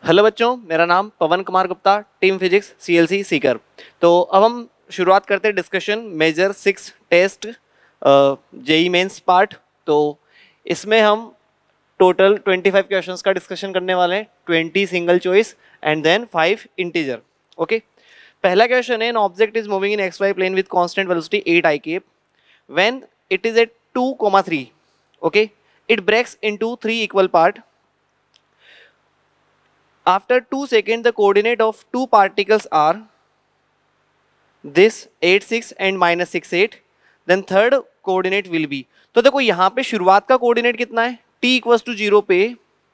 Hello बच्चों, मेरा नाम Pawan Kumar Gupta, team physics CLC Sikar. तो अब हम शुरुआत करते हैं discussion major 6 test JEE mains part. तो इसमें हम टोटल 25 क्वेश्चंस का डिस्कशन करने वाले हैं, 20 single choice and then 5 integer. Okay, पहला क्वेश्चन है, an object is moving in X Y plane with constant velocity 8 i cap when it is at 2,3। Okay, it breaks into 3 equal part. After 2 seconds, the coordinate of two particles are this 8, 6 and minus 6, 8. Then third coordinate will be. तो देखो यहाँ पे शुरुआत का coordinate कितना है, t equals to 0 पे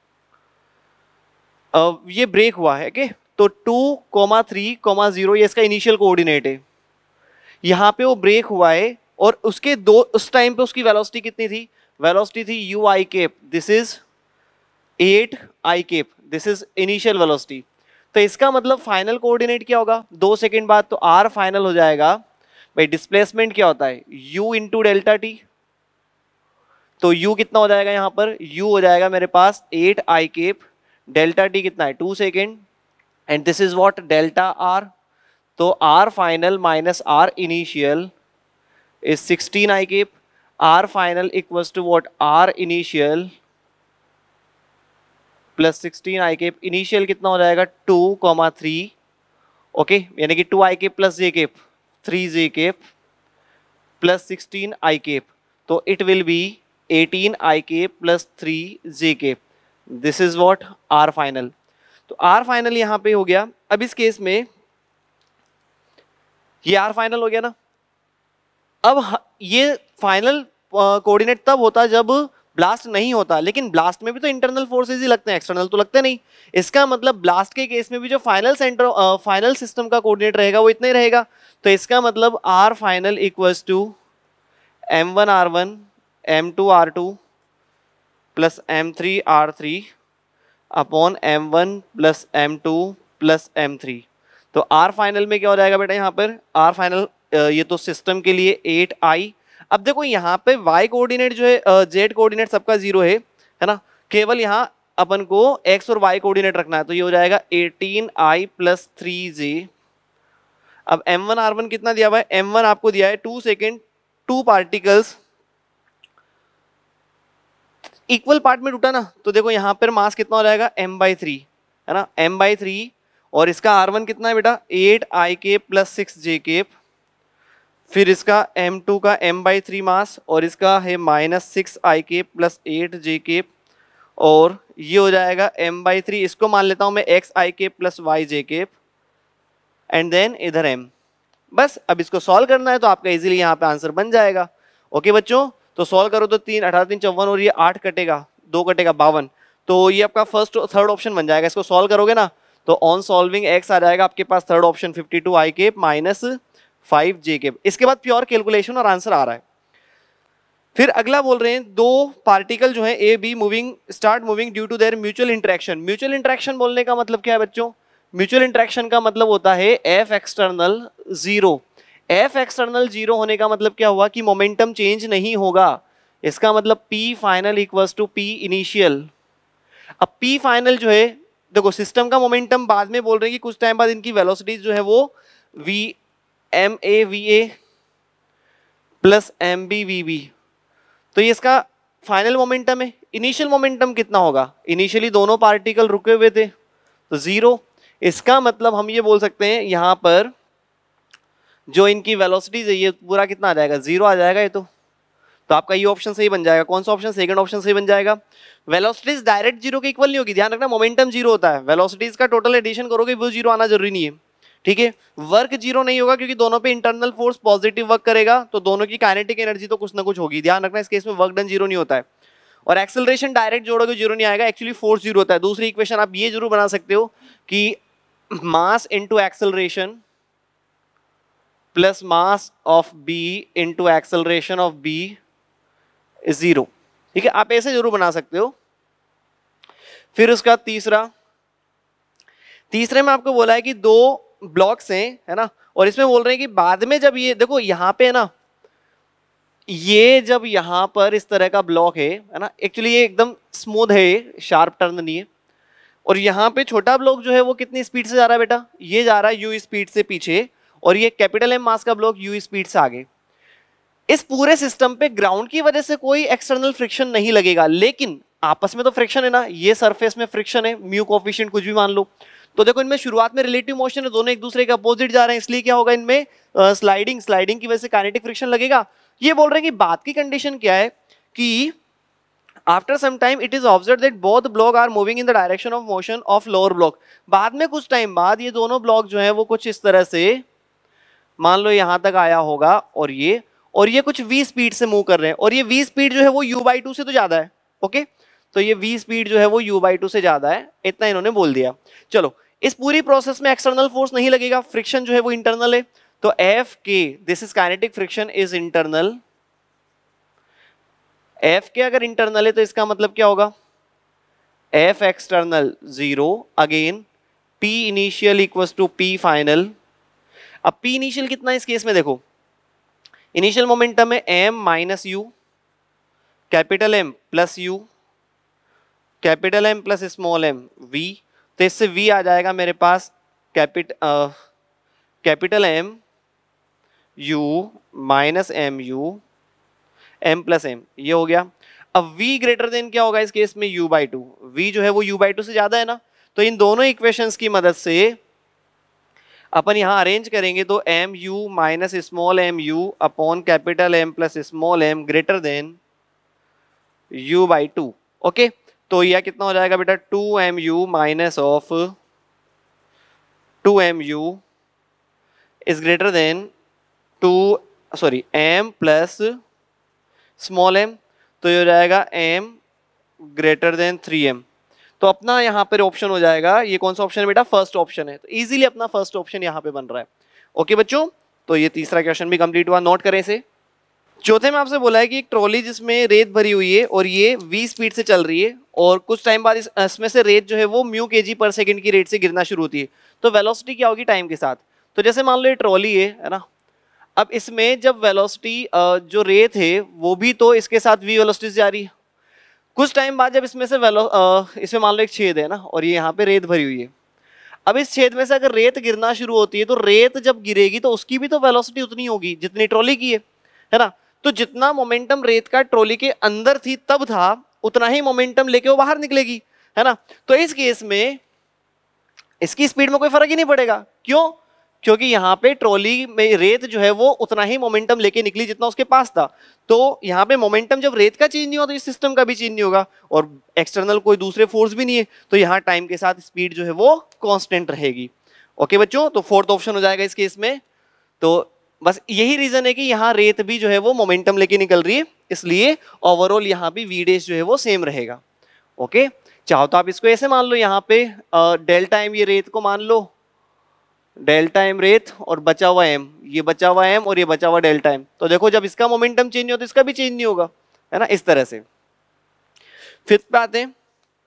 ये ब्रेक हुआ है। ओके, तो 2,3,0 ये इसका इनिशियल कोऑर्डिनेट है। यहाँ पे वो ब्रेक हुआ है और उसके उस टाइम पे उसकी वेलोसिटी कितनी थी, वेलोसिटी थी u i cap, this is 8 i cap, this is initial velocity. तो इसका मतलब फाइनल कोऑर्डिनेट क्या होगा 2 सेकंड बाद, तो r फाइनल हो जाएगा भाई, डिस्प्लेसमेंट क्या होता है u इंटू डेल्टा टी। तो u कितना हो जाएगा यहाँ पर, u हो जाएगा मेरे पास 8 i केप, डेल्टा टी कितना है 2 second, and this is what delta r। तो r final minus r initial is 16 i cap, r final equals to what r initial plus 16 i cap. Initial कितना हो जाएगा 2,3, ओके, यानी कि 2 i cap plus j cap 3 j cap plus 16 i cap, तो it will be 18 i cap plus 3 j cap, this is what r final. तो r final यहां पे हो गया। अब इस केस में ये आर फाइनल हो गया ना। अब ये फाइनल कोऑर्डिनेट तब होता जब ब्लास्ट नहीं होता, लेकिन ब्लास्ट में भी तो इंटरनल फोर्सेस ही लगते हैं, एक्सटर्नल तो लगते नहीं। इसका मतलब ब्लास्ट के केस में भी जो फाइनल सिस्टम का कोऑर्डिनेट रहेगा वो इतना ही रहेगा। तो इसका मतलब r final equals to m1r1 m2r2 plus m3r3 upon m1 plus m2 plus m3। तो आर फाइनल में क्या हो जाएगा बेटा, यहाँ पर आर फाइनल ये तो सिस्टम के लिए 8i। अब देखो यहाँ पे y कोऑर्डिनेट जो है, z कोऑर्डिनेट सबका 0 है ना, केवल यहाँ अपन को x और y कोऑर्डिनेट रखना है। तो ये हो जाएगा 18i प्लस 3j। अब m1r1 कितना दिया हुआ है, m1 आपको दिया है 2 सेकेंड, 2 पार्टिकल्स इक्वल पार्ट में टूटा ना, तो देखो यहाँ पर मास कितना हो जाएगा m/3 है ना, m/3। और इसका r1 कितना है बेटा 8i cap plus 6j cap, फिर इसका m2 का m/3 मास, और इसका है minus 6i cap plus 8j cap, और ये हो जाएगा m/3, इसको मान लेता हूं मैं xi cap plus yj cap, and then इधर m। बस अब इसको सॉल्व करना है तो आपका इजीली यहाँ पे आंसर बन जाएगा। ओके बच्चों, तो सॉल्व करो तो 3 18 3 54 और ये 8 कटेगा, 2 कटेगा 52, तो ये आपका फर्स्ट थर्ड ऑप्शन बन जाएगा। इसको सॉल्व करोगे ना तो ऑन सॉल्विंग x आ जाएगा आपके पास third option 52i cap minus 5j cap. इसके बाद प्योर कैलकुलेशन और आंसर आ रहा है। फिर अगला बोल रहे हैं, दो पार्टिकल जो है A B moving start moving due to their mutual interaction. Mutual interaction बोलने का मतलब क्या है बच्चों, म्यूचुअल इंटरेक्शन का मतलब होता है एफ एक्सटर्नल 0। एफ एक्सटर्नल 0 होने का मतलब क्या हुआ कि मोमेंटम चेंज नहीं होगा। इसका मतलब P final equals to P initial. अब P फाइनल जो है, देखो सिस्टम का मोमेंटम बाद में बोल रहे हैं कि कुछ टाइम बाद इनकी वेलोसिटीज जो है वो v MAVA प्लस MBVB, तो ये इसका फाइनल मोमेंटम है। इनिशियल मोमेंटम कितना होगा, इनिशियली दोनों पार्टिकल रुके हुए थे तो 0। इसका मतलब हम ये बोल सकते हैं यहाँ पर जो इनकी वेलोसिटीज है ये पूरा कितना आ जाएगा 0 आ जाएगा ये तो आपका ये ऑप्शन सही बन जाएगा। कौन सा ऑप्शन, सेकंड ऑप्शन सही बन जाएगा। वेलोसिटीज डायरेक्ट 0 के इक्वल नहीं होगी, ध्यान रखना मोमेंटम 0 होता है, वेलोसिटीज का टोटल एडिशन करोगे वो 0 आना जरूरी नहीं है, ठीक है। वर्क 0 नहीं होगा क्योंकि दोनों पे इंटरनल फोर्स पॉजिटिव वर्क करेगा, तो दोनों की काइनेटिक एनर्जी तो कुछ ना कुछ होगी, ध्यान रखना इस केस में वर्क डन 0 नहीं होता है। और एक्सेलरेशन डायरेक्ट जोड़ोगे 0 नहीं आएगा, एक्चुअली फोर्स 0 होता है। दूसरी इक्वेशन आप ये जरूर बना सकते हो कि mass into acceleration plus mass of B into acceleration of B is 0, ठीक है, आप ऐसे जरूर बना सकते हो। फिर उसका तीसरे में आपको बोला है कि दो ब्लॉक्स हैं, है ना, और इसमें बोल रहे हैं कि बाद में जब ये देखो यहाँ पे है ना, ये जब यहाँ पर इस तरह का ब्लॉक है ना, एक्चुअली ये एकदम स्मूथ है, शार्प टर्न नहीं है, और यहाँ पे छोटा ब्लॉक जो है वो कितनी स्पीड से जा रहा है बेटा, ये जा रहा है u स्पीड से पीछे, और ये कैपिटल M मास का ब्लॉक u स्पीड से आगे। इस पूरे सिस्टम पे ग्राउंड की वजह से कोई एक्सटर्नल फ्रिक्शन नहीं लगेगा, लेकिन आपस में तो फ्रिक्शन है ना, ये सरफेस में फ्रिक्शन है, म्यू कोएफिशिएंट कुछ भी मान लो। तो देखो इनमें शुरुआत में रिलेटिव मोशन है, दोनों एक दूसरे के अपोजिट जा रहे हैं, इसलिए क्या होगा इनमें स्लाइडिंग की वजह से काइनेटिक फ्रिक्शन लगेगा। ये बोल रहे हैं कि बात की कंडीशन क्या है कि after some time it is observe that both block are moving in the direction of motion of lower block. बाद में कुछ टाइम बाद ये दोनों ब्लॉक जो है वो कुछ इस तरह से मान लो यहां तक आया होगा, और ये कुछ v स्पीड से मूव कर रहे हैं, और ये v स्पीड जो है वो u/2 से तो ज्यादा है। ओके, तो ये v स्पीड जो है वो u/2 से ज्यादा है, इतना इन्होंने बोल दिया। चलो, इस पूरी प्रोसेस में एक्सटर्नल फोर्स नहीं लगेगा, फ्रिक्शन जो है वो इंटरनल है, तो f k this is kinetic friction is internal. F k अगर इंटरनल है तो इसका मतलब क्या होगा, f external 0, again P initial equals to P final. अब P इनिशियल कितना है इस केस में, देखो इनिशियल मोमेंटम है m minus u, capital M plus u, capital M plus small m v, तो इससे v आ जाएगा मेरे पास capital M u minus m u m plus m, ये हो गया। अब v ग्रेटर देन क्या होगा इस केस में, u/2, v जो है वो u/2 से ज्यादा है ना, तो इन दोनों इक्वेशंस की मदद से अपन यहां अरेंज करेंगे तो m u minus small m u upon capital M plus small m greater than u/2। Okay, तो यह कितना हो जाएगा बेटा, 2mu minus of 2mu is greater than m plus small m, तो ये हो जाएगा m ग्रेटर देन 3m। तो अपना यहाँ पर ऑप्शन हो जाएगा, ये कौन सा ऑप्शन है बेटा, फर्स्ट ऑप्शन है, तो इजीली अपना फर्स्ट ऑप्शन यहाँ पे बन रहा है। ओके बच्चों, तो ये तीसरा क्वेश्चन भी कंप्लीट हुआ, नोट करें इसे। चौथे में आपसे बोला है कि एक ट्रॉली जिसमें रेत भरी हुई है और ये v स्पीड से चल रही है, और कुछ टाइम बाद इसमें से रेत जो है वो म्यू kg पर सेकंड की रेट से गिरना शुरू होती है, तो वेलोसिटी क्या होगी टाइम के साथ। तो जैसे मान लो ये ट्रॉली है ना, अब इसमें जब वेलोसिटी जो रेत है वो भी तो इसके साथ v वेलोसिटी से जा रही है, कुछ टाइम बाद जब इसमें से इसमें मान लो एक छेद है ना, और ये यहाँ पे रेत भरी हुई है, अब इस छेद में से अगर रेत गिरना शुरू होती है तो रेत जब गिरेगी तो उसकी भी तो वेलोसिटी उतनी होगी जितनी ट्रॉली की है ना, तो जितना मोमेंटम रेत का ट्रॉली के अंदर थी तब था, उतना ही मोमेंटम लेके वो बाहर निकलेगी, है ना। तो इस केस में इसकी स्पीड में कोई फर्क ही नहीं पड़ेगा, क्यों, क्योंकि यहाँ पे ट्रॉली में रेत जो है वो उतना ही मोमेंटम लेके निकली जितना उसके पास था। तो यहाँ पे मोमेंटम जब रेत का चेंज नहीं हुआ तो इस सिस्टम का भी चेंज नहीं होगा, और एक्सटर्नल कोई दूसरे फोर्स भी नहीं है, तो यहाँ टाइम के साथ स्पीड जो है वो कांस्टेंट रहेगी। ओके बच्चों, तो फोर्थ ऑप्शन हो जाएगा इस केस में। तो बस यही रीजन है कि यहाँ रेत भी जो है वो मोमेंटम लेके निकल रही है, इसलिए ओवरऑल यहाँ भी वी डेज जो है वो सेम रहेगा। ओके, चाहो तो आप इसको ऐसे मान लो, यहाँ पे डेल टाइम ये रेत को मान लो, डेल टाइम रेत और बचा हुआ m, ये बचा हुआ m और ये बचा हुआ डेल टाइम, तो देखो जब इसका मोमेंटम चेंज नहीं हो तो इसका भी चेंज नहीं होगा, है ना, इस तरह से। फिफ्थ पे आते हैं,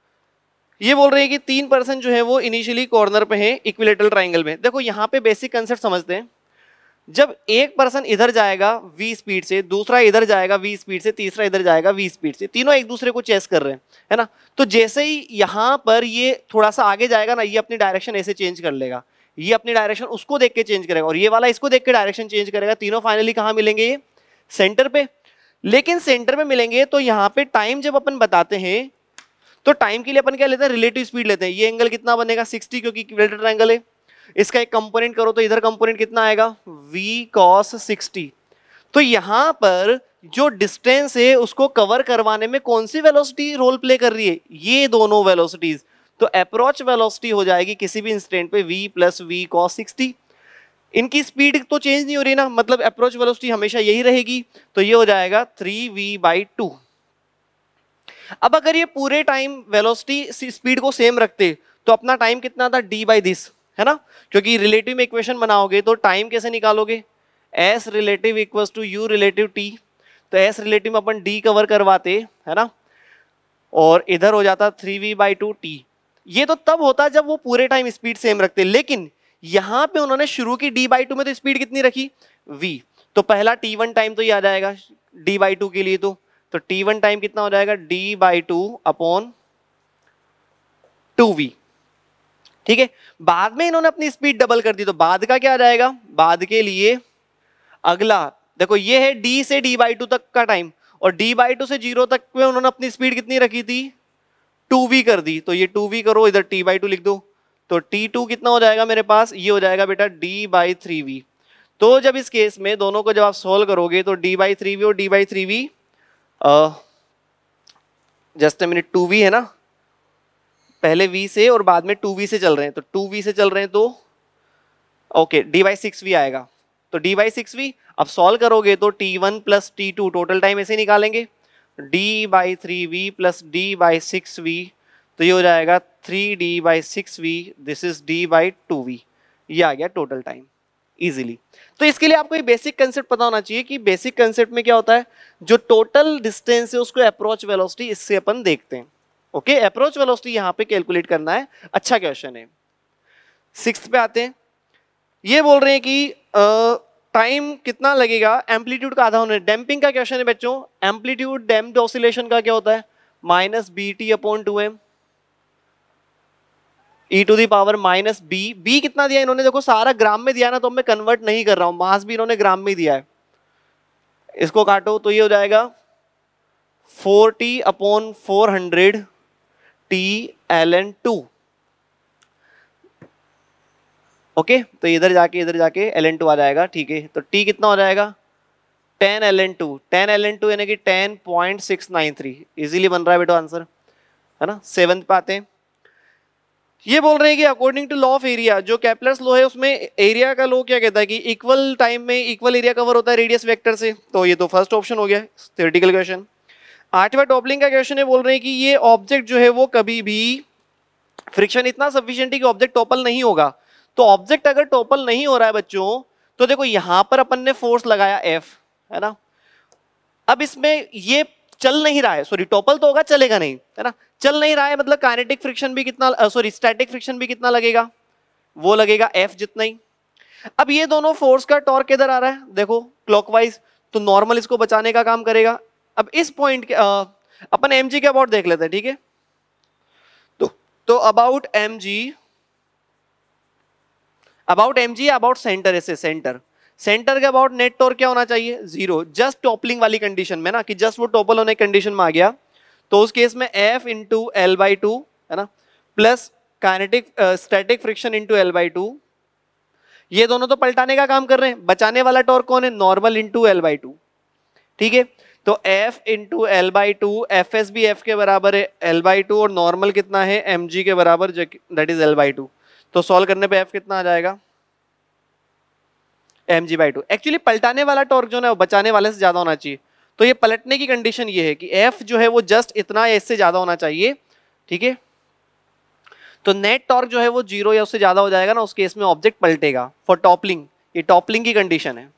ये बोल रहे हैं कि 3% जो है वो इनिशियली कॉर्नर पे है इक्विलेटरल ट्राइंगल में। देखो यहाँ पे बेसिक कंसेप्ट समझते हैं, जब एक पर्सन इधर जाएगा v स्पीड से, दूसरा इधर जाएगा v स्पीड से, तीसरा इधर जाएगा v स्पीड से, तीनों एक दूसरे को चेस कर रहे हैं, है ना, तो जैसे ही यहाँ पर ये थोड़ा सा आगे जाएगा ना, ये अपनी डायरेक्शन ऐसे चेंज कर लेगा, ये अपनी डायरेक्शन उसको देख के चेंज करेगा, और ये वाला इसको देख के डायरेक्शन चेंज करेगा, तीनों फाइनली कहाँ मिलेंगे, ये सेंटर पे। लेकिन सेंटर पे मिलेंगे तो यहाँ पे टाइम जब अपन बताते हैं तो टाइम के लिए अपन क्या लेते हैं, रिलेटिव स्पीड लेते हैं। ये एंगल कितना बनेगा 60, क्योंकि इक्विलेटरल ट्रायंगल है। इसका एक कंपोनेंट करो तो इधर कंपोनेंट कितना आएगा v cos 60। तो यहाँ पर जो डिस्टेंस है उसको कवर करवाने में कौन सी वेलोसिटी रोल प्ले कर रही है, ये दोनों वेलोसिटीज। तो अप्रोच वेलोसिटी हो जाएगी किसी भी इंस्टेंट पे v प्लस v cos 60। इनकी स्पीड तो चेंज नहीं हो रही ना, मतलब अप्रोच वेलोसिटी हमेशा यही रहेगी, तो ये हो जाएगा 3v/2। अब अगर ये पूरे टाइम वेलोसिटी स्पीड को सेम रखते तो अपना टाइम कितना था d/this, है ना, क्योंकि रिलेटिव में इक्वेशन बनाओगे तो टाइम कैसे निकालोगे, s relative equals to u relative t, तो s रिलेटिव में अपन d कवर करवाते, है ना, और इधर हो जाता 3v/2t। ये तो तब होता जब वो पूरे टाइम स्पीड सेम रखते, लेकिन यहाँ पे उन्होंने शुरू की d/2 में तो स्पीड कितनी रखी v, तो पहला t1 टाइम तो ये आ जाएगा d/2 के लिए, तो t1 टाइम कितना हो जाएगा d/2 अपॉन 2v। ठीक है, बाद में इन्होंने अपनी स्पीड डबल कर दी, तो बाद का क्या आ जाएगा, बाद के लिए अगला देखो ये है d से d/2 तक का टाइम, और d/2 से 0 तक में उन्होंने अपनी स्पीड कितनी रखी थी, 2v कर दी, तो ये 2v करो, इधर t/2 लिख दो, तो t2 कितना हो जाएगा मेरे पास, ये हो जाएगा बेटा d/3v। तो जब इस केस में दोनों को जब आप सोल्व करोगे तो d/3v और d/3v, just a minute, 2v है ना, पहले v से और बाद में 2v से चल रहे हैं, तो 2v से चल रहे हैं तो ओके d/6v आएगा, तो d/6v अब सॉल्व करोगे तो t1 plus t2 total time ऐसे निकालेंगे, d/3v प्लस d/6v, तो ये हो जाएगा 3d/6v, दिस इज d/2v, ये आ गया टोटल टाइम इजीली। तो इसके लिए आपको ये बेसिक कंसेप्ट पता होना चाहिए कि बेसिक कंसेप्ट में क्या होता है, जो टोटल डिस्टेंस है उसको अप्रोच वेलोसिटी इससे अपन देखते हैं। ओके, अप्रोच वेलोसिटी यहां पे कैलकुलेट करना है, अच्छा क्वेश्चन है। 6th पे आते हैं, ये बोल रहे हैं कि टाइम कितना लगेगा एम्पलीट्यूड का आधा होने, डैम्पिंग का क्वेश्चन है बच्चों, एम्पलीट्यूड डैम्प्ड ऑसिलेशन का क्या होता है, -bt/2m e⁻⁻b, b कितना दिया इन्होंने, देखो सारा ग्राम में दिया ना, तो मैं कन्वर्ट नहीं कर रहा हूं, मास भी इन्होंने ग्राम में दिया है, इसको काटो तो ये हो जाएगा 40/400 t/ln2। ओके, तो इधर जाके ln2 आ जाएगा, ठीक है, तो t कितना हो जाएगा 10 ln2 यानी कि 10.693, इजीली बन रहा है बेटा आंसर, है ना। 7th पे आते हैं, ये बोल रहे हैं कि according to law of area, जो केपलर्स लॉ है उसमें एरिया का लॉ क्या कहता है कि इक्वल टाइम में इक्वल एरिया कवर होता है रेडियस वेक्टर से, तो ये तो फर्स्ट ऑप्शन हो गया थ्योरेटिकल क्वेश्चन। 8वां टॉपलिंग का क्वेश्चन है, बोल रहे हैं कि ये ऑब्जेक्ट जो है वो कभी भी फ्रिक्शन इतना सफिशिएंट है कि ऑब्जेक्ट टॉपल नहीं होगा, तो ऑब्जेक्ट अगर टॉपल नहीं हो रहा है बच्चों, तो देखो यहां पर अपन ने फोर्स लगाया F, है ना, अब इसमें ये चल नहीं रहा है, सॉरी टॉपल तो होगा चलेगा नहीं, है ना, चल नहीं रहा है, मतलब काइनेटिक फ्रिक्शन भी कितना, सॉरी स्टैटिक फ्रिक्शन भी कितना लगेगा, वो लगेगा F जितना ही। अब ये दोनों फोर्स का टॉर्क किधर आ रहा है, देखो क्लॉकवाइज, तो नॉर्मल इसको बचाने का काम करेगा। अब इस पॉइंट के अपन mg के अबाउट देख लेते हैं, ठीक है, तो अबाउट mg अबाउट सेंटर, ऐसे सेंटर के अबाउट नेट टॉर्क क्या होना चाहिए, 0, जस्ट टॉपलिंग वाली कंडीशन में ना, कि जस्ट वो टॉपल होने की कंडीशन में आ गया, तो उस केस में F इंटू L/2, है ना, plus kinetic static friction into L/2, ये दोनों तो पलटाने का काम कर रहे हैं, बचाने वाला टॉर्क कौन है, नॉर्मल इंटू L/2, ठीक है, तो F इंटू L/2, Fs भी F के बराबर है L/2, और नॉर्मल कितना है mg के बराबर, दैट इज L/2, तो सॉल्व करने पे F कितना आ जाएगा mg/2। एक्चुअली पलटाने वाला टॉर्क जो है वो बचाने वाले से ज्यादा होना चाहिए, तो ये पलटने की कंडीशन ये है कि F जो है वो जस्ट इतना या इससे ज्यादा होना चाहिए, ठीक है, तो नेट टॉर्क जो है वो 0 या उससे ज्यादा हो जाएगा ना, उस केस में ऑब्जेक्ट पलटेगा फॉर टॉपलिंग, ये टॉपलिंग की कंडीशन है,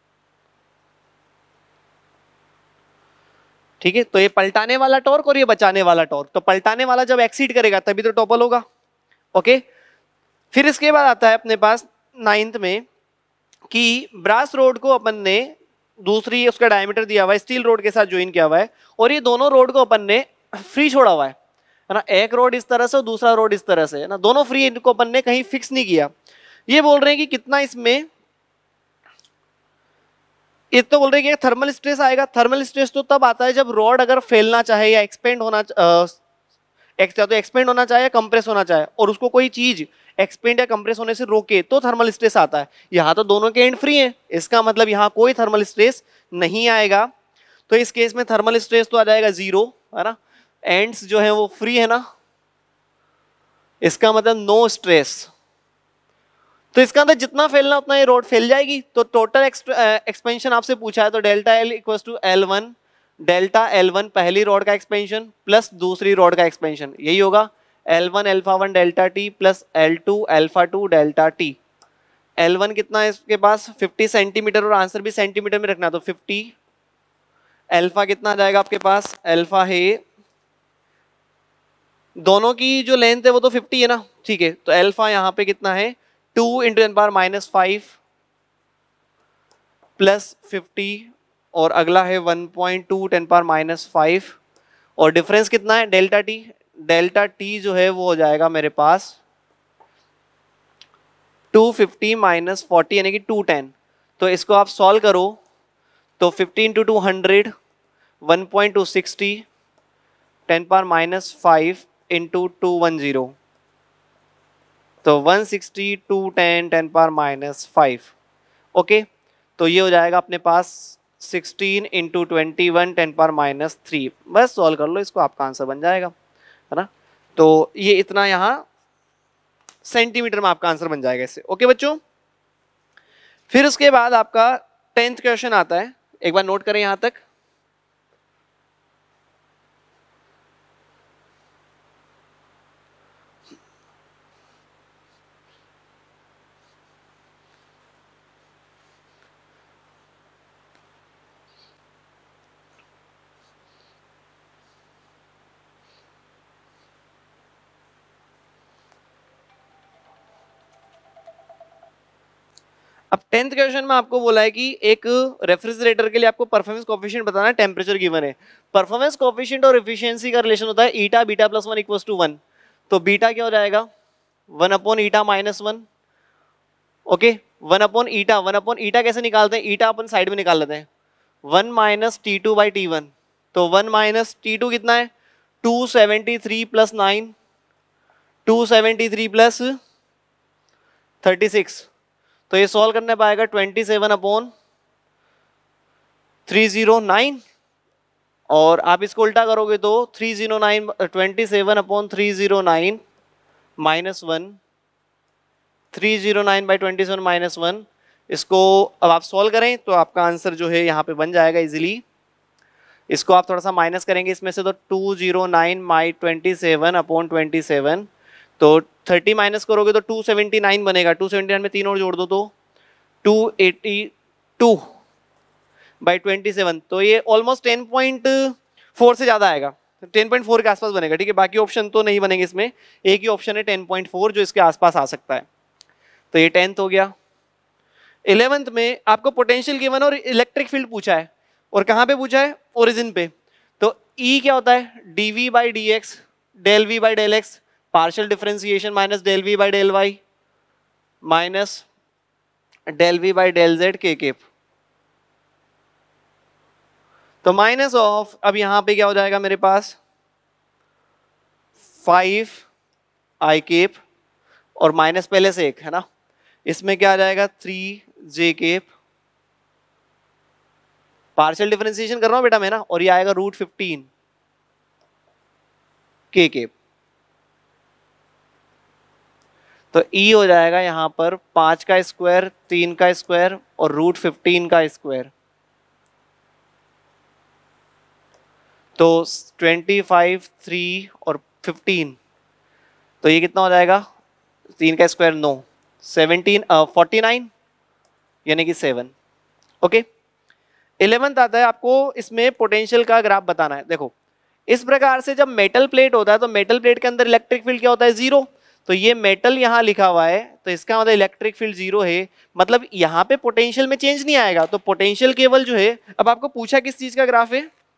ठीक है, तो ये पलटाने वाला टॉर्क और ये बचाने वाला टॉर्क, तो पलटाने वाला जब एक्सीड करेगा तभी तो टॉपल होगा। ओके, फिर इसके बाद आता है अपने पास 9th में कि ब्रास रोड को अपन ने दूसरी उसका डायमीटर दिया हुआ है, स्टील रोड के साथ ज्वाइन किया हुआ है, और ये दोनों रोड को अपन ने फ्री छोड़ा हुआ है ना, एक रोड इस तरह से और दूसरा रोड इस तरह से, है ना, दोनों फ्री, इनको अपन ने कहीं फिक्स नहीं किया। ये बोल रहे हैं कि कितना इसमें, ये तो बोल रहे हैं कि थर्मल स्ट्रेस आएगा, थर्मल स्ट्रेस तो तब आता है जब रॉड अगर फैलना चाहे या एक्सपेंड होना एक्सपेंड होना चाहे या कंप्रेस होना चाहे, और उसको कोई चीज एक्सपेंड या कंप्रेस होने से रोके, तो थर्मल स्ट्रेस आता है। यहाँ तो दोनों के एंड फ्री हैं, इसका मतलब यहाँ कोई थर्मल स्ट्रेस नहीं आएगा, तो इस केस में थर्मल स्ट्रेस तो आ जाएगा 0, है ना, एंड्स जो है वो फ्री है ना, इसका मतलब नो स्ट्रेस, तो इसका अंदर जितना फैलना उतना ये रोड फैल जाएगी। तो टोटल एक्सपेंशन आपसे पूछा है, तो delta L equals to L1, delta L1 पहली रोड का एक्सपेंशन प्लस दूसरी रोड का एक्सपेंशन, यही होगा L1 alpha 1 delta T plus L2 alpha 2 delta T। L1 कितना है इसके पास 50 सेंटीमीटर, और आंसर भी सेंटीमीटर में रखना, तो 50, अल्फा कितना आ जाएगा आपके पास, अल्फा है, दोनों की जो लेंथ है वो तो 50 है ना, ठीक है, तो अल्फा यहाँ पे कितना है 2 × 10⁻⁵ प्लस 50, और अगला है 1.2 10⁻⁵, और डिफरेंस कितना है डेल्टा टी, डेल्टा टी जो है वो हो जाएगा मेरे पास 250 माइनस 40 यानी कि 210। तो इसको आप सॉल्व करो तो 15 टू 200 1.260 10 पावर माइनस 5 इंटू 210 तो 160 210 10 पावर माइनस 5। ओके, तो ये हो जाएगा अपने पास 16 इंटू 21 10 पावर माइनस 3। बस सॉल्व कर लो इसको, आपका आंसर बन जाएगा, है ना। तो ये इतना यहाँ सेंटीमीटर में आपका आंसर बन जाएगा इससे। ओके बच्चों, फिर उसके बाद आपका 10th क्वेश्चन आता है, एक बार नोट करें यहां तक। अब 10th क्वेश्चन में आपको बोला है कि एक रेफ्रिजरेटर के लिए आपको परफॉर्मेंस कोएफिशिएंट बताना है, टेम्परेचर गिवन है। परफॉर्मेंस कोएफिशिएंट और एफिशिएंसी का रिलेशन होता है eta beta plus 1 equals to 1। तो बीटा क्या हो जाएगा 1 upon eta minus 1। Okay, 1 upon eta कैसे निकालते हैं, ईटा अपन साइड में निकाल लेते हैं, 1 माइनस T2 बाई T1। तो 1 माइनस T2 कितना है 273 प्लस 9 273 प्लस 36। तो ये सॉल्व करने पाएगा 27 अपॉन 309 और आप इसको उल्टा करोगे तो 309 27 अपॉन 309 माइनस 1 309 बाई 27 माइनस 1। इसको अब आप सॉल्व करें तो आपका आंसर जो है यहाँ पे बन जाएगा इजीली। इसको आप थोड़ा सा माइनस करेंगे इसमें से तो 209 बाई 27 अपॉन 27 तो 30 माइनस करोगे तो 279 बनेगा। 279 में 3 और जोड़ दो तो 282 बाई 27। तो ये ऑलमोस्ट 10.4 से ज्यादा आएगा, 10.4 के आसपास बनेगा। ठीक है, बाकी ऑप्शन तो नहीं बनेंगे इसमें, एक ही ऑप्शन है 10.4 जो इसके आसपास आ सकता है। तो ये 10th हो गया। 11th में आपको पोटेंशियल गिवन और इलेक्ट्रिक फील्ड पूछा है, और कहाँ पे पूछा है ओरिजिन पे। तो E क्या होता है dv by D X del V by del X partial differentiation minus del V by del Y minus del V by del Z के केप। तो माइनस ऑफ, अब यहां पे क्या हो जाएगा मेरे पास 5 आई केप और माइनस पहले से एक है ना, इसमें क्या आ जाएगा 3 जे केप। पार्शियल डिफरेंशिएशन कर रहा हूं बेटा मैं ना, और ये आएगा √15 के केप। तो E हो जाएगा यहां पर 5 का स्क्वायर 3 का स्क्वायर और √15 का स्क्वायर। तो 25 3 और 15 तो ये कितना हो जाएगा 3 का स्क्वायर 9 17 49 यानी कि 7। ओके, 11th आता है आपको, इसमें पोटेंशियल का ग्राफ बताना है। देखो इस प्रकार से जब मेटल प्लेट होता है तो मेटल प्लेट के अंदर इलेक्ट्रिक फील्ड क्या होता है 0। तो ये मेटल यहां लिखा हुआ है तो इसका मतलब इलेक्ट्रिक फील्ड 0 है, मतलब यहां पे पोटेंशियल में चेंज नहीं आएगा। तो पोटेंशियल केवल जो है, अब आपको पूछा किस चीज का ग्राफ है,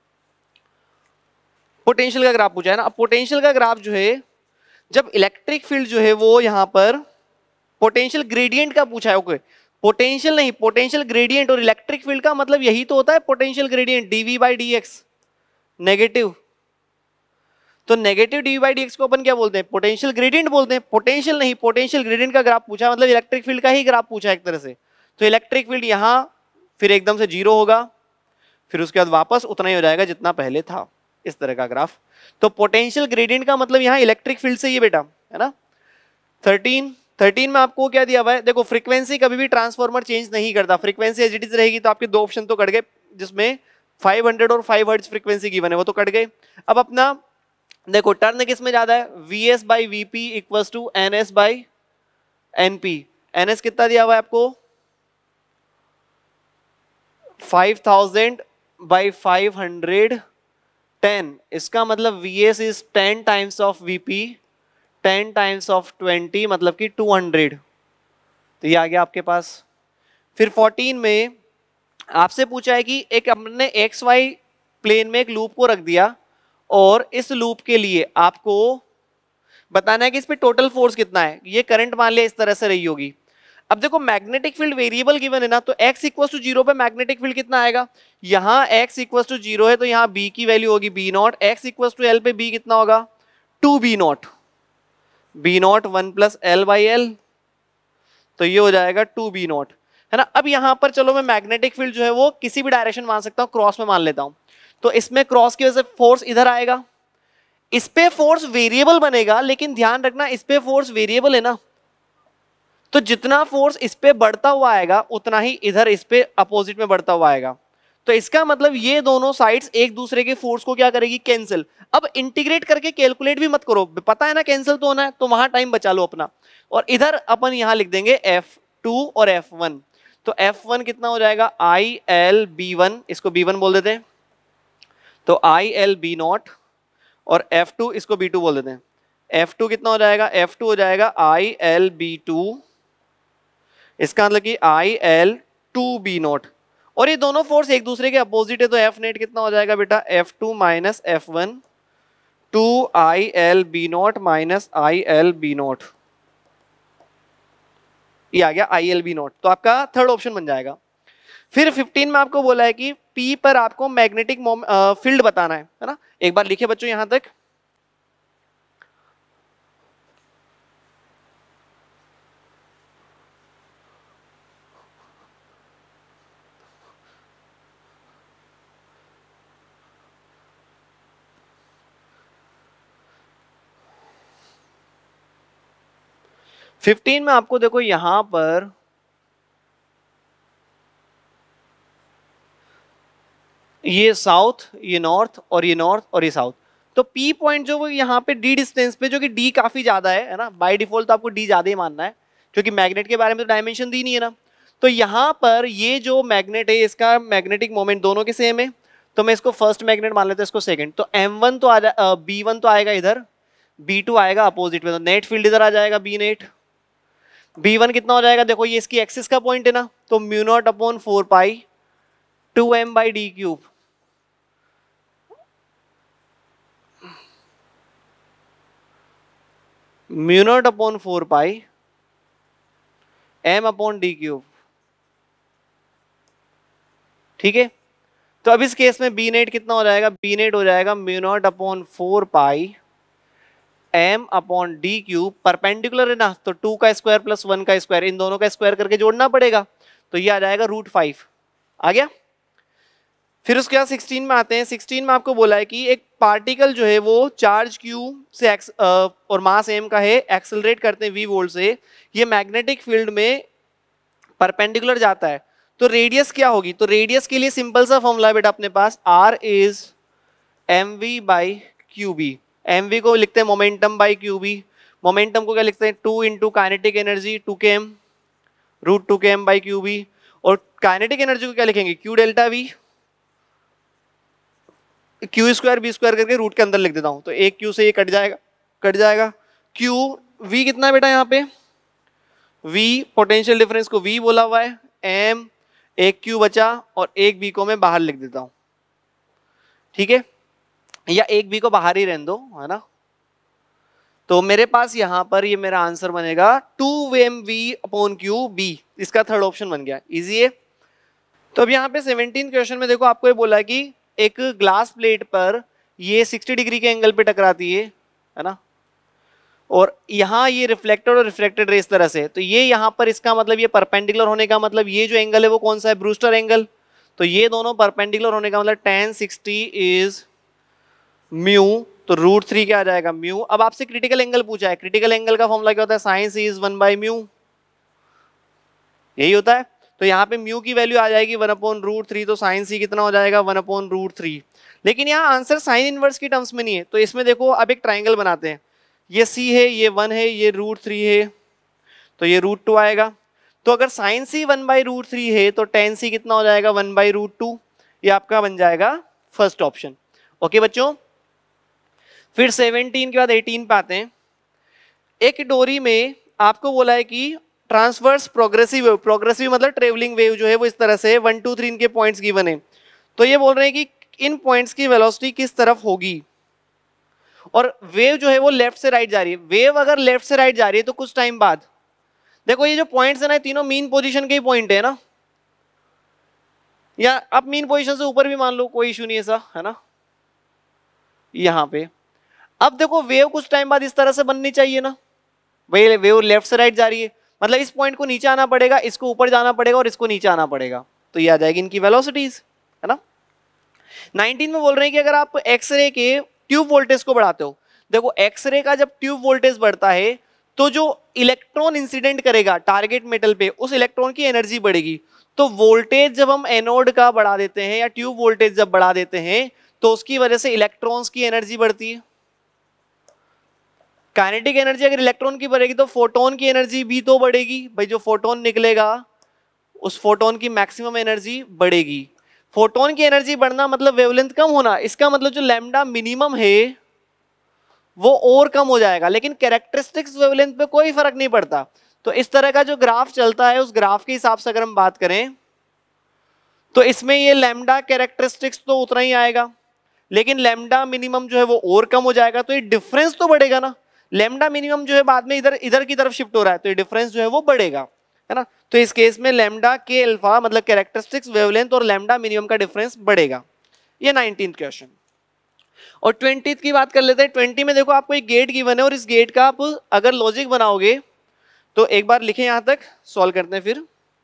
पोटेंशियल का ग्राफ पूछा है ना। अब पोटेंशियल का ग्राफ जो है, जब इलेक्ट्रिक फील्ड जो है वो यहां पर पोटेंशियल ग्रेडियंट का पूछा है। ओके, पोटेंशियल नहीं, पोटेंशियल ग्रेडियंट, और इलेक्ट्रिक फील्ड का मतलब यही तो होता है potential gradient dv by D X negative. तो negative dv by D X को अपन क्या बोलते हैं पोटेंशियल ग्रेडियंट बोलते हैं। पोटेंशियल नहीं, पोटेंशियल ग्रेडियंट का ग्राफ पूछा मतलब इलेक्ट्रिक फील्ड का ही ग्राफ पूछा है एक तरह से। तो इलेक्ट्रिक फील्ड यहां फिर एकदम से 0 होगा, फिर उसके बाद वापस उतना ही हो जाएगा जितना पहले था, इस तरह का ग्राफ। तो पोटेंशियल ग्रेडियंट का मतलब यहाँ इलेक्ट्रिक फील्ड से ये बेटा है ना। 13 में आपको क्या दिया हुआ है, देखो फ्रीक्वेंसी कभी भी ट्रांसफॉर्मर चेंज नहीं करता, फ्रीक्वेंसी एज इट इज रहेगी। तो आपके 2 ऑप्शन तो कट गए, जिसमें 500 और 5 हर्ट्ज फ्रीक्वेंसी गिवन है वो तो कट गए। अब अपना देखो टर्न किस में ज्यादा है, VS by VP equals to NS by NP. NS कितना दिया हुआ है आपको 5000 बाई 510। इसका मतलब VS is 10 times of VP 10 times of 20 मतलब कि 200। तो ये आ गया आपके पास। फिर 14 में आपसे पूछा है कि एक हमने एक्स वाई प्लेन में एक लूप को रख दिया और इस लूप के लिए आपको बताना है कि इस पे टोटल फोर्स कितना है। ये करंट मान लिया इस तरह से रही होगी, अब देखो मैग्नेटिक फील्ड वेरिएबल गिवन है ना, तो x इक्वल टू 0 पे मैग्नेटिक फील्ड कितना आएगा, यहाँ x इक्वल टू 0 है तो यहाँ b की वैल्यू होगी b not, x equal to l पे b कितना होगा 2b not, b not 1 plus l by L, तो ये हो जाएगा 2b नॉट, है ना। अब यहाँ पर चलो मैं मैग्नेटिक फील्ड जो है वो किसी भी डायरेक्शन मान सकता हूँ, क्रॉस में मान लेता हूँ, तो इसमें क्रॉस की वजह से फोर्स इधर आएगा, इस पे फोर्स वेरिएबल बनेगा, लेकिन ध्यान रखना इस पे फोर्स वेरिएबल है ना, तो जितना फोर्स इस पे बढ़ता हुआ आएगा उतना ही इधर इस पे अपोजिट में बढ़ता हुआ आएगा, तो इसका मतलब ये दोनों साइड्स एक दूसरे के फोर्स को क्या करेगी, कैंसिल। अब इंटीग्रेट करके कैलकुलेट भी मत करो, पता है ना कैंसिल तो होना है, तो वहां टाइम बचा लो अपना, और इधर अपन यहां लिख देंगे F2 और F1, तो F1 कितना हो जाएगा ILB1, इसको B1 बोल देते हैं, तो ILB नॉट, और F2 इसको B2 बोल देते हैं, F2 कितना हो जाएगा, F2 हो जाएगा ILB2, इसका मतलब कि IL2B नॉट, और ये दोनों फोर्स एक दूसरे के अपोजिट है, तो F नेट कितना हो जाएगा बेटा F2 minus F1, 2ILB not minus ILB not, ये आ गया ILB नॉट, तो आपका थर्ड ऑप्शन बन जाएगा। फिर 15 में आपको बोला है कि P पर आपको मैग्नेटिक फील्ड बताना है ना, एक बार लिखे बच्चों यहां तक, फिफ्टीन में आपको देखो यहां पर ये साउथ, ये नॉर्थ, और ये नॉर्थ, और ये साउथ, तो P पॉइंट जो वो यहाँ पे D डिस्टेंस पे, जो कि D काफी ज्यादा है ना, बाय डिफॉल्ट तो आपको D ज्यादा ही मानना है, क्योंकि मैग्नेट के बारे में तो डायमेंशन दी नहीं है ना, तो यहाँ पर ये जो मैग्नेट है इसका मैग्नेटिक मोमेंट दोनों के सेम है, तो मैं इसको फर्स्ट मैग्नेट मान लेता हूँ, इसको सेकंड, तो M1 तो आ जाए, B1 तो आएगा इधर, B2 आएगा अपोजिट में, तो नेट फील्ड इधर आ जाएगा B नेट, B1 कितना हो जाएगा, देखो ये इसकी एक्सिस का पॉइंट है ना, तो mu not upon 4 pi 2m by D cube, mu not upon 4 pi m upon D cube, ठीक है। तो अब इस केस में बी नेट कितना हो जाएगा, बी नेट हो जाएगा mu not upon 4 pi m upon D cube, perpendicular है ना, तो 2 का स्क्वायर प्लस 1 का स्क्वायर, इन दोनों का स्क्वायर करके जोड़ना पड़ेगा, तो ये आ जाएगा √5 आ गया। फिर उसके बाद 16 में आते हैं, 16 में आपको बोला है कि एक पार्टिकल जो है वो चार्ज Q से और मास m का है, एक्सेलरेट करते हैं v वोल्ट से, ये मैग्नेटिक फील्ड में परपेंडिकुलर जाता है, तो रेडियस क्या होगी, तो रेडियस के लिए सिंपल सा फॉर्मूला है बेटा अपने पास, R is mv by QB, mv को लिखते हैं मोमेंटम बाई QB, मोमेंटम को क्या लिखते हैं 2 into kinetic energy 2km √2km by QB, और काइनेटिक एनर्जी को क्या लिखेंगे Q delta V, Q square B square करके रूट के अंदर लिख देता हूं, तो एक Q से ये कट जाएगा, Q V कितना है बेटा यहाँ पे, V पोटेंशियल डिफरेंस को V बोला हुआ है, M एक Q बचा और एक B को मैं बाहर लिख देता हूं, ठीक है, या एक B को बाहर ही रहने दो, है ना, तो मेरे पास यहां पर ये मेरा आंसर बनेगा 2mv अपॉन QB, इसका थर्ड ऑप्शन बन गया, इजी है। तो अब यहाँ पे 17 क्वेश्चन में देखो आपको ये बोला कि एक ग्लास प्लेट पर ये 60 डिग्री के एंगल पे टकराती है ना, और यहाँ ये रिफ्लेक्टेड और रिफ्रैक्टेड रे इस तरह से, तो ये यहाँ पर इसका मतलब ये परपेंडिकुलर होने का मतलब ये जो एंगल है वो कौन सा है, ब्रूस्टर एंगल, तो ये दोनों परपेंडिकुलर होने का मतलब tan 60 इज म्यू, तो √3 क्या आ जाएगा म्यू। अब आपसे क्रिटिकल एंगल पूछा है, क्रिटिकल एंगल का फॉर्मूला क्या होता है, sine C is 1 by mu, यही होता है, तो यहाँ पे म्यू की वैल्यू आ जाएगी 1/√3, तो साइन सी कितना हो जाएगा 1/√3, लेकिन यहाँ आंसर साइन इनवर्स की टर्म्स में नहीं है, तो इसमें देखो अब एक ट्राइंगल बनाते हैं, ये C है, ये 1 है, ये √3 है, तो ये √2 आएगा, तो अगर साइन सी 1/√3 है तो tan c कितना हो जाएगा 1/√2, ये आपका बन जाएगा फर्स्ट ऑप्शन। ओके बच्चों, फिर 17 के बाद 18 पे आते हैं। एक डोरी में आपको बोला है कि ट्रांसवर्स प्रोग्रेसिव वेव, प्रोग्रेसिव मतलब ट्रेवलिंग वेव जो है वो इस तरह से 1 2 3 इनके पॉइंट्स गिवन है, तो ये बोल रहे हैं कि इन पॉइंट्स की वेलोसिटी किस तरफ होगी, और वेव जो है वो लेफ्ट से राइट जा रही है। वेव अगर लेफ्ट से राइट जा रही है तो कुछ टाइम बाद देखो ये जो पॉइंट्स है ना, तीनों मीन पोजीशन के ही पॉइंट है ना, या आप मीन पोजीशन से ऊपर भी मान लो, कोई इशू नहीं ऐसा, है ना। यहां पे अब देखो वेव कुछ टाइम बाद इस तरह से बननी चाहिए ना, वही वेव लेफ्ट से राइट जा रही है, मतलब इस पॉइंट को नीचे आना पड़ेगा, इसको ऊपर जाना पड़ेगा और इसको नीचे आना पड़ेगा, तो ये आ जाएगी इनकी वेलोसिटीज, है ना। 19 में बोल रहे हैं कि अगर आप एक्सरे के ट्यूब वोल्टेज को बढ़ाते हो, देखो एक्सरे का जब ट्यूब वोल्टेज बढ़ता है तो जो इलेक्ट्रॉन इंसिडेंट करेगा टारगेट मेटल पे, उस इलेक्ट्रॉन की एनर्जी बढ़ेगी। तो वोल्टेज जब हम एनोड का बढ़ा देते हैं या ट्यूब वोल्टेज जब बढ़ा देते हैं तो उसकी वजह से इलेक्ट्रॉन्स की एनर्जी बढ़ती है। काइनेटिक एनर्जी अगर इलेक्ट्रॉन की बढ़ेगी तो फोटोन की एनर्जी भी तो बढ़ेगी भाई, जो फोटोन निकलेगा उस फोटोन की मैक्सिमम एनर्जी बढ़ेगी। फोटोन की एनर्जी बढ़ना मतलब वेवलेंथ कम होना, इसका मतलब जो लैम्डा मिनिमम है वो और कम हो जाएगा, लेकिन कैरेक्टरिस्टिक्स वेवलेंथ पे कोई फर्क नहीं पड़ता। तो इस तरह का जो ग्राफ चलता है उस ग्राफ के हिसाब से अगर हम बात करें तो इसमें ये लैम्डा कैरेक्टरिस्टिक्स तो उतना ही आएगा, लेकिन लैम्डा मिनिमम जो है वो और कम हो जाएगा, तो ये डिफरेंस तो बढ़ेगा ना। लैम्डा मिनिमम जो है बाद में इधर इधर की तरफ शिफ्ट हो रहा है, तो ये डिफरेंस जो है वो बढ़ेगा, है ना। तो इस केस में लैम्डा के अल्फा मतलब कैरेक्टरिस्टिक्स वेवलेंथ और लैम्डा मिनिमम का डिफरेंस बढ़ेगा। ये 19th क्वेश्चन। और 20th की बात कर लेते हैं। 20 में देखो आपको एक गेट गिवन है और इस गेट का आप अगर लॉजिक बनाओगे तो एक बार लिखें, यहां तक सॉल्व करते हैं फिर।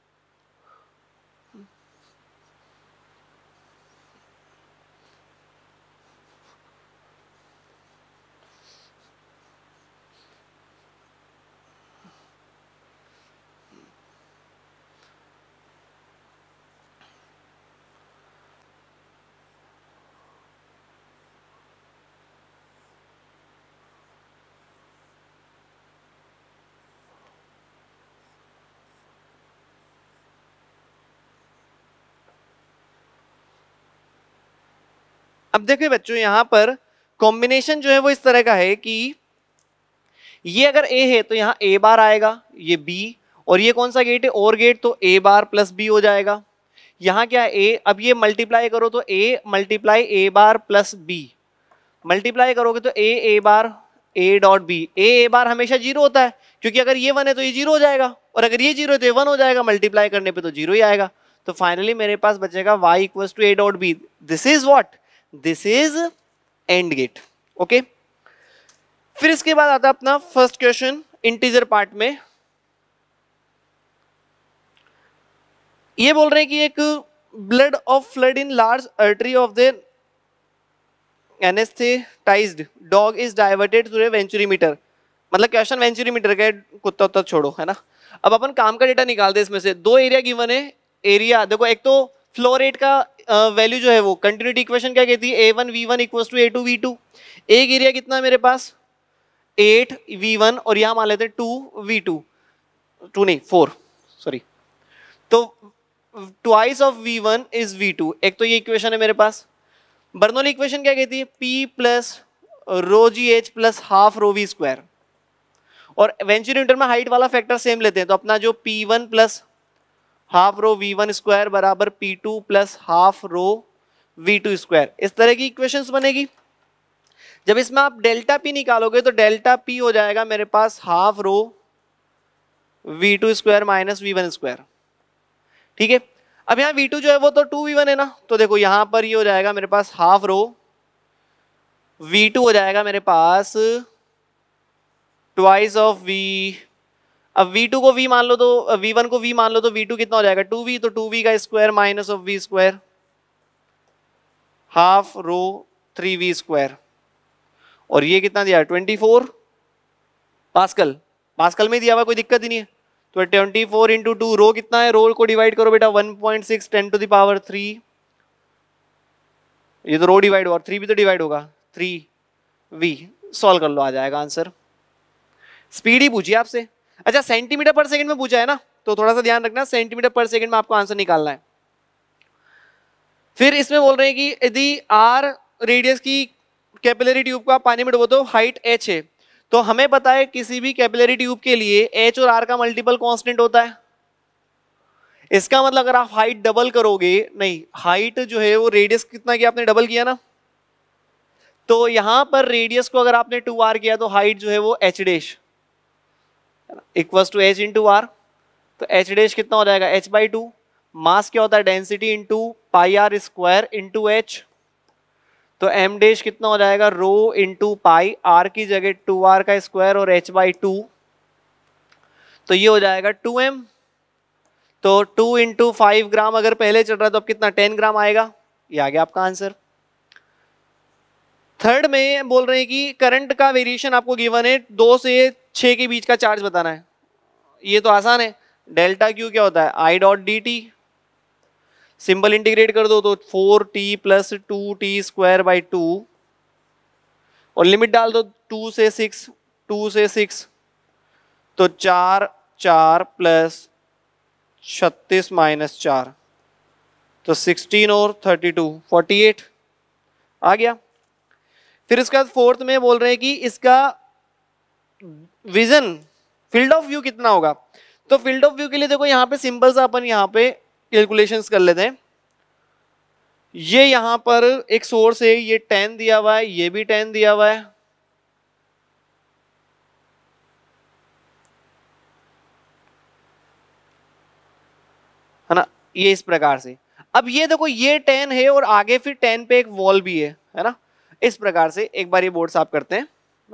अब देखिए बच्चों, यहां पर कॉम्बिनेशन जो है वो इस तरह का है कि ये अगर ए है तो यहाँ ए बार आएगा, ये बी, और ये कौन सा गेट है, और गेट, तो ए बार प्लस बी हो जाएगा। यहाँ क्या है ए, अब ये मल्टीप्लाई करो तो A multiply A bar plus B, multiply करोगे तो ए बार ए डॉट बी। ए बार हमेशा जीरो होता है, क्योंकि अगर ये 1 है तो ये जीरो हो जाएगा, और अगर ये जीरो है तो ये 1 हो जाएगा, मल्टीप्लाई करने पे तो जीरो ही आएगा। तो फाइनली मेरे पास बचेगा y equals to A dot B. This is what, this is and gate. Okay, फिर इसके बाद आता है अपना फर्स्ट क्वेश्चन इंटीजर पार्ट में। ये बोल रहे हैं कि एक blood of flood in large artery of the anaesthetized dog is diverted through a venturimeter. मतलब क्वेश्चन वेंचुरीमीटर का, कुत्ता उत्ता छोड़ो, है ना। अब अपन काम का डेटा निकालते हैं। इसमें से दो एरिया गिवन है। एरिया देखो, एक तो फ्लो रेट का वैल्यू जो है वो कंटिन्यूटी इक्वेशन क्या कहती है, a1 v1 equals to a2 v2। एक एरिया कितना है मेरे पास 8 v1 और यहां मान लेते हैं 2 v2, 2 नहीं 4 सॉरी, तो twice of v1 is v2। एक तो ये इक्वेशन है मेरे पास। बर्नौली इक्वेशन क्या कहती है, p plus rho G H plus half rho V square, और वेंचुरीमीटर में हाइट वाला फैक्टर सेम लेते हैं, तो अपना जो p1 प्लस हाफ रो v1 स्क्वायर बराबर p2 plus half rho v2 square, इस तरह की इक्वेशंस बनेगी। जब इसमें आप डेल्टा p निकालोगे तो डेल्टा p हो जाएगा मेरे पास half rho v2 square minus v1 square. ठीक है, अब यहाँ v2 जो है वो तो 2v1 है ना, तो देखो यहां पर ये हो जाएगा मेरे पास हाफ रो v2 हो जाएगा मेरे पास ट्वाइस ऑफ v। अब v2 को v मान लो तो v1 को v मान लो तो v2 कितना हो जाएगा 2v, तो 2v का square minus of v square half rho 3v square, और ये कितना दिया 24 पास्कल, पास्कल में दिया हुआ, कोई दिक्कत ही नहीं है। तो 24 इंटू 2, रो कितना है, रो को डिवाइड करो बेटा 1.6 10 टू द पावर 3, ये तो रो डिवाइड होगा, 3 भी तो डिवाइड होगा 3v। सॉल्व कर लो, आ जाएगा आंसर। स्पीड ही पूछिए आपसे। अच्छा सेंटीमीटर पर सेकंड में पूछा है ना, तो थोड़ा सा ध्यान रखना, सेंटीमीटर पर सेकंड में आपको आंसर निकालना है। फिर इसमें बोल रहे हैं कि यदि आर रेडियस की कैपिलरी ट्यूब को आप पानी में डुबो तो हाइट h है, तो हमें पता है किसी भी कैपिलरी ट्यूब के लिए h और r का मल्टीपल कांस्टेंट होता है। इसका मतलब अगर आप हाइट डबल करोगे, नहीं हाइट जो है वो रेडियस कितना किया आपने, डबल किया ना, तो यहां पर रेडियस को अगर आपने 2r किया तो हाइट जो है वो h dash, equals to H into R, तो एच डैश कितना हो जाएगा h/2, मास क्या होता है density into pi R square into H, तो एम डैश कितना हो जाएगा रो इंटू पाई, आर की जगह 2r का स्क्वायर और h/2, तो ये हो जाएगा 2m। तो 2 इंटू 5 ग्राम अगर पहले चल रहा है तो अब कितना 10 ग्राम आएगा, ये आ गया आपका आंसर। थर्ड में बोल रहे हैं कि करंट का वेरिएशन आपको गिवन है, 2 से 6 के बीच का चार्ज बताना है। ये तो आसान है, डेल्टा क्यू क्या होता है I dot D T, symbol integrate कर दो तो 4t plus 2t square by 2 और लिमिट डाल दो 2 से 6 तो 4 प्लस 36 माइनस 4 तो 16 और 32 48 आ गया। फिर इसके बाद फोर्थ में बोल रहे हैं कि इसका विजन फील्ड ऑफ व्यू कितना होगा। तो फील्ड ऑफ व्यू के लिए देखो यहाँ पे सिंपल सा अपन यहाँ पे कैलकुलेशंस कर लेते हैं। ये यहाँ पर एक सोर्स है, ये 10 दिया हुआ है, ये भी 10 दिया हुआ है ना, ये इस प्रकार से। अब ये देखो ये 10 है और आगे फिर 10 पे एक वॉल भी है ना, इस प्रकार से। एक बार ये बोर्ड साफ करते हैं ना।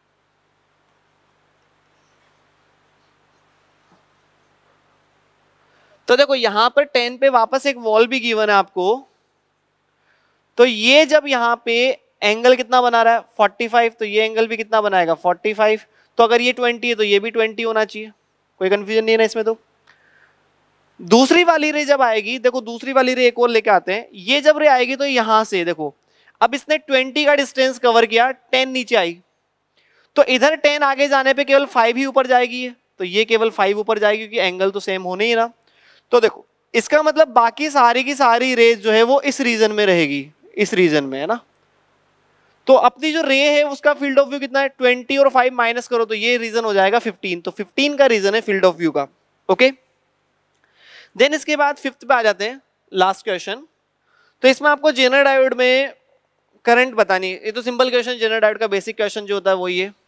तो देखो यहां पर 10 पे वापस एक वॉल भी गिवन है आपको, तो ये जब यहां पे एंगल कितना बना रहा है 45, तो ये एंगल भी कितना बनाएगा 45। तो अगर ये 20 है तो ये भी 20 होना चाहिए, कोई कंफ्यूजन नहीं है ना इसमें। तो दूसरी वाली रे जब आएगी, देखो दूसरी वाली रे एक और लेके आते हैं, ये जब रे आएगी तो यहां से देखो अब इसने 20 का डिस्टेंस कवर किया, 10 नीचे आई, तो इधर 10 आगे जाने पे केवल 5 ही ऊपर जाएगी, तो ये केवल 5 ऊपर जाएगी क्योंकि एंगल तो सेम होने ही ना। तो देखो इसका मतलब बाकी सारी की सारी रेज जो है वो इस रीजन में रहेगी, इस रीजन में है ना। तो अपनी जो रे है उसका फील्ड ऑफ व्यू कितना है 20 और 5 माइनस करो तो ये रीजन हो जाएगा 15, तो 15 का रीजन है फील्ड ऑफ व्यू का। ओके, देन इसके बाद फिफ्थ पे आ जाते हैं, लास्ट क्वेश्चन। तो इसमें आपको जेनर डायोड में करंट बतानी है। ये तो सिंपल क्वेश्चन, जेनर डायोड का बेसिक क्वेश्चन जो होता है वही है।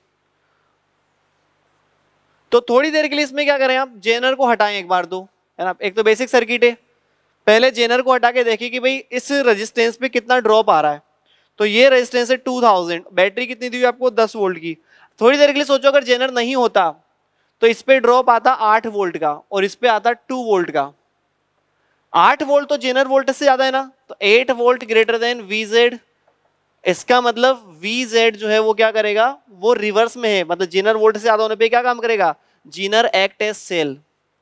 तो थोड़ी देर के लिए इसमें क्या करें, आप जेनर को हटाएं एक बार दो, है ना। एक तो बेसिक सर्किट है, पहले जेनर को हटा के देखिए कि भाई इस रेजिस्टेंस पे कितना ड्रॉप आ रहा है। तो ये रेजिस्टेंस है 2000, बैटरी कितनी दी हुई आपको 10 वोल्ट की। थोड़ी देर के लिए सोचो अगर जेनर नहीं होता तो इस पे ड्रॉप आता 8 वोल्ट का और इस पे आता 2 वोल्ट का। 8 वोल्ट तो जेनर वोल्टेज से ज्यादा है ना, तो 8 वोल्ट ग्रेटर देन VZ। इसका मतलब VZ जो है वो क्या करेगा, वो रिवर्स में है, मतलब जेनर वोल्टेज से ज्यादा होने पे क्या काम करेगा, Zener act as cell,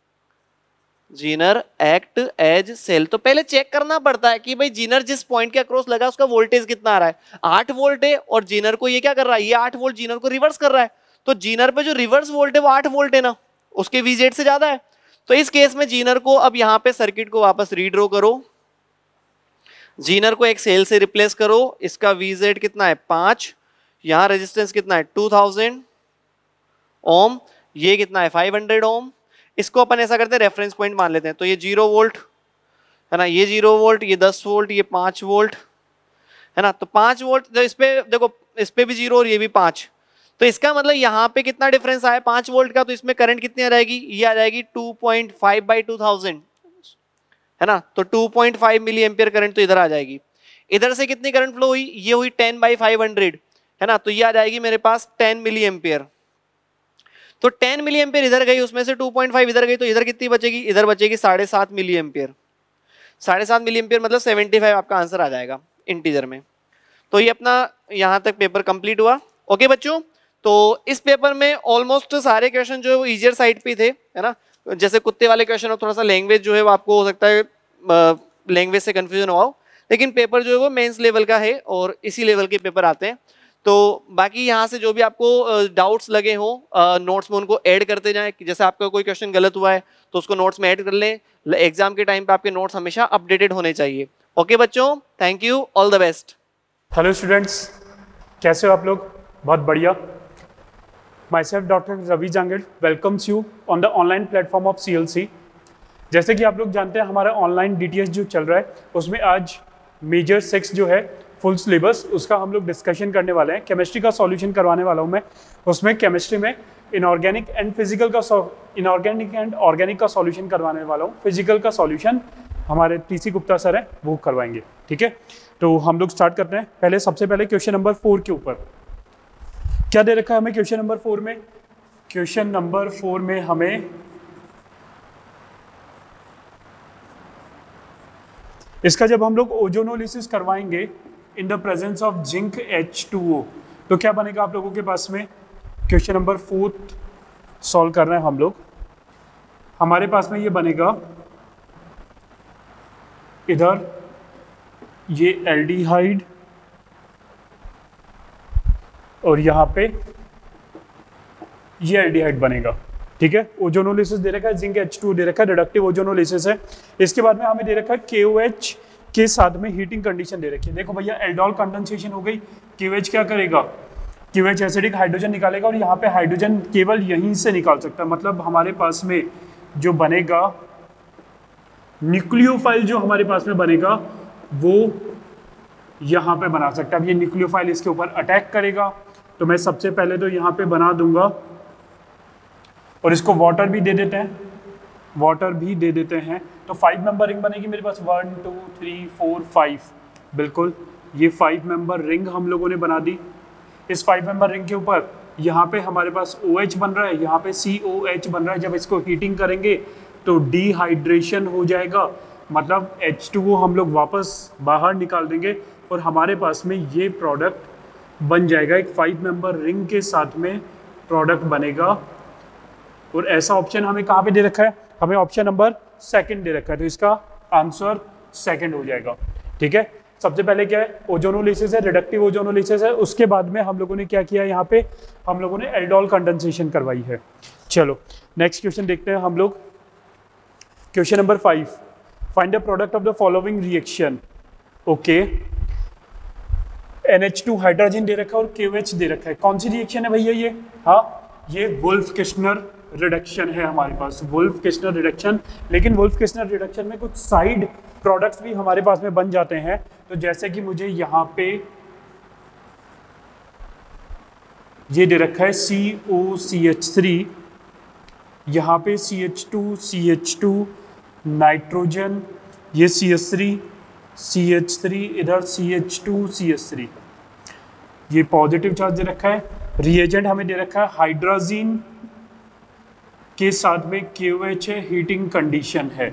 Zener act as cell. तो पहले चेक करना पड़ता है कि भाई जीनर जिस पॉइंट के अक्रॉस लगा उसका वोल्टेज कितना आ रहा है। 8 वोल्ट है और जीनर को ये क्या कर रहा है, ये 8 वोल्ट जीनर को रिवर्स कर रहा है, तो जीनर पे जो रिवर्स वोल्ट है वो 8 वोल्ट है ना, उसके VZ से ज्यादा है। तो इस केस में जीनर को अब यहां पे सर्किट को वापस रीड्रॉ करो, जीनर को एक सेल से रिप्लेस करो, इसका VZ कितना है 5, यहां रेजिस्टेंस कितना है 2000 ओम, ये कितना है 500 ओम। इसको अपन ऐसा करते हैं रेफरेंस पॉइंट मान लेते हैं, तो ये 0 वोल्ट है ना, ये 0 वोल्ट, ये 10 वोल्ट, ये 5 वोल्ट है ना। तो 5 वोल्ट, तो इस पे देखो इस पे भी 0 और ये भी 5, तो इसका मतलब यहाँ पे कितना डिफरेंस आया 5 वोल्ट का, तो इसमें करंट कितनी आ जाएगी, ये आ जाएगी 2.5 बाई 2000 है ना। तो 2.5 मिली एम्पियर करंट तो इधर आ जाएगी। इधर से कितनी करंट फ्लो हुई, ये हुई 10 बाई 500 है ना, तो ये आ जाएगी मेरे पास 10 मिली एम्पियर। तो 10 मिली एम्पियर इधर गई, उसमें से 2.5 इधर गई, तो इधर कितनी बचेगी, इधर बचेगी 7.5 मिली एम्पियर। 7.5 मिली एम्पियर मतलब 75 आपका आंसर आ जाएगा इंटीजर में। तो ये अपना यहाँ तक पेपर कंप्लीट हुआ। ओके बच्चों, तो इस पेपर में ऑलमोस्ट सारे क्वेश्चन जो है वो इजियर साइड पे थे, है ना। जैसे कुत्ते वाले क्वेश्चन और थोड़ा सा लैंग्वेज जो है वो आपको हो सकता है लैंग्वेज से कंफ्यूजन हुआ हो, लेकिन पेपर जो है वो मेंस लेवल का है और इसी लेवल के पेपर आते हैं। तो बाकी यहाँ से जो भी आपको डाउट्स लगे हो नोट्स में उनको ऐड करते जाएं। जैसे आपका कोई क्वेश्चन गलत हुआ है तो उसको नोट्स में ऐड कर लें। एग्जाम के टाइम पे आपके नोट्स हमेशा अपडेटेड होने चाहिए। ओके बच्चों, thank you, all the best. Hello students, कैसे हो आप लोग? बहुत बढ़िया। Myself doctor Ravi Jangar welcomes you on the online platform of CLC। जैसे कि आप लोग जानते हैं हमारा ऑनलाइन DTS जो चल रहा है उसमें आज मेजर 6 जो है फुल सिलेबस उसका हम लोग डिस्कशन करने वाले हैं। केमिस्ट्री का सॉल्यूशन करवाने वाला हूँ मैं। उसमें केमिस्ट्री में inorganic and inorganic and organic का सॉल्यूशन करवाने वाला हूँ। फिजिकल का सॉल्यूशन हमारे टीसी गुप्ता सर हैं, वो करवाएंगे। ठीक है, तो हम लोग स्टार्ट करते हैं। सबसे पहले क्वेश्चन नंबर 4 के ऊपर क्या दे रखा है हमें। क्वेश्चन नंबर 4 में, क्वेश्चन नंबर 4 में हमें इसका जब हम लोग ओजोनोलिसिस करवाएंगे in the presence of zinc H2O तो क्या बनेगा आप लोगों के पास में। क्वेश्चन नंबर 4 सॉल्व कर रहे हैं हम लोग। हमारे पास में ये बनेगा, इधर ये एल्डिहाइड और यहाँ पे ये एल्डिहाइड बनेगा। ठीक है, ओजोनोलिसिस दे रखा है, जिंक H2O दे रखा है, रिडक्टिव ओजोनोलिसिस है। इसके बाद में हमें दे रखा है KOH के साथ में हीटिंग कंडीशन दे रखी है। देखो भैया, एल्डोल कंडेंसेशन हो गई, KOH क्या करेगा, KOH एसिडिक हाइड्रोजन निकालेगा और यहाँ पे हाइड्रोजन केवल यहीं से निकाल सकता है। मतलब हमारे पास में जो बनेगा न्यूक्लियोफाइल, जो हमारे पास में बनेगा वो यहाँ पे बना सकता है। अब ये न्यूक्लियोफाइल इसके ऊपर अटैक करेगा, तो मैं सबसे पहले तो यहाँ पे बना दूंगा और इसको वाटर भी दे देते हैं, वाटर भी दे देते हैं। तो 5 मेंबर रिंग बनेगी मेरे पास, 1 2 3 4 5। बिल्कुल, ये 5 मेंबर रिंग हम लोगों ने बना दी। इस 5 मेंबर रिंग के ऊपर यहाँ पे हमारे पास OH बन रहा है, यहाँ पे COH बन रहा है। जब इसको हीटिंग करेंगे तो डिहाइड्रेशन हो जाएगा, मतलब H2O हम लोग वापस बाहर निकाल देंगे और हमारे पास में ये प्रोडक्ट बन जाएगा। एक 5 मेंबर रिंग के साथ में प्रोडक्ट बनेगा। और ऐसा ऑप्शन हमें कहाँ पे दे रखा है, हमें ऑप्शन नंबर 2 दे रखा है, तो इसका आंसर 2 हो जाएगा। ठीक है, सबसे पहले क्या है, ओजोनोलिसिस है, रिडक्टिव ओजोनोलिसिस है। उसके बाद में हम लोगों ने क्या किया, यहाँ पे हम लोगों ने एल्डोल कंडेंसेशन करवाई है। चलो नेक्स्ट क्वेश्चन देखते हैं हम लोग। Question number 5, find the product of the following reaction. Okay, NH2 hydrogen दे रखा है और KOH दे रखा है। कौन सी रिएक्शन है भैया ये, हाँ ये वुल्फ-किर्चनर रिडक्शन है हमारे पास, वुल्फ-किर्चनर रिडक्शन। लेकिन वुल्फ-किर्चनर रिडक्शन में कुछ साइड प्रोडक्ट्स भी हमारे पास में बन जाते हैं। तो जैसे कि मुझे यहाँ पे ये दे रखा है COCH3, यहाँ पे CH2 नाइट्रोजन, ये CH3 इधर CH2 ये पॉजिटिव चार्ज दे रखा है। रिएजेंट हमें दे रखा है हाइड्रोजीन के साथ में KOH है, हीटिंग कंडीशन है।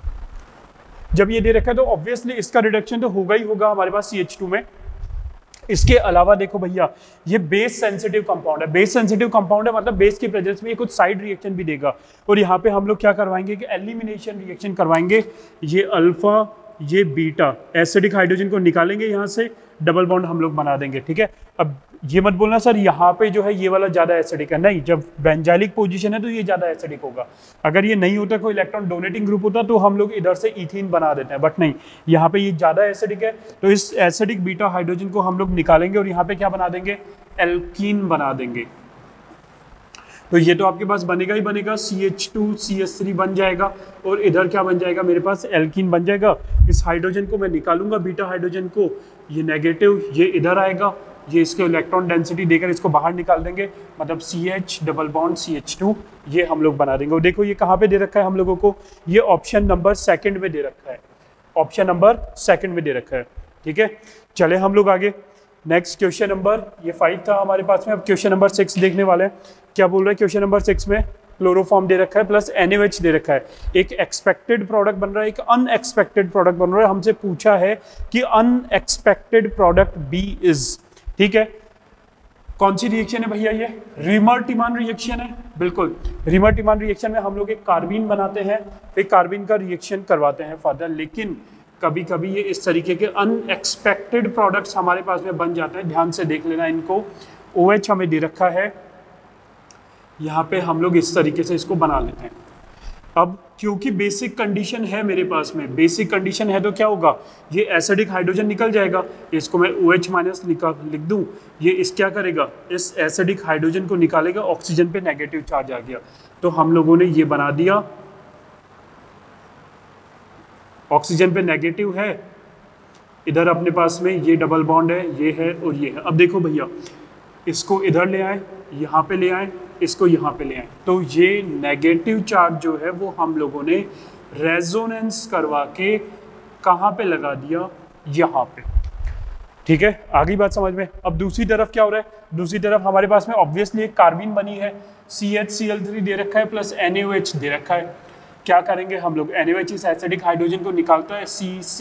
जब ये दे रखा है तो ऑब्वियसली इसका रिडक्शन तो होगा ही होगा हमारे पास CH2 में। इसके अलावा देखो भैया, ये बेस सेंसिटिव कंपाउंड है, बेस सेंसिटिव कंपाउंड है मतलब बेस की प्रेजेंस में ये कुछ साइड रिएक्शन भी देगा। और यहाँ पे हम लोग क्या करवाएंगे कि एलिमिनेशन रिएक्शन करवाएंगे। ये अल्फा, ये बीटा, एसिडिक हाइड्रोजन को निकालेंगे यहाँ से, डबल बॉन्ड हम लोग बना देंगे। ठीक है, अब ये मत बोलना सर यहाँ पे जो है ये वाला ज़्यादा एसिडिक है, नहीं, जब बेंजाइलिक पोजीशन है तो ये ज़्यादा एसिडिक होगा। अगर ये नहीं होता, कोई इलेक्ट्रॉन डोनेटिंग ग्रुप होता तो हम लोग इधर से इथीन बना देते हैं, बट नहीं, यहाँ पे ये ज़्यादा एसिडिक है। तो इस एसिडिक बीटा हाइड्रोजन को हम लोग निकालेंगे और यहाँ पे क्या बना देंगे, एल्कीन बना देंगे। तो ये तो आपके पास बनेगा ही बनेगा, CH2CH3 बन जाएगा और इधर क्या बन जाएगा मेरे पास, एल्कीन बन जाएगा। इस हाइड्रोजन को मैं निकालूंगा, बीटा हाइड्रोजन को, ये नेगेटिव, ये इधर आएगा, ये इसके इलेक्ट्रॉन डेंसिटी देकर इसको बाहर निकाल देंगे, मतलब CH डबल बॉन्ड CH2 ये हम लोग बना देंगे। और देखो ये कहाँ पे दे रखा है हम लोगों को, ये ऑप्शन नंबर 2 में दे रखा है, ऑप्शन नंबर 2 में दे रखा है। ठीक है, चले हम लोग आगे। नेक्स्ट क्वेश्चन नंबर, ये 5 था हमारे पास में, अब क्वेश्चन नंबर 6 देखने वाले हैं। क्या बोल रहे हैं क्वेश्चन नंबर 6 में, क्लोरोफॉर्म दे रखा है प्लस NaOH दे रखा है। एक एक्सपेक्टेड प्रोडक्ट बन रहा है, एक अनएक्सपेक्टेड प्रोडक्ट बन रहा है। हमसे पूछा है कि अनएक्सपेक्टेड प्रोडक्ट B इज, ठीक है, कौन सी रिएक्शन है भैया, ये रीमर-टिमान रिएक्शन है। बिल्कुल, रीमर-टिमान रिएक्शन में हम लोग एक कार्बीन बनाते हैं, फिर कार्बीन का रिएक्शन करवाते हैं फर्दर। लेकिन कभी कभी ये इस तरीके के अनएक्सपेक्टेड प्रोडक्ट्स हमारे पास में बन जाते हैं, ध्यान से देख लेना इनको। OH हमें दे रखा है, यहाँ पे हम लोग इस तरीके से इसको बना लेते हैं। अब क्योंकि बेसिक कंडीशन है मेरे पास में, बेसिक कंडीशन है तो क्या होगा, ये एसिडिक हाइड्रोजन निकल जाएगा, इसको मैं OH माइनस लिख दूं, ये इस क्या करेगा, इस एसिडिक हाइड्रोजन को निकालेगा, ऑक्सीजन पे नेगेटिव चार्ज आ गया, तो हम लोगों ने ये बना दिया, ऑक्सीजन पे नेगेटिव है, इधर अपने पास में ये डबल बॉन्ड है, ये है और ये है। अब देखो भैया, इसको इधर ले आए, यहाँ पे ले आए, इसको यहाँ पे ले आए, तो ये नेगेटिव चार्ज जो है वो हम लोगों ने रेजोनेंस करवा के कहाँ पे लगा दिया, यहाँ पे। ठीक है, आगे बात समझ में। अब दूसरी तरफ क्या हो रहा है, दूसरी तरफ हमारे पास में ऑब्वियसली एक कार्बिन बनी है, CHCl3 दे रखा है प्लस NaOH दे रखा है। क्या करेंगे हम लोग, NaOH इस एसिडिक हाइड्रोजन को निकालता है,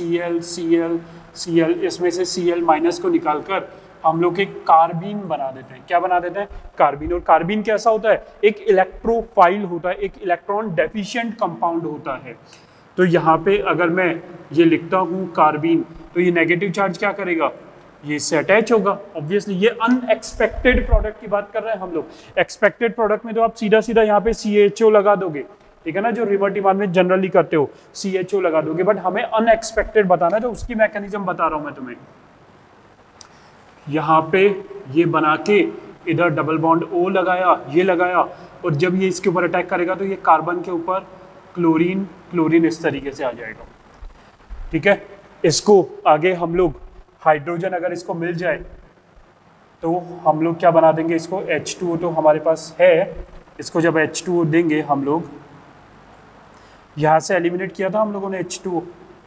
Cl, इसमें से Cl माइनस को निकालकर हम लोग एक कार्बिन बना देते हैं। क्या बना देते हैं, कार्बिन। और कार्बिन कैसा होता है, एक इलेक्ट्रोफाइल होता है, एक इलेक्ट्रॉन डेफिशिएंट कंपाउंड होता है। तो यहाँ पे अगर मैं ये लिखता हूँ कार्बिन, तो ये नेगेटिव चार्ज क्या करेगा, ये से अटैच होगा। ऑब्वियसली ये अनएक्सपेक्टेड प्रोडक्ट की बात कर रहे हैं हम लोग। एक्सपेक्टेड प्रोडक्ट में तो आप सीधा सीधा यहाँ पे CHO लगा दोगे, ठीक है ना, जो रिवर्स डिमांड में जनरली करते हो CHO लगा दोगे, बट हमें अनएक्सपेक्टेड बताना है, तो उसकी मैकेनिज्म बता रहा हूँ मैं तुम्हें। यहाँ पे ये बना के इधर डबल बॉन्ड O लगाया, ये लगाया, और जब ये इसके ऊपर अटैक करेगा तो ये कार्बन के ऊपर क्लोरीन, क्लोरीन इस तरीके से आ जाएगा। ठीक है, इसको आगे हम लोग हाइड्रोजन अगर इसको मिल जाए तो हम लोग क्या बना देंगे, इसको H2O तो हमारे पास है, इसको जब H2O देंगे हम लोग, यहाँ से एलिमिनेट किया था हम लोगों ने H2O,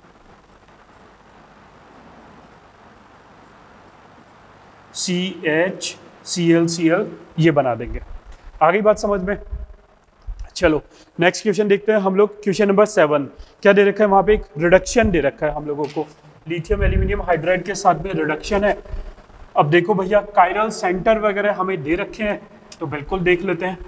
CHCl ये बना देंगे। आगे बात समझ में। चलो नेक्स्ट क्वेश्चन देखते हैं हम लोग, क्वेश्चन नंबर 7। क्या दे रखा है, वहां पे एक रिडक्शन दे रखा है हम लोगों को, लिथियम एल्यूमिनियम हाइड्राइड के साथ में रिडक्शन है। अब देखो भैया कायरल सेंटर वगैरह हमें दे रखे हैं, तो बिल्कुल देख लेते हैं।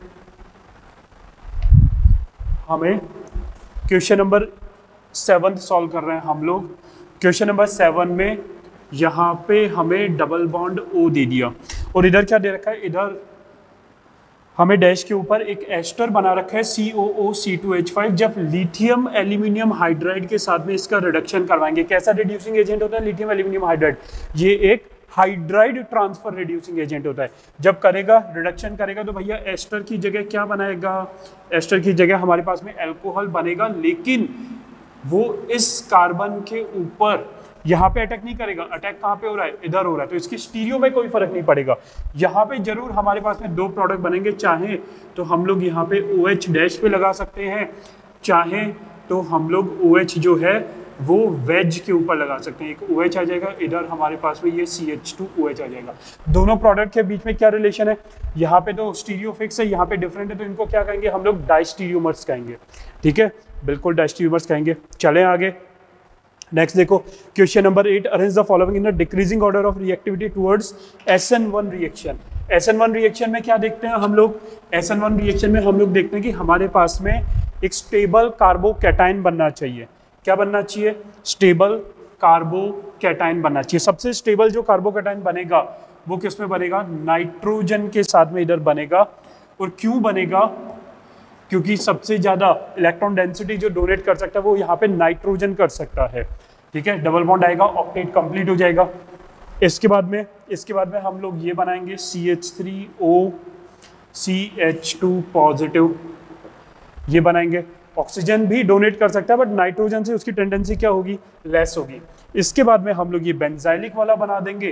हमें क्वेश्चन नंबर 7 सॉल्व कर रहे हैं हम लोग। क्वेश्चन नंबर 7 में यहाँ पे हमें डबल बॉन्ड O दे दिया, और इधर क्या दे रखा है, इधर हमें डैश के ऊपर एक एस्टर बना रखा है COOC2H5। जब लिथियम एल्यूमिनियम हाइड्राइड के साथ में इसका रिडक्शन करवाएंगे, कैसा रिड्यूसिंग एजेंट होता है लिथियम एल्यूमिनियम हाइड्राइड, ये एक हाइड्राइड ट्रांसफर रिड्यूसिंग एजेंट होता है। जब करेगा रिडक्शन करेगा तो भैया एस्टर की जगह क्या बनाएगा, एस्टर की जगह हमारे पास में अल्कोहल बनेगा, लेकिन वो इस कार्बन के ऊपर यहाँ पे अटैक नहीं करेगा। अटैक कहाँ पे हो रहा है, इधर हो रहा है, तो इसकी स्टीरियो में कोई फर्क नहीं पड़ेगा। यहाँ पे जरूर हमारे पास में 2 प्रोडक्ट बनेंगे, चाहे तो हम लोग यहाँ पे OH डैश पे लगा सकते हैं, चाहे तो हम लोग OH जो है वो वेज के ऊपर लगा सकते हैं। एक OH आ जाएगा, इधर हमारे पास में ये CH2OH आ जाएगा। दोनों प्रोडक्ट के बीच में क्या रिलेशन है, यहाँ पे तो स्टीरियो फिक्स है, यहाँ पे डिफरेंट है, तो इनको क्या कहेंगे हम लोग, डाइस्टीरियोमर्स कहेंगे। ठीक है, बिल्कुल डाइस्टीरियोमर्स कहेंगे। चलें आगे, नेक्स्ट देखो question number 8, arrange the following in the decreasing order of reactivity towards SN1 reaction. SN1 reaction में क्या देखते हैं हम लोग, SN1 रिएक्शन में हम लोग देखते हैं कि हमारे पास में एक स्टेबल कार्बोकैटायन बनना चाहिए। क्या बनना चाहिए, स्टेबल कार्बोकैटायन बनना चाहिए। सबसे स्टेबल जो कार्बोकैटायन बनेगा वो किस में बनेगा, नाइट्रोजन के साथ में इधर बनेगा। और क्यों बनेगा, क्योंकि सबसे ज्यादा इलेक्ट्रॉन डेंसिटी जो डोनेट कर सकता है वो यहाँ पे नाइट्रोजन कर सकता है। ठीक है, डबल बॉन्ड आएगा, ऑक्टेट कंप्लीट हो जाएगा। इसके बाद में हम लोग ये बनाएंगे CH3O CH2 पॉजिटिव, ये बनाएंगे। ऑक्सीजन भी डोनेट कर सकता है, बट नाइट्रोजन से उसकी टेंडेंसी क्या होगी, लेस होगी। इसके बाद में हम लोग ये बेंजाइलिक वाला बना देंगे।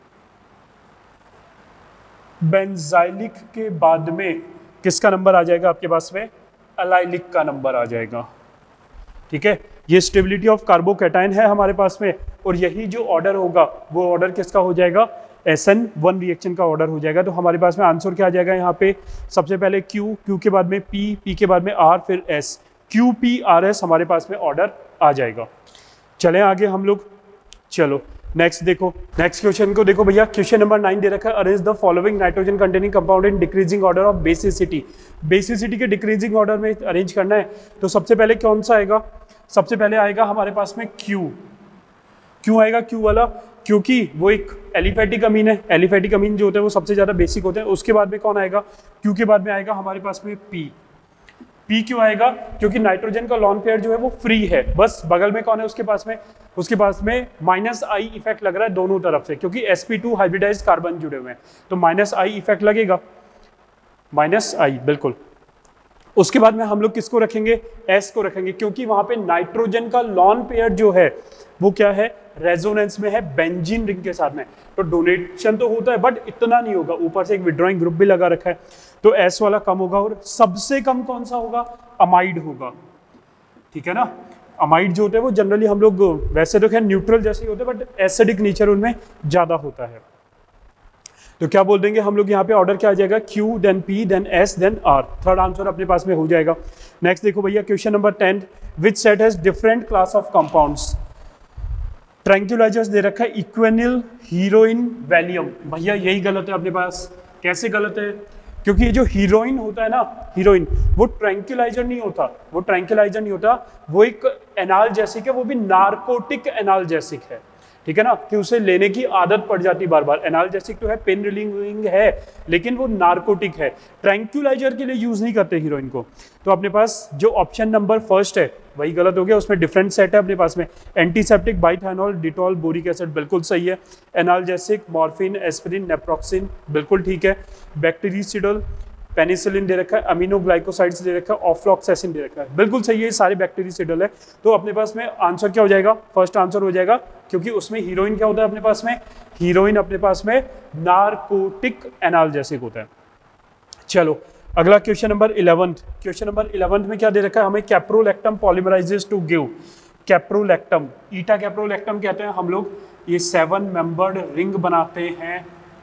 बेंजाइलिक के बाद में किसका नंबर आ जाएगा आपके पास में, अलाइलिक का नंबर आ जाएगा। ठीक है, ये स्टेबिलिटी ऑफ कार्बोकैटायन है हमारे पास में, और यही जो ऑर्डर होगा वो ऑर्डर किसका हो जाएगा, SN1 रिएक्शन का ऑर्डर हो जाएगा। तो हमारे पास में आंसर क्या आ जाएगा, यहाँ पे सबसे पहले Q के बाद में P के बाद में R, फिर S, QPRS हमारे पास में ऑर्डर आ जाएगा। चलें आगे हम लोग। चलो नेक्स्ट देखो, नेक्स्ट क्वेश्चन को देखो भैया, क्वेश्चन नंबर 9 दे रखा है, arrange the following nitrogen containing compound in decreasing order of basicity. Basicity के डिक्रीजिंग ऑर्डर में अरेंज करना है, तो सबसे पहले कौन सा आएगा, सबसे पहले आएगा हमारे पास में Q। क्यों आएगा Q वाला, क्योंकि वो एक एलिफेटिक अमीन है। एलिफेटिक अमीन जो होते हैं वो सबसे ज्यादा बेसिक होते हैं। उसके बाद में कौन आएगा, Q के बाद में आएगा हमारे पास में P। P क्यों आएगा, क्योंकि नाइट्रोजन का लॉन पेयर जो है वो फ्री है, बस बगल में कौन है उसके पास में, उसके पास में -I इफेक्ट लग रहा है दोनों तरफ से, क्योंकि sp2 हाइब्रिडाइज्ड कार्बन जुड़े हुए हैं, तो -I इफेक्ट लगेगा, -I बिल्कुल। उसके बाद में हम लोग किसको रखेंगे, एस को रखेंगे, क्योंकि वहां पे नाइट्रोजन का लॉन पेयर जो है वो क्या है, रेजोनेंस में है बेंजीन रिंग के साथ में। तो डोनेशन तो होता है बट इतना नहीं होगा, ऊपर से एक विड्रॉइंग ग्रुप भी लगा रखा है, तो एस वाला कम होगा। और सबसे कम कौन सा होगा, अमाइड होगा, ठीक है ना। अमाइड जो होते हैं वो जनरली हम लोग वैसे तो खैर न्यूट्रल जैसे ही होते हैं बट एसिडिक नेचर उनमें ज्यादा होता है। तो क्या बोल देंगे हम लोग यहाँ पे, ऑर्डर क्या आ जाएगा, Q then P then S then R। Third answer अपने पास में हो जाएगा। नेक्स्ट देखो भैया question number 10, which set has different class of compounds. Tranquillisers दे रखा है, इक्वेनिल, हीरोइन, वैलियम। भैया यही गलत है अपने पास। कैसे गलत है, क्योंकि ये जो हीरोइन होता है ना, हीरोइन वो ट्रैंक्विलाइजर नहीं होता, वो ट्रैंक्विलाइजर नहीं होता, वो एक एनाल्जेसिक है, वो भी नार्कोटिक एनाल्जेसिक है, ठीक है ना, कि उसे लेने की आदत पड़ जाती बार बार। एनाल्जेसिक तो है, पेन रिलीविंग है, लेकिन वो नार्कोटिक है, ट्रैंक्विलाइजर के लिए यूज नहीं करते हीरोइन को। तो अपने पास जो ऑप्शन नंबर फर्स्ट है वही गलत हो गया, उसमें डिफरेंट सेट है अपने पास में। Antiseptic, bithionol, Dettol, boric acid बिल्कुल सही है। एनाल्जेसिक, मॉर्फिन, एस्पिरिन, नेप्रोक्सिन बिल्कुल ठीक है। बैक्टीरिसिडल, पेनिसिलिन दे रखा है, अमीनोग्लाइकोसाइड्स दे रखा है, ऑफ्लॉक्सेसिन दे रखा है, बिल्कुल सही है, ये सारे बैक्टीरिसिडल है। तो अपने पास में आंसर क्या हो जाएगा, फर्स्ट आंसर हो जाएगा, क्योंकि उसमें हीरोइन क्या होता है अपने पास में, हीरोइन अपने पास में नार्कोटिक एनाल्जेसिक होता है। चलो अगला क्वेश्चन नंबर 11। क्वेश्चन नंबर 11 में क्या दे रखा है हमें, caprolactam polymerises to give. Caprolactam, eta caprolactam कहते हैं हम लोग, ये 7 मेंबर्ड रिंग बनाते हैं,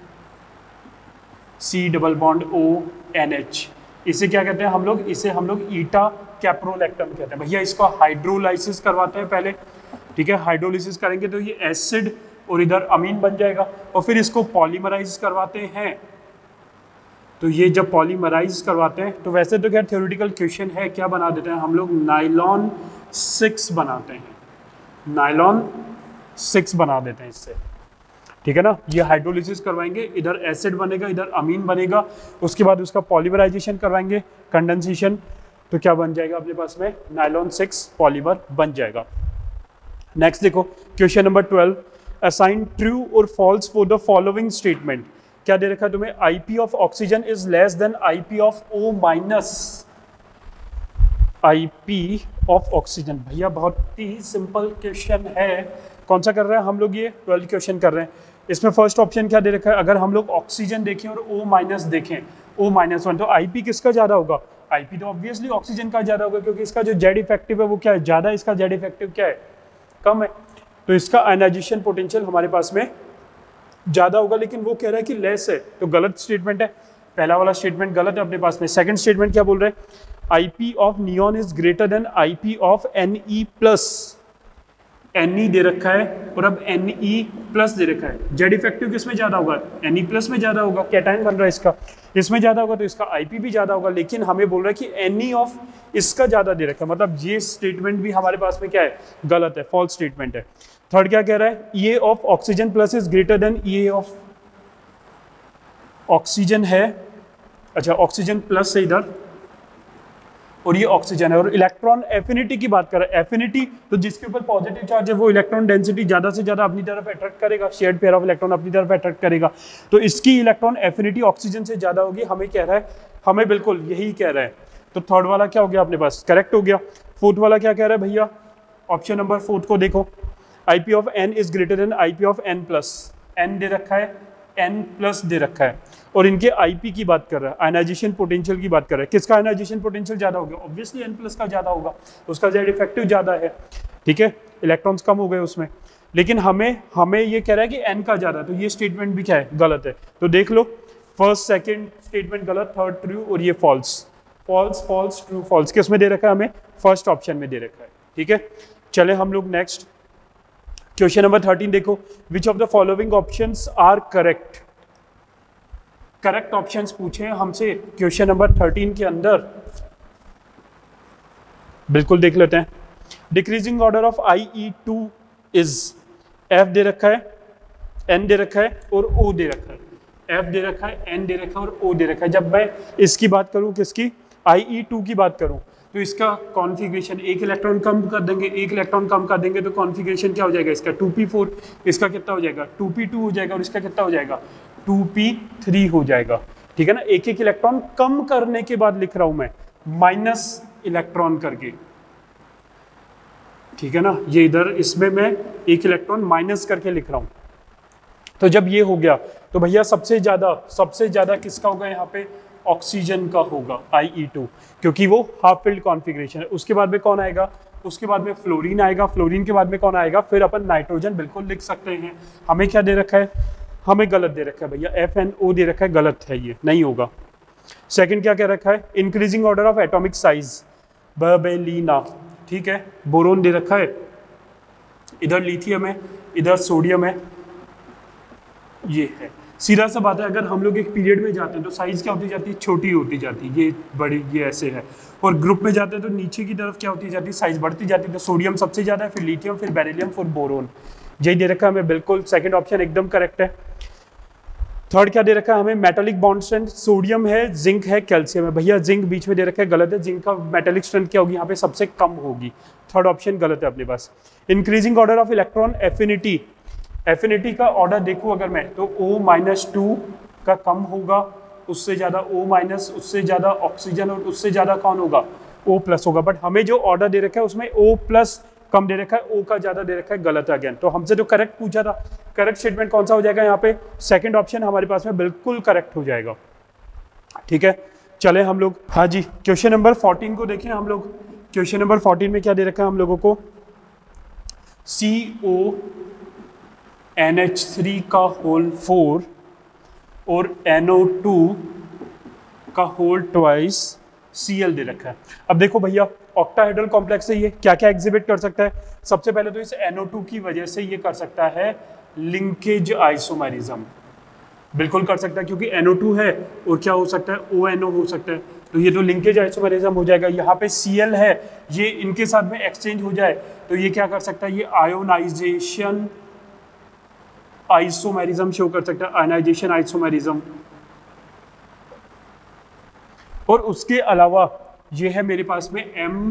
C डबल बॉन्ड ONH। इसे क्या कहते हैं हम लोग, इसे हम लोग ईटा कैप्रोलैक्टम कहते हैं। भैया इसको हाइड्रोलाइसिस करवाते हैं पहले, ठीक है, हाइड्रोलिसिस करेंगे तो ये एसिड और इधर अमीन बन जाएगा, और फिर इसको पॉलीमराइज करवाते हैं। तो ये जब पॉलीमराइज करवाते हैं तो वैसे तो क्या थ्योरेटिकल क्वेश्चन है, क्या बना देते हैं हम लोग, नाइलॉन 6 बनाते हैं, नाइलॉन 6 बना देते हैं इससे, ठीक है ना। ये हाइड्रोलिसिस करवाएंगे, इधर एसिड बनेगा, इधर अमीन बनेगा, उसके बाद उसका पॉलीमराइजेशन करवाएंगे, कंडेंसेशन, तो क्या बन जाएगा अपने पास में, नाइलॉन 6 पॉलीमर बन जाएगा। नेक्स्ट देखो क्वेश्चन नंबर 12, असाइन ट्रू और false for the following statement. क्या दे रखा है तुम्हें, IP of oxygen is less than IP of O minus. IP of oxygen, भैया बहुत ही सिंपल क्वेश्चन है। कौन सा कर रहे हैं हम लोग, ये 12 क्वेश्चन कर रहे हैं। इसमें फर्स्ट ऑप्शन क्या दे रखा है, अगर हम लोग ऑक्सीजन देखें और O माइनस देखें, O-1, तो IP किसका ज्यादा होगा, IP तो ऑब्वियसली ऑक्सीजन का ज्यादा होगा, क्योंकि इसका जो जेड इफेक्टिव है वो क्या है, ज्यादा, इसका जेड इफेक्टिव क्या है, कम है, तो इसका आयनाइजेशन पोटेंशियल हमारे पास में ज्यादा होगा, लेकिन वो कह रहा है कि लेस है, तो गलत स्टेटमेंट है, पहला वाला स्टेटमेंट गलत है अपने पास में। सेकंड स्टेटमेंट क्या बोल रहे हैं, IP of neon is greater than IP of Ne plus. Ne दे रखा है और अब Ne प्लस दे रखा है, जेड इफेक्टिव किस में ज्यादा होगा, Ne प्लस में ज्यादा होगा, कैटायन बन रहा है इसका, इसमें ज्यादा होगा, तो इसका IP भी ज्यादा होगा, लेकिन हमें बोल रहा है कि Ne ऑफ इसका ज्यादा दे रखा है, मतलब ये स्टेटमेंट भी हमारे पास में क्या है, गलत है, फॉल्स स्टेटमेंट है। थर्ड क्या कह रहा है, EA of oxygen plus is greater than EA of oxygen है, अच्छा ऑक्सीजन प्लस से इधर, और ये ऑक्सीजन है, और इलेक्ट्रॉन एफिनिटी की बात कर रहा है, एफिनिटी तो जिसके ऊपर पॉजिटिव चार्ज है वो इलेक्ट्रॉन डेंसिटी ज्यादा से ज्यादा अपनी तरफ अट्रैक्ट करेगा, शेयर्ड पेयर ऑफ इलेक्ट्रॉन अपनी तरफ अट्रैक्ट करेगा, तो इसकी इलेक्ट्रॉन एफिनिटी ऑक्सीजन से ज्यादा होगी, हमें कह रहा है, हमें बिल्कुल यही कह रहा है। तो थर्ड वाला क्या हो गया अपने पास, करेक्ट हो गया। फोर्थ वाला क्या कह रहा है भैया, ऑप्शन नंबर 4 को देखो, IP of N is greater than IP of N plus, N दे रखा है, N प्लस दे रखा है, और इनके IP की बात कर रहा है, आयनाइजेशन पोटेंशियल की बात कर रहा है, किसका आयनाइजेशन पोटेंशियल ज्यादा होगा, ऑब्वियसली N प्लस का ज्यादा होगा, उसका जेड इफेक्टिव ज्यादा है, ठीक है, इलेक्ट्रॉन्स कम हो गए उसमें, लेकिन हमें ये कह रहा है कि N का ज्यादा, तो ये स्टेटमेंट भी क्या है, गलत है। तो देख लो, फर्स्ट सेकेंड स्टेटमेंट गलत, थर्ड ट्रू, और ये false, false false true false, किस में दे रखा है हमें, फर्स्ट ऑप्शन में दे रखा है, ठीक है। चले हम लोग नेक्स्ट क्वेश्चन नंबर 13 देखो, which of the following options are correct. Correct options पूछे हमसे क्वेश्चन नंबर 13 के अंदर, बिल्कुल देख लेते हैं। Decreasing order of IE2 is, F दे रखा है, N दे रखा है और O दे रखा है, F दे रखा है, N दे रखा है और O दे रखा है। जब मैं इसकी बात करूं, किसकी, IE2 की बात करूं, तो इसका कॉन्फ़िगरेशन एक इलेक्ट्रॉन कम कर देंगे, एक इलेक्ट्रॉन कम कर देंगे, तो कॉन्फ़िगरेशन क्या हो जाएगा इसका, 2p4, इसका कितना हो जाएगा, 2p2 हो जाएगा, और इसका कितना हो जाएगा, 2p3 हो जाएगा, ठीक है ना। एक एक इलेक्ट्रॉन कम करने के बाद लिख रहा हूं मैं, माइनस इलेक्ट्रॉन करके, ठीक है ना, ये इधर इसमें मैं एक इलेक्ट्रॉन माइनस करके लिख रहा हूं। तो जब ये हो गया तो भैया सबसे ज्यादा किसका होगा यहाँ पे, ऑक्सीजन का होगा IE2, क्योंकि वो हाफ फिल्ड कॉन्फ़िगरेशन है। उसके बाद में कौन आएगा, उसके बाद में फ्लोरीन आएगा, फ्लोरीन के बाद में कौन आएगा, फिर अपन नाइट्रोजन बिल्कुल लिख सकते हैं। हमें क्या दे रखा है, हमें गलत दे रखा है भैया, FNO दे रखा है, गलत है, ये नहीं होगा। सेकंड क्या कह रखा है, increasing order of atomic size, बर्बेलिना, ठीक है। बोरोन दे रखा है, इधर लिथियम है, इधर सोडियम है, ये है। सीधा सा बात है, अगर हम लोग एक पीरियड में जाते हैं तो साइज क्या होती जाती है, छोटी होती जाती है, ये बड़ी, ये ऐसे है। और ग्रुप में जाते हैं तो नीचे की तरफ क्या होती जाती है, साइज बढ़ती जाती है। तो सोडियम सबसे ज्यादा है, फिर लिथियम, फिर बेरिलियम, फिर बोरोन, यही दे रखा है हमें, बिल्कुल सेकंड ऑप्शन एकदम करेक्ट है। थर्ड क्या दे रखा है हमें, मेटालिक बॉन्ड स्ट्रेंथ, सोडियम है, जिंक है, कैल्शियम है। भैया जिंक बीच में दे रखा है, गलत है, जिंक का मेटालिक स्ट्रेंथ क्या होगी यहाँ पे, सबसे कम होगी, थर्ड ऑप्शन गलत है अपने पास। Increasing order of electron affinity, affinity का ऑर्डर देखूं अगर मैं तो O-2 का कम होगा, उससे ज्यादा O-, उससे ज्यादा ऑक्सीजन, और उससे ज्यादा कौन होगा, O+ होगा। बट हमें जो ऑर्डर दे रखा है उसमें O+ कम दे रखा है, O का ज्यादा दे रखा है, गलत है अगेन। तो हमसे जो करेक्ट पूछा था, करेक्ट स्टेटमेंट कौन सा हो जाएगा यहाँ पे, सेकंड ऑप्शन हमारे पास में बिल्कुल करेक्ट हो जाएगा, ठीक है। चले हम लोग, हाँ जी, क्वेश्चन नंबर 14 को देखें हम लोग। क्वेश्चन नंबर 14 में क्या दे रखा है हम लोगों को, CONH3 का होल 4 और NO2 का होल ट्वाइस Cl दे रखा है। अब देखो भैया, ऑक्टाहेड्रल कॉम्प्लेक्स है, ये क्या क्या एग्जिबिट कर सकता है। सबसे पहले तो इस NO2 की वजह से ये कर सकता है लिंकेज आइसोमेरिज्म, बिल्कुल कर सकता है, क्योंकि NO2 है और क्या हो सकता है, ONO हो सकता है, तो ये तो लिंकेज आइसोमेरिज्म हो जाएगा। यहाँ पे Cl है, ये इनके साथ में एक्सचेंज हो जाए तो ये क्या कर सकता है, ये आयोनाइजेशन आइसोमेरिज्म शो कर सकता है, आयोनाइजेशन आइसोमेरिज्म। और उसके अलावा ये है मेरे पास में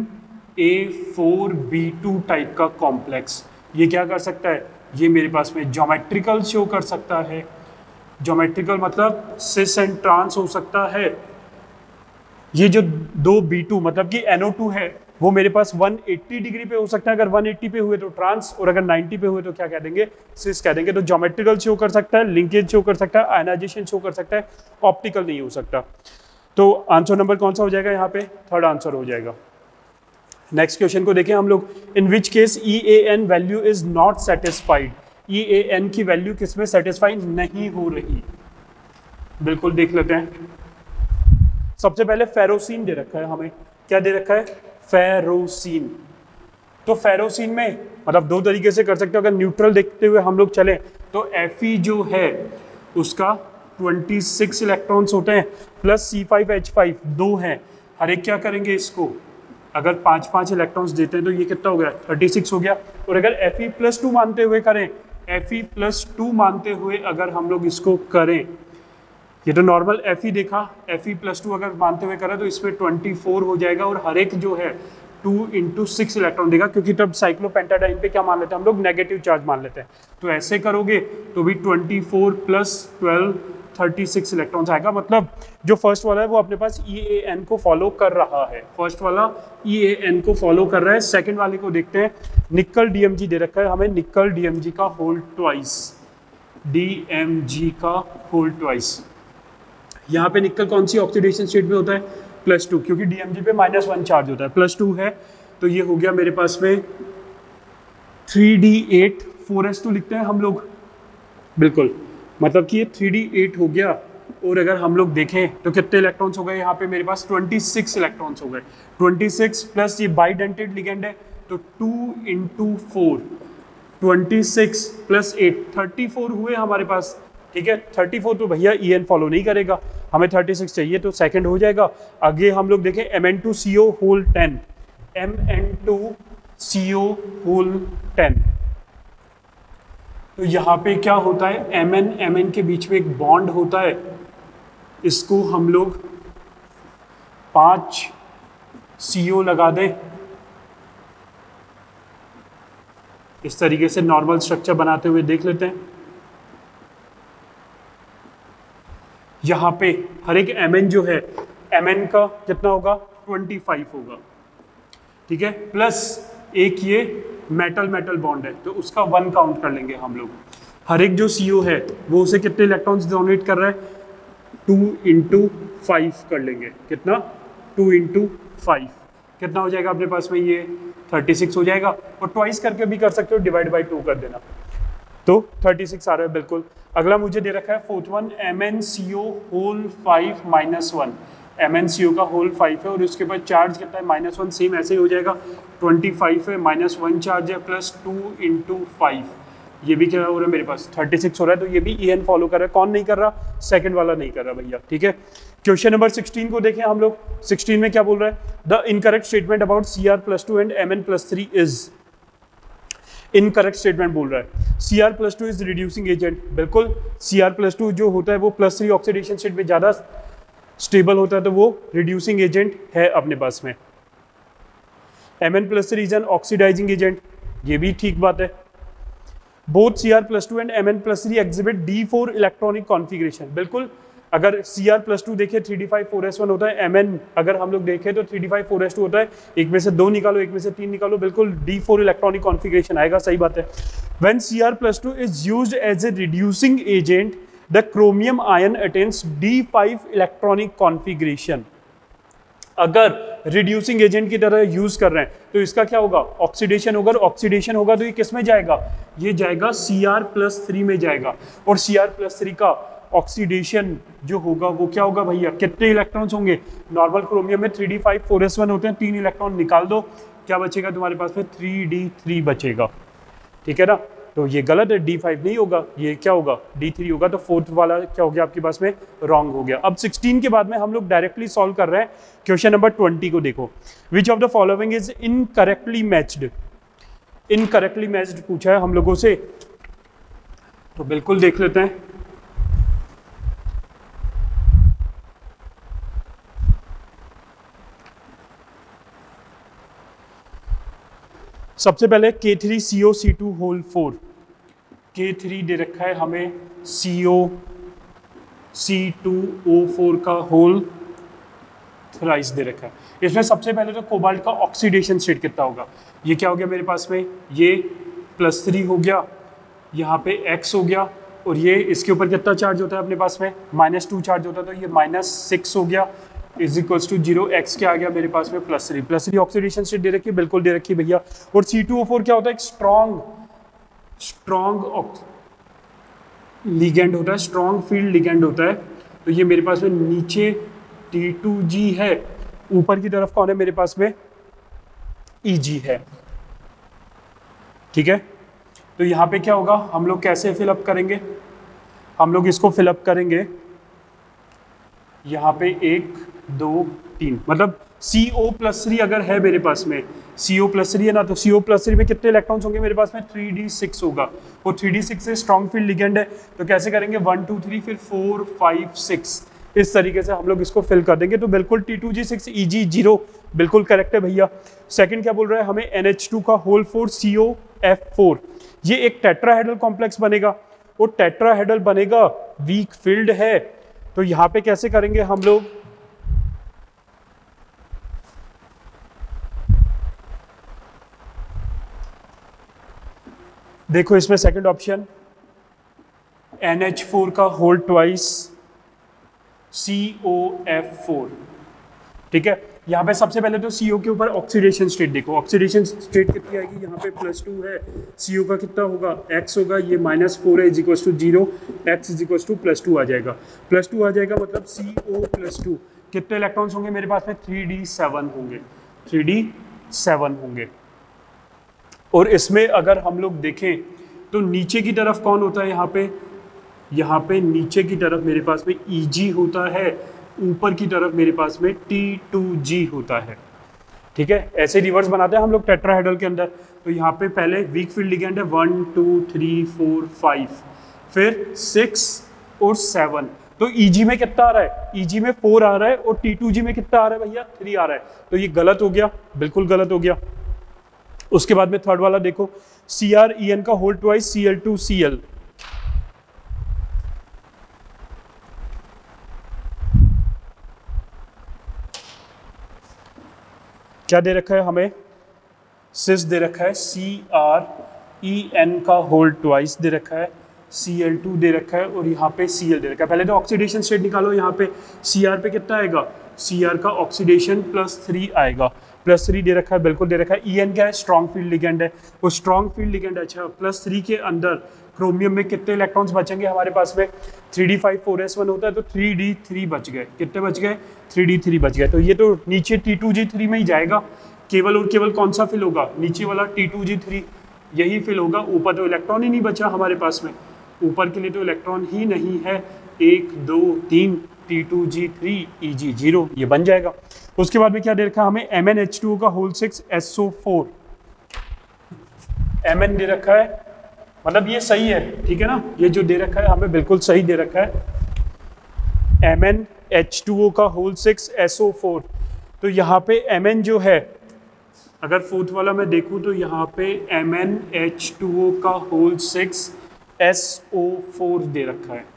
Ma4B2 टाइप का कॉम्प्लेक्स, ये क्या कर सकता है, ये मेरे पास में ज्योमेट्रिकल शो कर सकता है। ज्योमेट्रिकल मतलब सिस एंड ट्रांस हो सकता है। ये जो दो B2 मतलब कि NO2 है वो मेरे पास 180 डिग्री पे हो सकता है, अगर 180 पे हुए तो ट्रांस, और अगर 90 पे हुए तो क्या कह देंगे, सिस कह देंगे। तो ज्योमेट्रिकल शो कर सकता है, लिंकेज शो कर सकता है, आयनाइजेशन शो कर सकता है, ऑप्टिकल नहीं हो सकता। तो आंसर नंबर कौन सा हो जाएगा यहाँ पे, थर्ड आंसर हो जाएगा। नेक्स्ट क्वेश्चन को देखें हम लोग, in which case EAN value is not satisfied, EAN की वैल्यू किसमें सेटिस्फाई नहीं हो रही, बिल्कुल देख लेते हैं। सबसे पहले फेरोसिन दे रखा है हमें, क्या दे रखा है, फेरोसिन। तो फेरोसिन में मतलब दो तरीके से कर सकते हो, अगर न्यूट्रल देखते हुए हम लोग चले तो Fe जो है उसका 26 इलेक्ट्रॉन्स होते हैं, प्लस C5H5 2 हैं, हर एक क्या करेंगे इसको, अगर 5-5 इलेक्ट्रॉन्स देते हैं तो ये कितना हो गया, 36 हो गया। और अगर Fe+2 मानते हुए करें, Fe+2 मानते हुए अगर हम लोग इसको करें, ये तो नॉर्मल Fe देखा, Fe+2 अगर मानते हुए करें तो इसमें 24 हो जाएगा, और हर एक जो है 2 × 6 इलेक्ट्रॉन देगा, क्योंकि तब साइक्लोपेंटाडाइन पे क्या मान लेते हैं हम लोग, नेगेटिव चार्ज मान लेते हैं। तो ऐसे करोगे तो भी 24 + 12 36 इलेक्ट्रॉन्स आएगा। मतलब जो फर्स्ट वाला है वो अपने पास EAN को फॉलो कर रहा है, फर्स्ट वाला EAN को फॉलो कर रहा है। सेकंड वाले को देखते हैं, निकल DMG दे रखा है हमें, निकल DMG का होल ट्वाइस, DMG का होल ट्वाइस। यहाँ पे निकल कौन सी ऑक्सीडेशन स्टेट में होता है, +2, क्योंकि DMG पे -1 चार्ज होता है, +2 है। तो ये हो गया मेरे पास में 3D8 4s2 लिखते हैं हम लोग, बिल्कुल, मतलब कि ये 3D8 हो गया। और अगर हम लोग देखें तो कितने इलेक्ट्रॉन्स हो गए यहाँ पे, मेरे पास 26 इलेक्ट्रॉन्स हो गए, 26 प्लस ये बाइडेंटेड लिगेंड है तो 2 × 4 26 + 8 34 हुए हमारे पास, ठीक है। 34 तो भैया EN फॉलो नहीं करेगा, हमें 36 चाहिए, तो सेकंड हो जाएगा। आगे हम लोग देखें Mn2CO होल 10, Mn2CO होल 10, तो यहाँ पे क्या होता है, Mn के बीच में एक बॉन्ड होता है, इसको हम लोग 5 CO लगा दें, इस तरीके से नॉर्मल स्ट्रक्चर बनाते हुए देख लेते हैं। यहाँ पे हर एक Mn जो है, Mn का कितना होगा 25 होगा, ठीक है, प्लस एक ये मेटल मेटल बॉन्ड है तो उसका 1 काउंट कर लेंगे हम लोग। हर एक जो CO है वो उसे कितने इलेक्ट्रॉन्स डोनेट कर रहा है, 2 × 5 कर लेंगे। कितना, 2 × 5 कितना हो जाएगा अपने पास में, ये 36 हो जाएगा। और ट्वाइस करके भी कर सकते हो, डिवाइड बाई 2 कर देना, तो 36 आ रहा है बिल्कुल। अगला मुझे दे रखा है 4th one, MnCO whole 5 -1, MnCO का होल 5 है और उसके बाद चार्ज कितना है, -1, सेम ऐसे ही हो जाएगा। 25 है, -1 चार्ज है, प्लस 2 × 5, ये भी क्या हो रहा है मेरे पास, 36 हो रहा है। तो ये भी EN फॉलो कर रहा है। कौन नहीं कर रहा, सेकंड वाला नहीं कर रहा भैया, ठीक है। क्वेश्चन नंबर 16 को देखें हम लोग। 16 में क्या बोल रहा है, the incorrect statement about Cr+2 and Mn+3 is, incorrect statement बोल रहा है Cr+2 इज रिड्यूसिंग एजेंट। बिल्कुल, Cr+2 जो होता है वो +3 ऑक्सीडेशन स्टेट में ज्यादा स्टेबल होता है, तो वो रिड्यूसिंग एजेंट है अपने पास में। Mn+3 is an oxidising agent, ये भी ठीक बात है। Both Cr+2 and Mn+3 exhibit D4 electronic configuration. बिल्कुल, अगर Cr+2 देखें 3d5 होता है, Mn अगर हम लोग देखें तो 3d5 होता है, एक में से 2 निकालो, एक में से 3 निकालो, बिल्कुल D4 इलेक्ट्रॉनिक कॉन्फ़िगरेशन आएगा, सही बात है। When Cr+2 is used as a reducing agent, the chromium ion attains D5 electronic configuration. अगर रिड्यूसिंग एजेंट की तरह यूज कर रहे हैं तो इसका क्या होगा, ऑक्सीडेशन होगा। ऑक्सीडेशन होगा तो ये किस में जाएगा, ये जाएगा Cr+3 में जाएगा। और Cr+3 का ऑक्सीडेशन जो होगा वो क्या होगा भैया, कितने इलेक्ट्रॉन्स होंगे, नॉर्मल क्रोमियम में 3d5 होते हैं, 3 इलेक्ट्रॉन निकाल दो, क्या बचेगा तुम्हारे पास में, 3d3 बचेगा, ठीक है ना। तो ये गलत है, D5 नहीं होगा, ये क्या होगा, D3 होगा। तो 4th वाला क्या हो गया आपके पास में, रॉन्ग हो गया। अब 16 के बाद में हम लोग डायरेक्टली सॉल्व कर रहे हैं क्वेश्चन नंबर 20 को। देखो, which of the following is incorrectly matched. Incorrectly matched पूछा है हम लोगों से, तो बिल्कुल देख लेते हैं। सबसे पहले K3CO C2 होल 4, K3 दे रखा है हमें, CO C2O4 का होल थ्राइस दे रखा है। इसमें सबसे पहले तो कोबाल्ट का ऑक्सीडेशन स्टेट कितना होगा, ये क्या हो गया मेरे पास में, ये +3 हो गया, यहाँ पे X हो गया, और ये इसके ऊपर कितना चार्ज होता है अपने पास में, -2 चार्ज होता है, तो ये -6 हो गया, इज इक्वल्स टू 0। X क्या आ गया मेरे पास में, +3 ऑक्सीडेशन स्टेट दे रखी है, बिल्कुल दे रखी है भैया। और C2O4 क्या होता है, एक स्ट्रॉन्ग लिगेंड होता है, स्ट्रॉन्ग फील्ड लिगेंड होता है। तो ये मेरे पास में नीचे T2G है, ऊपर की तरफ कौन है मेरे पास में, EG है, ठीक है। तो यहाँ पे क्या होगा, हम लोग कैसे फिलअप करेंगे, हम लोग इसको फिलअप करेंगे यहाँ पे 1 2 3, मतलब CO+3 अगर है मेरे पास में, CO+3 है ना, तो CO+3 में कितने इलेक्ट्रॉन्स होंगे मेरे पास में, 3d6 होगा। और 3d6 से स्ट्रॉन्ग फील्ड लिगेंड है, तो कैसे करेंगे, 1 2 3 फिर 4 5 6, इस तरीके से हम लोग इसको फिल कर देंगे। तो बिल्कुल T2G6 EG 0 बिल्कुल करेक्ट है भैया। सेकंड क्या बोल रहा है हमें, NH2 का होल 4 COF4, ये एक टेट्राहेड्रल कॉम्प्लेक्स बनेगा, और टेट्राहेड्रल बनेगा, वीक फील्ड है। तो यहाँ पे कैसे करेंगे हम लोग, देखो इसमें सेकंड ऑप्शन NH4 का होल ट्वाइस COF4, ठीक है। यहाँ पे सबसे पहले तो CO के ऊपर ऑक्सीडेशन स्टेट देखो, ऑक्सीडेशन स्टेट कितनी आएगी, यहाँ पे +2 है, CO का कितना होगा, X होगा, ये -4 है, is equals to 0, X is equals to +2 आ जाएगा, +2 आ जाएगा, मतलब CO+2 कितने इलेक्ट्रॉन्स होंगे मेरे पास में, 3d7 होंगे, 3d7 होंगे। और इसमें अगर हम लोग देखें तो नीचे की तरफ कौन होता है, यहाँ पे नीचे की तरफ मेरे पास में EG होता है, ऊपर की तरफ मेरे पास में T2G होता है, ठीक है। ऐसे रिवर्स बनाते हैं हम लोग टेट्राहेड्रल के अंदर। तो यहाँ पे पहले वीक फील्ड लिगेंड है, 1 2 3 4 5, फिर 6 और 7। तो EG में कितना आ रहा है, EG में 4 आ रहा है, और T2G में कितना आ रहा है भैया, 3 आ रहा है। तो ये गलत हो गया, बिल्कुल गलत हो गया। उसके बाद में थर्ड वाला देखो, CrEn का होल ट्वाइस Cl2Cl, क्या दे रखा है हमें, सिस दे रखा है, CrEn का होल ट्वाइस दे रखा है, Cl2 दे रखा है और यहाँ पे Cl दे रखा है। पहले तो ऑक्सीडेशन स्टेट निकालो, यहाँ पे Cr पे कितना आएगा, Cr का ऑक्सीडेशन +3 आएगा, +3 दे रखा है, बिल्कुल दे रखा है। En क्या है, स्ट्रॉन्ग फील्ड लिगेंड है, वो स्ट्रॉन्ग फील्ड लिगेंड अच्छा, +3 के अंदर क्रोमियम में कितने इलेक्ट्रॉन्स बचेंगे हमारे पास में, 3d5 4s1 होता है तो 3d3 बच गए, कितने बच गए, 3d3 बच गए। तो ये तो नीचे T2G3 में ही जाएगा, केवल और केवल कौन सा फिल होगा, नीचे वाला T2G3 यही फिल होगा, ऊपर तो इलेक्ट्रॉन ही नहीं बचा हमारे पास में, ऊपर के लिए तो इलेक्ट्रॉन ही नहीं है, 1 2 3 T2G3 Eg0 ये बन जाएगा। उसके बाद में क्या दे रखा है हमें, MnH2O का होल 6 SO4, Mn दे रखा है, मतलब ये सही है, ठीक है ना, ये जो दे रखा है हमें बिल्कुल सही दे रखा है, MnH2O का होल 6 SO4। तो यहाँ पे Mn जो है, अगर फोर्थ वाला मैं देखूं तो यहाँ पे MnH2O का होल 6 SO4 दे रखा है,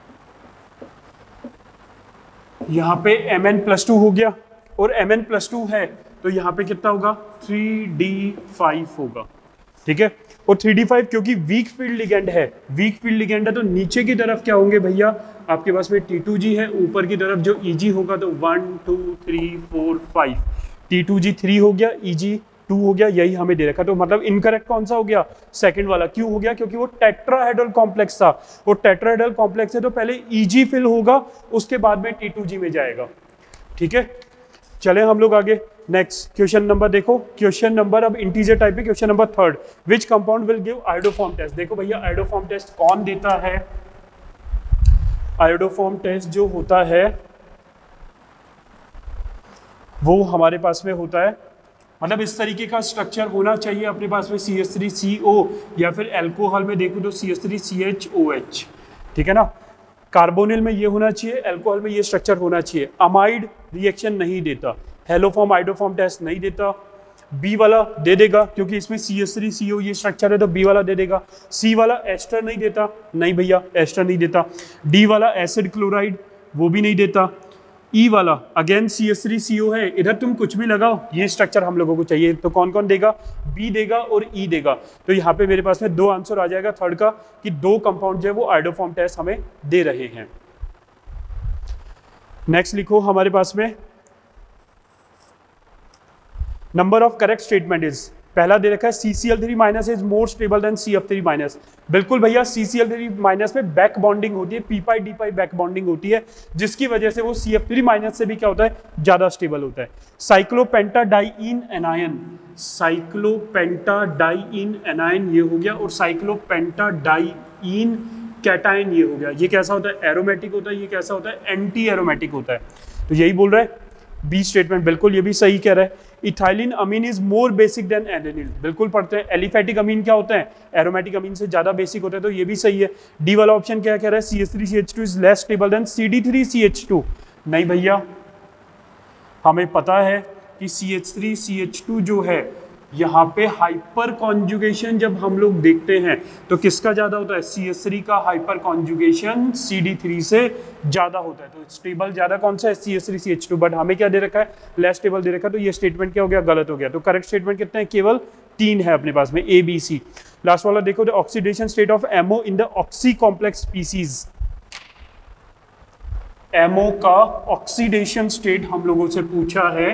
यहाँ पे Mn+2 हो गया और Mn+2 है तो यहाँ पे कितना होगा, 3d5 होगा, ठीक है। और 3d5 क्योंकि वीक फील्ड लिगेंड है, वीक फील्ड लिगेंड है तो नीचे की तरफ क्या होंगे भैया, आपके पास में T2G है, ऊपर की तरफ जो Eg होगा तो 1 2 3 4 5, T2G3 हो गया, Eg2 हो गया, यही हमें दे रखा। तो मतलब इनकरेक्ट कौन सा हो गया, सेकंड वाला। क्यों हो गया, क्योंकि वो टेट्राहेड्रल कॉम्प्लेक्स था, वो टेट्राहेड्रल कॉम्प्लेक्स है तो पहले Eg फिल होगा, उसके बाद में T2G में जाएगा, ठीक है। चले हम लोग आगे, नेक्स्ट क्वेश्चन नंबर देखो, क्वेश्चन नंबर अब इंटीजर टाइप है, question number 3, which compound will give iodoform test. देखो भैया आयोडोफॉर्म टेस्ट कौन देता है, आयोडोफॉर्म टेस्ट जो होता है वो हमारे पास में होता है, मतलब इस तरीके का स्ट्रक्चर होना चाहिए अपने पास में, CH3CO या फिर अल्कोहल में देखो तो CH3CHOH, ठीक है ना। कार्बोनिल में ये होना चाहिए, अल्कोहल में ये स्ट्रक्चर होना चाहिए। अमाइड रिएक्शन नहीं देता, हेलोफॉर्म आयोडोफॉर्म टेस्ट नहीं देता, बी वाला दे देगा क्योंकि इसमें CH3CO ये स्ट्रक्चर है तो बी वाला दे देगा। सी वाला एस्टर नहीं देता, नहीं भैया एस्टर नहीं देता। डी वाला एसिड क्लोराइड वो भी नहीं देता। ई वाला अगेन CH3CO है, इधर तुम कुछ भी लगाओ ये स्ट्रक्चर हम लोगों को चाहिए, तो कौन कौन देगा, बी देगा और ई देगा। तो यहाँ पे मेरे पास में 2 आंसर आ जाएगा थर्ड का कि 2 कंपाउंड जो है वो आयोडोफॉर्म टेस्ट हमें दे रहे हैं। नेक्स्ट लिखो हमारे पास में number of correct statement is, पहला दे रखा है CCl3- is more stable then CF3-। बिल्कुल भैया CCl3- में बैक बॉन्डिंग होती है, p'-d' बैक बॉन्डिंग होती है, जिसकी वजह से वो CF3- से भी क्या होता है, ज्यादा स्टेबल होता है। साइक्लोपेंटाडाइइन एनायन, साइक्लोपेंटाडाइइन एनायन ये हो गया, और साइक्लोपेंटाडाइइन कैटायन ये हो गया। ये कैसा होता है, एरोमेटिक होता है, ये कैसा होता है, एंटी एरोमेटिक होता है। तो यही बोल रहा है बी स्टेटमेंट, बिल्कुल ये भी सही कह रहा है। Ethylene amine is more basic than एडेनिल, बिल्कुल पढ़ते हैं। एलिफेटिक अमीन क्या होता है, एरोमेटिक अमीन से ज्यादा बेसिक होता है, तो ये भी सही है। डी वाला ऑप्शन क्या कह रहा है, CH3CH2 is less stable then CD3CH2। नहीं भैया, हमें पता है कि CH3CH2 जो है यहाँ पे हाइपर कॉन्जुगेशन जब हम लोग देखते हैं तो किसका ज्यादा होता है, CH3 का हाइपर कॉन्जुगेशन CD3 से ज्यादा होता है। तो स्टेबल ज्यादा कौन सा है, CH3CH2, बट हमें क्या दे रखा है, लेस स्टेबल दे रखा है। तो ये स्टेटमेंट क्या हो गया, गलत हो गया। तो करेक्ट स्टेटमेंट कितने हैं, केवल 3 है अपने पास में, ABC। लास्ट वाला देखो, the oxidation state of MO in the oxy complex species. MO का ऑक्सीडेशन स्टेट हम लोगों से पूछा है।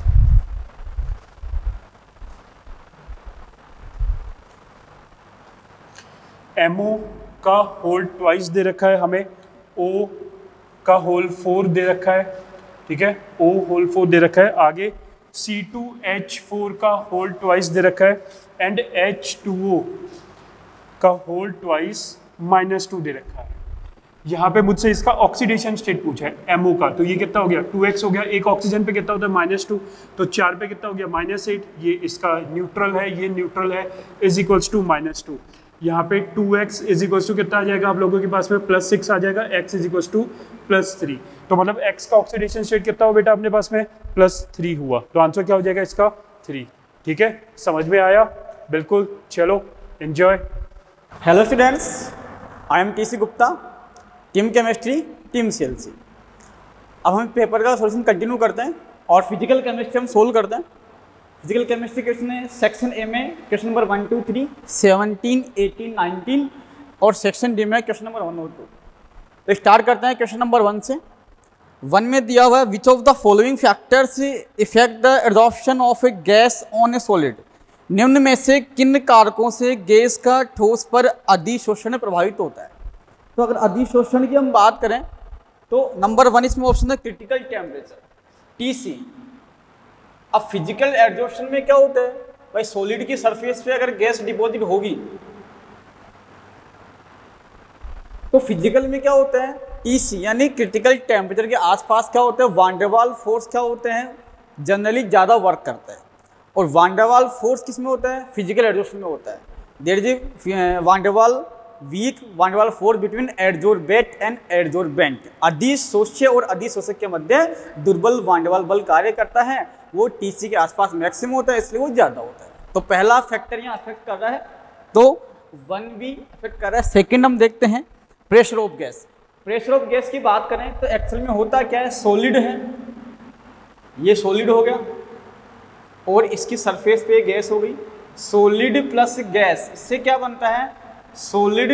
MO का होल ट्वाइस दे रखा है हमें, O का होल 4 दे रखा है, ठीक है, O होल 4 दे रखा है। आगे C2H4 का होल ट्वाइस दे रखा है, एंड H2O का होल ट्वाइस -2 दे रखा है। यहाँ पे मुझसे इसका ऑक्सीडेशन स्टेट पूछा है MO का, तो ये कितना हो गया, 2x हो गया। एक ऑक्सीजन पे कितना होता है, -2, तो 4 पे कितना हो गया, -8। ये इसका न्यूट्रल है, ये न्यूट्रल है, इज इक्वल्स टू -2। यहाँ पे 2x इज इक्वल्स टू कितना आ जाएगा आप लोगों के पास में, +6 आ जाएगा, x इज इक्वल्स टू +3। तो मतलब x का ऑक्सीडेशन स्टेट कितना हो बेटा अपने पास में, +3 हुआ। तो आंसर क्या हो जाएगा इसका, 3। ठीक है, समझ में आया, बिल्कुल। चलो enjoy. Hello students, I am TC Gupta, team chemistry, team CLC। अब हम पेपर का सॉल्यूशन कंटिन्यू करते हैं और फिजिकल केमिस्ट्री हम सोल्व करते हैं। फिजिकल केमिस्ट्री क्वेश्चन है सेक्शन ए में क्वेश्चन नंबर 1, 2, 3, 17, 18, 19 और सेक्शन डी में क्वेश्चन नंबर 1 और 2। तो स्टार्ट करते हैं क्वेश्चन नंबर 1 से। 1 में दिया हुआ है which of the following factors affect the adsorption of a gas on a solid. निम्न में से किन कारकों से गैस का ठोस पर अधिशोषण प्रभावित होता है। तो अगर अधिशोषण की हम बात करें तो नंबर 1 इसमें ऑप्शन है क्रिटिकल टेम्परेचर TC। अब फिजिकल एडजॉर्प्शन में क्या होता है भाई, सॉलिड की सरफेस पे अगर गैस डिपॉजिट होगी तो फिजिकल में क्या होता है TC, यानी क्रिटिकल टेम्परेचर के आसपास क्या होता है वान डेर वाल फोर्स क्या होते हैं जनरली ज़्यादा वर्क करता है। और वान डेर वाल फोर्स किस में होता है फिजिकल एडजॉर्प्शन में होता है। There is van der Waals weak van der Waals force between adsorbate and adsorbent. अधिशोष्य और अधिशोषक के मध्य दुर्बल वान डेर वाल बल कार्य करता है, वो TC के आसपास मैक्सिमम होता है, इसलिए वो ज़्यादा होता है। तो पहला फैक्टर यहाँ अफेक्ट कर रहा है, तो 1 भी अफेक्ट कर रहा है। सेकेंड हम देखते हैं pressure of gas. Pressure of gas की बात करें तो एक्चुअल में होता क्या है, सॉलिड है, ये सॉलिड हो गया और इसकी सरफेस पे गैस हो गई। सॉलिड प्लस गैस, इससे क्या बनता है सॉलिड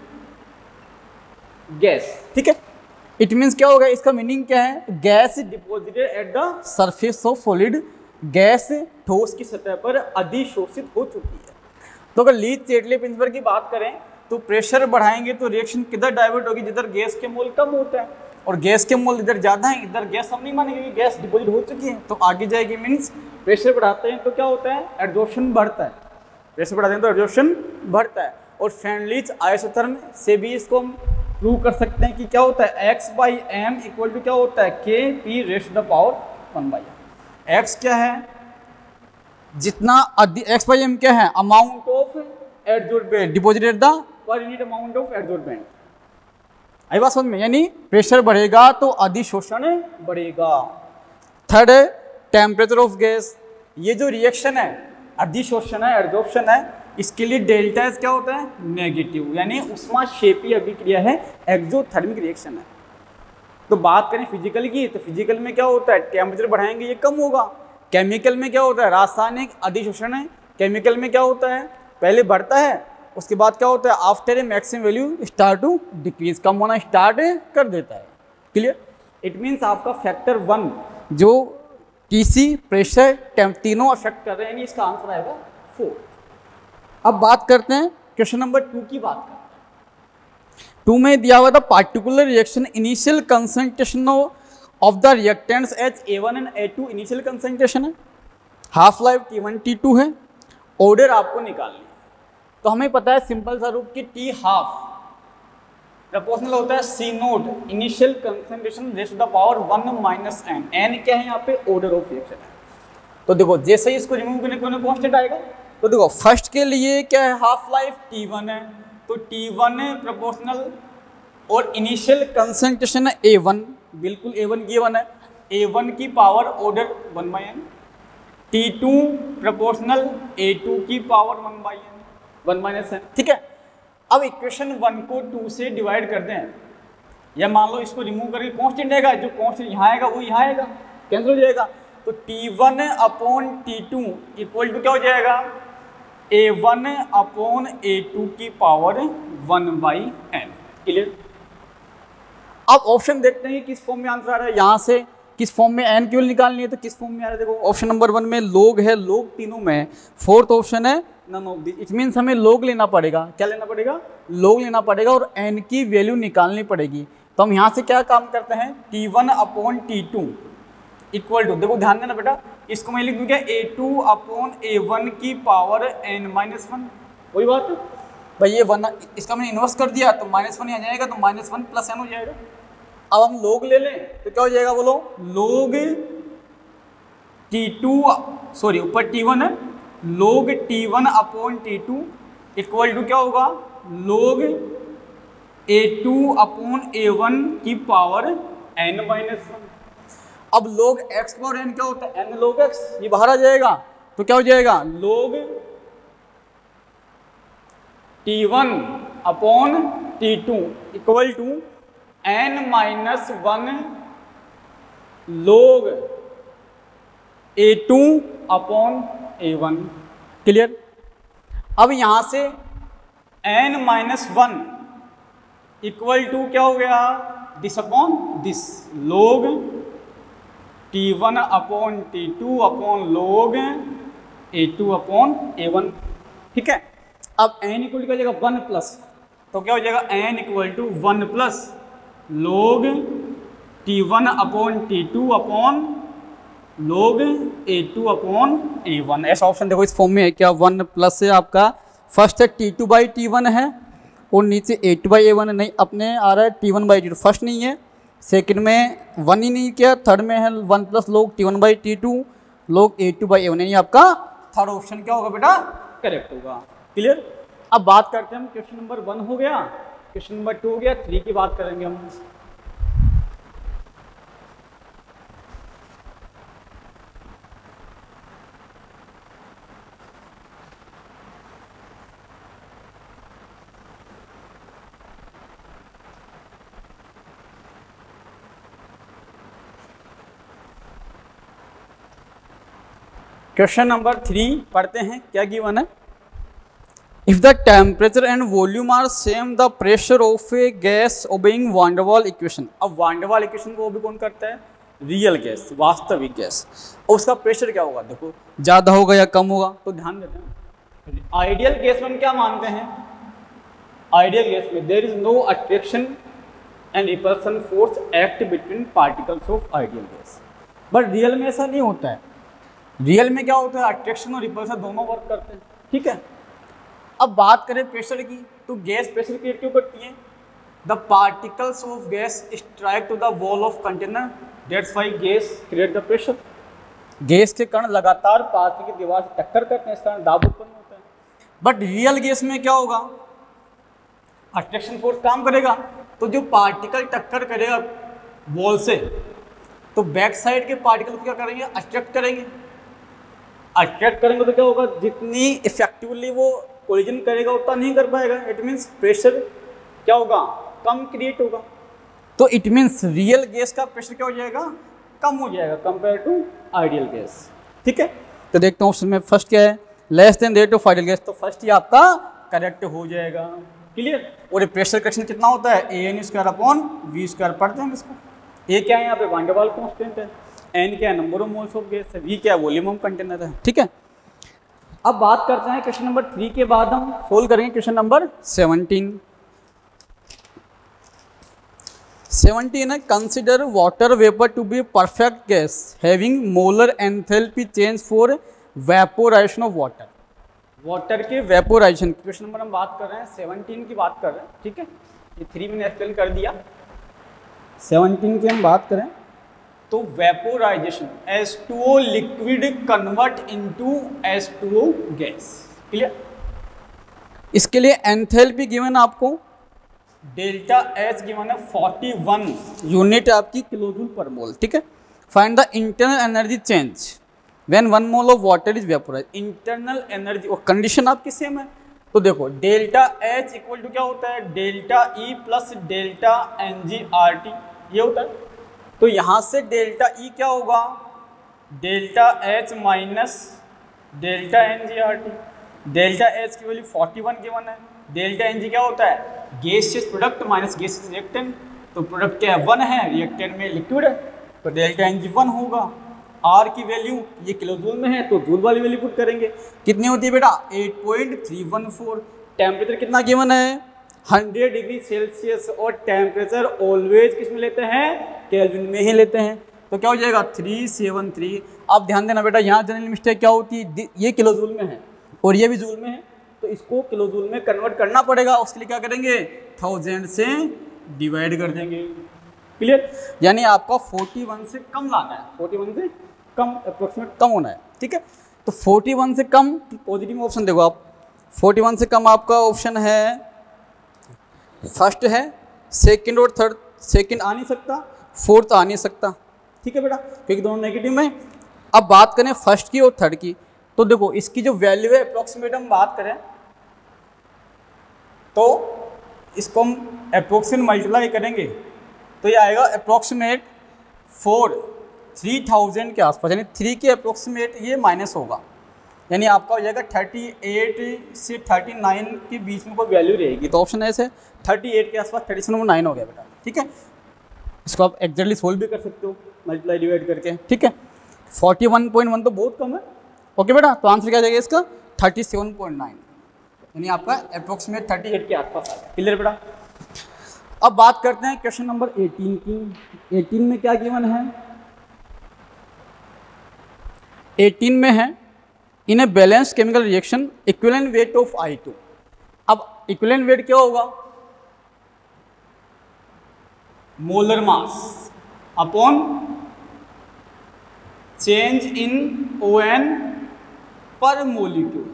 गैस, ठीक है। इट मीन्स क्या होगा, इसका मीनिंग क्या है, gas deposited at the surface of solid, gas ठोस की सतह पर अधिशोषित हो चुकी है। तो अगर लीच चेटले प्रिंसिपल की बात करें तो प्रेशर बढ़ाएंगे तो रिएक्शन किधर डाइवर्ट होगी, जिधर गैस के मोल कम होता है, और गैस के मोल इधर ज़्यादा है, इधर गैस हम नहीं मानेंगे कि गैस डिपोजिट हो चुकी है, तो आगे जाएगी। मीन्स प्रेशर बढ़ाते हैं तो क्या होता है एडजॉर्प्शन बढ़ता है, प्रेशर बढ़ाते हैं तो एडजॉर्प्शन बढ़ता है। और फ्रेंडलीज आइसोथर्म से भी इसको हम प्रूव कर सकते हैं कि क्या होता है x/m इक्वल टू क्या होता है Kp raise to the power 1/m। x क्या है, जितना x/m क्या है amount of adsorbent deposited the per unit amount of adsorbent. आई बात समझ में, यानी प्रेशर बढ़ेगा तो अधिशोषण बढ़ेगा। थर्ड है टेम्परेचर ऑफ गैस। ये जो रिएक्शन है अधिशोषण है एडजॉर्प्शन है, इसके लिए डेल्टा एस क्या होता है नेगेटिव, यानी ऊष्माक्षेपीय अभिक्रिया है, एक्सोथर्मिक रिएक्शन है। तो बात करें फिजिकल की तो फिजिकल में क्या होता है टेम्परेचर बढ़ाएंगे ये कम होगा। केमिकल में क्या होता है रासायनिक अधिशोषण है, केमिकल में क्या होता है पहले बढ़ता है उसके बाद क्या होता है after a maximum value start to decrease, कम होना स्टार्ट कर देता है। क्लियर, इट मीन्स आपका फैक्टर 1 जो TC प्रेशर तीनों अफेक्ट कर रहे हैं, इसका आंसर आएगा 4। अब बात करते हैं क्वेश्चन नंबर 2 की बात करते हैं। 2 में दिया हुआ था particular reaction initial concentration of the reactants A1 and A2 initial concentration है, हाफ लाइफ T1 T2 है, ऑर्डर आपको निकालना है। तो हमें पता है सिंपल सा रूप कि T हाफ प्रोपोर्शनल होता है C0 initial concentration raise to the power 1 - n। n क्या है यहाँ पे ऑर्डर ऑफ रिएक्शन है। तो देखो जैसे ही इसको रिमूव करने को कांस्टेंट आएगा, तो देखो फर्स्ट के लिए क्या है हाफ लाइफ T1 है, तो T1 प्रोपोर्शनल और इनिशियल कंसंट्रेशन है A1, बिल्कुल A1 गिवन है, A1 की power order 1/n, T2 proportional A2 की पावर 1/n 1 - n, ठीक है। अब इक्वेशन 1 को 2 से डिवाइड कर दें, या मान लो इसको रिमूव करके कांस्टेंट आएगा, जो कांस्टेंट यहाँ आएगा वो यहाँ आएगा, कैंसिल हो जाएगा। तो T1 upon T2 equal to क्या हो जाएगा A1 अपॉन A2 की पावर 1/n। क्लियर। अब ऑप्शन देखते हैं किस फॉर्म में आंसर आ रहा है, यहाँ से किस फॉर्म में n क्यों निकालनी है, तो किस फॉर्म में आ रहा है। देखो ऑप्शन नंबर 1 में लोग है, लोग तीनों में, फोर्थ ऑप्शन है none of this. It means हमें लोग लेना पड़ेगा, क्या लेना पड़ेगा लोग लेना पड़ेगा, और n की वैल्यू निकालनी पड़ेगी। तो हम यहाँ से क्या काम करते हैं T1 upon T2 equal to, देखो ध्यान देना बेटा, इसको मैं लिख दूँ क्या A2 अपॉन A1 की पावर n-1, वही बात है भाई, ये 1 इसका मैंने इन्वर्स कर दिया तो -1 आ जाएगा, तो -1 + n हो जाएगा। अब हम लोग ले लें तो क्या हो जाएगा बोलो, लोग T2 सॉरी ऊपर T1 है, लोग T1 upon T2 equal to क्या होगा लोग A2 अपॉन A1 की पावर n-1। अब लोग x पावर n क्या होता है n log x, ये बाहर आ जाएगा तो क्या हो जाएगा लोग T1 upon T2 equal to n-1 लोग A2 अपॉन A1। क्लियर। अब यहाँ से n-1 इक्वल टू क्या हो गया, this upon this, log T1 upon T2 upon log A2 upon A1। ठीक है। अब n इक्वल टू क्या हो जाएगा 1 प्लस, तो क्या हो जाएगा n equal to 1 plus log T1 upon T2 upon log A2 upon A1। ऐसा ऑप्शन देखो इस फॉर्म में है क्या, 1 प्लस है आपका, फर्स्ट है T2 बाई T1 है और नीचे A2 बाई A1 है। नहीं, अपने आ रहा है T1 बाई T2, फर्स्ट नहीं है, सेकंड में 1 ही नहीं किया, थर्ड में है 1 plus log T1 by T2 log A2 by A1, यानी आपका थर्ड ऑप्शन क्या होगा बेटा, करेक्ट होगा। क्लियर। अब बात करते हैं हम, क्वेश्चन नंबर 1 हो गया, क्वेश्चन नंबर 2 हो गया, 3 की बात करेंगे हम। क्वेश्चन नंबर 3 पढ़ते हैं, क्या गिवन है। If the temperature and volume are same the pressure of a gas obeying van der Waals equation. अब वान डेर वाल इक्वेशन को भी कौन करता है, रियल गैस, वास्तविक गैस, और उसका प्रेशर क्या होगा, देखो ज्यादा होगा या कम होगा, तो ध्यान देते हैं। आइडियल गैस में हम क्या मानते हैं, आइडियल गैस में there is no attraction and repulsion force act between particles of ideal gas. But real में ऐसा नहीं होता है, रियल में क्या होता है, अट्रैक्शन और रिपल्सन दोनों वर्क करते हैं। ठीक है। अब बात करें प्रेशर की, तो गैस प्रेशर क्रिएट क्यों करती है, the particles of gas strike to the wall of container, that's why gas create the pressure. Gas के कण लगातार पात्र की दीवार से टक्कर करते हैं, इस कारण दाब उत्पन्न होता है। बट रियल गैस में क्या होगा, अट्रैक्शन फोर्स काम करेगा, तो जो पार्टिकल टक्कर करेगा वॉल से, तो बैक साइड के पार्टिकल क्या करेंगे, अट्रैक्ट करेंगे। अट्रैक्ट करेंगे तो क्या होगा, जितनी इफेक्टिवली वो कोलिजन करेगा उतना नहीं कर पाएगा, इट मीन्स प्रेशर क्या होगा, कम क्रिएट होगा। तो इट मीन्स रियल गैस का प्रेशर क्या हो जाएगा, कम हो जाएगा कंपेयर टू आइडियल गैस। ठीक है। तो देखते हैं ऑप्शन में फर्स्ट क्या है, less than rate of ideal gas, तो फर्स्ट ही आपका करेक्ट हो जाएगा। क्लियर। और प्रेशर करेक्शन कितना होता है, AN square upon V square, पढ़ते हैं इसको। ए क्या है यहाँ पे, वान डेर वाल कांस्टेंट है, एन क्या है, number of moles of gas है, वी क्या है, वॉल्यूम ऑफ कंटेनर है। ठीक है। अब बात करते हैं क्वेश्चन नंबर 3 के बाद हम सोल्व करेंगे क्वेश्चन नंबर 17 है, consider water vapour to be perfect gas having molar enthalpy change for vaporisation of water. Water के वेपोराइजेशन क्वेश्चन नंबर हम बात कर रहे हैं 17 की बात कर रहे हैं। ठीक है। ये 3 मैंने एक्सप्लेन कर दिया। 17 की हम बात करें तो vaporisation, H2O liquid convert into H2O gas. Clear. इसके लिए एंथैल्पी गिवन आपको, डेल्टा H गिवन है 41 यूनिट आपकी किलोजूल पर मोल। ठीक है। Find the internal energy change when 1 mole of water is vaporise. Internal energy और कंडीशन आपकी same है, तो देखो डेल्टा H इक्वल टू क्या होता है, delta E plus delta NgRT, ये होता है। तो यहाँ से डेल्टा E क्या होगा, delta H minus delta NgRT। Delta H की वैल्यू 41 गिवन है, डेल्टा Ng क्या होता है, gaseous product minus gaseous reactant, तो प्रोडक्ट क्या है 1 है, रिएक्टेंट में लिक्विड है, तो डेल्टा Ng 1 होगा। R की वैल्यू ये किलोजूल में है, तो जूल वाली वैल्यू पुट करेंगे, कितनी होती है बेटा 8.314। टेम्परेचर कितना गिवन है 100 डिग्री सेल्सियस, और टेम्परेचर ऑलवेज किस में लेते हैं, केल्विन में ही लेते हैं, तो क्या हो जाएगा 373। अब ध्यान देना बेटा, यहाँ जनरल मिस्टेक क्या होती है, ये किलोजूल में है और ये भी जूल में है, तो इसको किलोजूल में कन्वर्ट करना पड़ेगा। उसके लिए क्या करेंगे, 1000 से डिवाइड कर देंगे। क्लियर। यानी आपका 41 से कम लाना है, 41 से कम अप्रोक्सीमेट कम होना है। ठीक है। तो 41 से कम पॉजिटिव ऑप्शन देखो आप, 41 से कम आपका ऑप्शन है फर्स्ट है, सेकंड और थर्ड, सेकंड आ नहीं सकता, फोर्थ आ नहीं सकता। ठीक है बेटा, क्योंकि दोनों नेगेटिव में। अब बात करें फर्स्ट की और थर्ड की, तो देखो इसकी जो वैल्यू है अप्रोक्सीमेट हम बात करें तो इसको हम अप्रोक्सीमेट मल्टीप्लाई करेंगे तो ये आएगा अप्रोक्सीमेट 4 3000 के आसपास, यानी 3 के अप्रोक्सीमेट ये माइनस होगा, यानी आपका हो जाएगा 38 से 39 के बीच में कोई वैल्यू रहेगी। तो ऑप्शन ऐसे 38 के आसपास, 37/9 हो गया बेटा, ठीक है। इसको आप एग्जैक्टली सोल्व भी कर सकते हो मल्टीप्लाई डिवाइड करके, ठीक है। 41.1 तो बहुत कम है, ओके बेटा। तो आंसर क्या जाएगा इसका 37.9, यानी आपका अप्रोक्सीमेट 38 के आसपास आ गया। क्लियर बेटा। अब बात करते हैं क्वेश्चन नंबर 18 की। 18 में क्या गिवन है? 18 में है in a balanced chemical reaction equivalent weight of I2। अब इक्विवेलेंट वेट क्या होगा? Molar mass upon change in ON per molecule,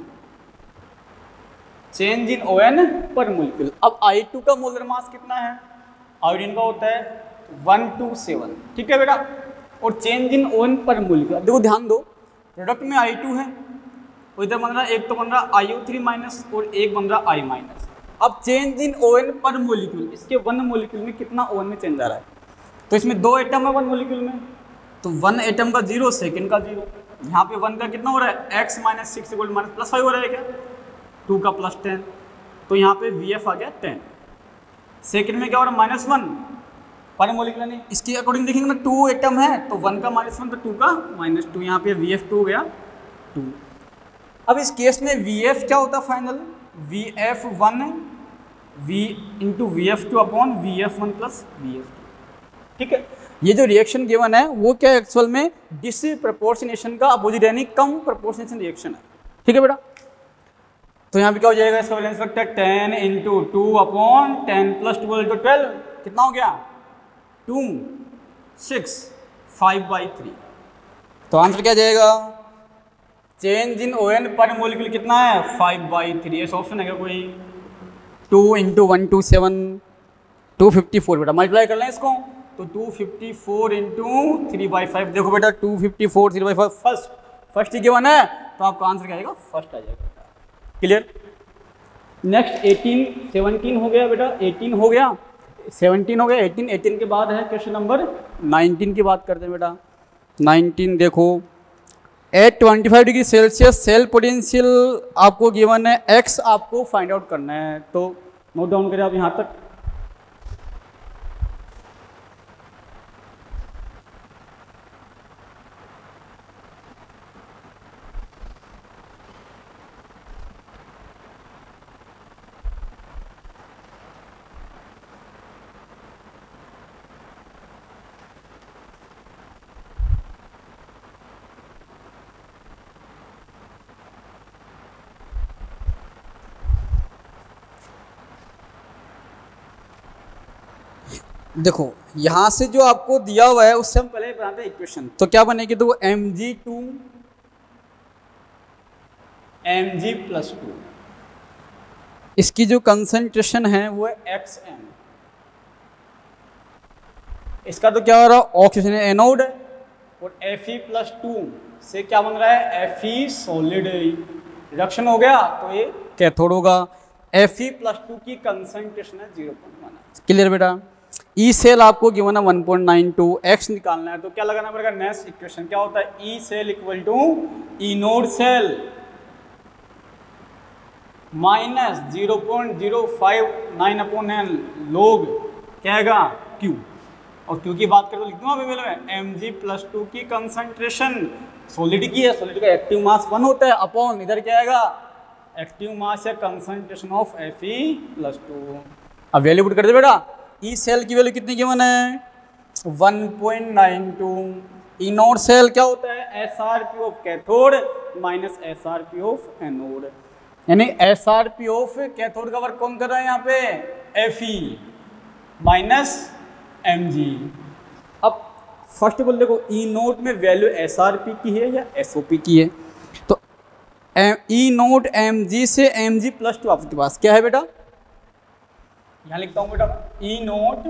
change in ON per molecule. अब I2 का मोलर मास कितना है? आयोडीन का होता है 127, ठीक है बेटा। और change in ON per molecule, देखो ध्यान दो, प्रोडक्ट में I2 है और इधर बन रहा है, एक तो बन रहा IO3 माइनस और एक बन रहा I माइनस। अब change in ON per molecule, इसके 1 मोलिक्यूल में कितना ON में चेंज आ रहा है? तो इसमें 2 एटम है 1 मोलिक्यूल में, तो 1 एटम का 0, सेकेंड का 0। यहाँ पे 1 का कितना हो रहा है? x माइनस 6 इक्वल माइनस +5 हो रहा है क्या? 2 का +10, तो यहाँ पे VF आ गया 10। सेकेंड में क्या हो रहा है? -1 पर मोलिक्यूल, नहीं इसके अकॉर्डिंग देखेंगे ना, 2 एटम है तो 1 का -1 तो 2 का -2, यहाँ पे VF2 हो गया 2। अब इस केस में VF क्या होता है final? VF1 V into VF2 upon VF1 plus VF2, ठीक है। ये जो रिएक्शन गिवन है वो क्या एक्चुअल में डिसप्रपोर्शनेशन का अपोजिट, यानी कम प्रपोर्शनेशन रिएक्शन है, ठीक है बेटा। तो यहाँ पे क्या हो जाएगा? इसका balance factor 10 into 2 upon 10 plus 12 तो 12, कितना हो गया? 2 6 5/3। तो आंसर क्या जाएगा? Change in ON per molecule कितना है? 5/3। ऐसा ऑप्शन है क्या कोई? 2 इंटू 127 254 बेटा, मल्टीप्लाई कर लें इसको तो 254 इंटू 3/5। देखो बेटा 254 3/5 फर्स्ट ही गिवन है, तो आपका आंसर क्या आएगा? फर्स्ट आ जाएगा। क्लियर। नेक्स्ट 17 हो गया बेटा, 18 हो गया, 17 हो गया, 18 के बाद है क्वेश्चन नंबर 19 की बात करते हैं बेटा। 19 देखो, at 25 degree Celsius cell potential आपको गिवन है, x आपको फाइंड आउट करना है। तो नोट डाउन करें आप यहाँ तक। देखो यहाँ से जो आपको दिया हुआ है उससे हम पहले बनाते हैं इक्वेशन। तो क्या बनेगी? तो Mg2 Mg+2, इसकी जो कंसंट्रेशन है वो है xm। इसका तो क्या हो रहा है? ऑक्सीजन एनोड है, और Fe+2 से क्या बन रहा है? Fe सॉलिड, रिडक्शन हो गया तो ये कैथोड होगा। Fe+2 की कंसंट्रेशन है 0.1। क्लियर बेटा। ई सेल आपको गिवन है 1.92, x निकालना है तो क्या लगाना पड़ेगा? नेक्स्ट इक्वेशन क्या होता है? E cell equal to E naught cell minus 0.059/n लोग क्या आएगा? Q। और Q की बात करें तो लिख दूंगा अभी में Mg+2 की कंसंट्रेशन सॉलिड की है, सॉलिड का एक्टिव मास 1 होता है, अपॉन इधर क्या आएगा? एक्टिव मास या कंसंट्रेशन ऑफ Fe+2। अब वैल्यू पुट कर दे बेटा। ई सेल की वैल्यू कितनी गिवन है? 1.92। ई नोड सेल क्या होता है? SRP of cathode minus SRP of anode, यानी SRP ऑफ कैथोड का वर्क कौन कर रहा है यहाँ पे? Fe minus Mg। अब फर्स्ट ऑफ ऑल देखो ई नोड में वैल्यू SRP की है या SOP की है? तो ई नोड Mg से Mg+2 आपके पास क्या है बेटा? यहाँ लिखता हूँ बेटा, ई नोट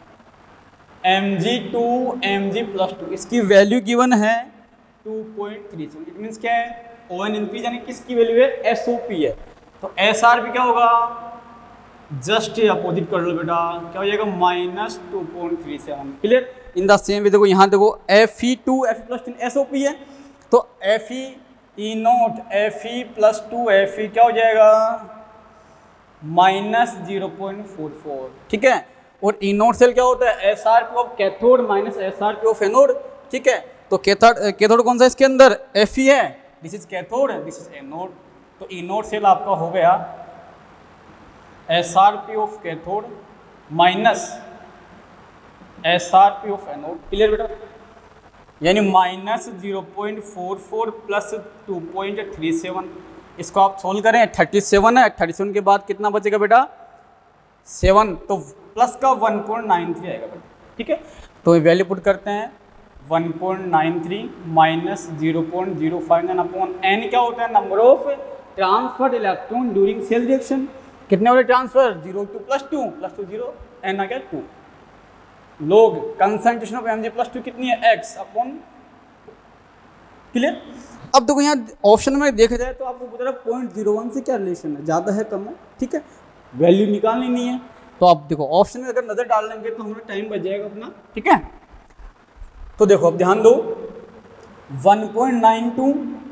Mg2 Mg+2, इसकी वैल्यू गिवन है 2.37। इट मीन्स क्या है? ON इंक्रीज, यानी किसकी वैल्यू है? SOP है। तो SRP क्या होगा? जस्ट अपोजिट कर लो बेटा, क्या हो जाएगा? -2.37। Clear. In the same way देखो यहाँ देखो Fe2 Fe+2 SOP है, तो Fe E0 Fe+2 Fe क्या हो जाएगा -0.44, ठीक है। और E0 सेल क्या होता है SRP of cathode minus SRP of anode, ठीक है। तो कैथोड कौन सा इसके अंदर Fe है, this is cathode, this is anode. तो E0 सेल आपका हो गया SRP of cathode minus SRP of anode, clear बेटा। यानी -0.44 प्लस 2.37, इसको आप सोल्व करें 37 है, 37 के बाद कितना बचेगा बेटा 7, तो प्लस का 1.93 आएगा बेटा, ठीक है। तो वैल्यू पुट करते हैं 1.93 माइनस 0.059 अपॉन n क्या होता है number of transferred electron during cell reaction. कितने वाले ट्रांसफर 0 to +2 +2 0, n आ गया 2। लोग कंसंट्रेशन ऑफ Mg+2 कितनी है x अपॉन, क्लियर। अब देखो यहाँ ऑप्शन में देखा जाए तो आपको पता है 0.01 से क्या रिलेशन है, ज़्यादा है कम है, ठीक है। वैल्यू निकालनी नहीं है, तो आप देखो ऑप्शन में अगर नज़र डाल लेंगे तो हमें टाइम बच जाएगा अपना, ठीक है। तो देखो अब ध्यान दो 1.92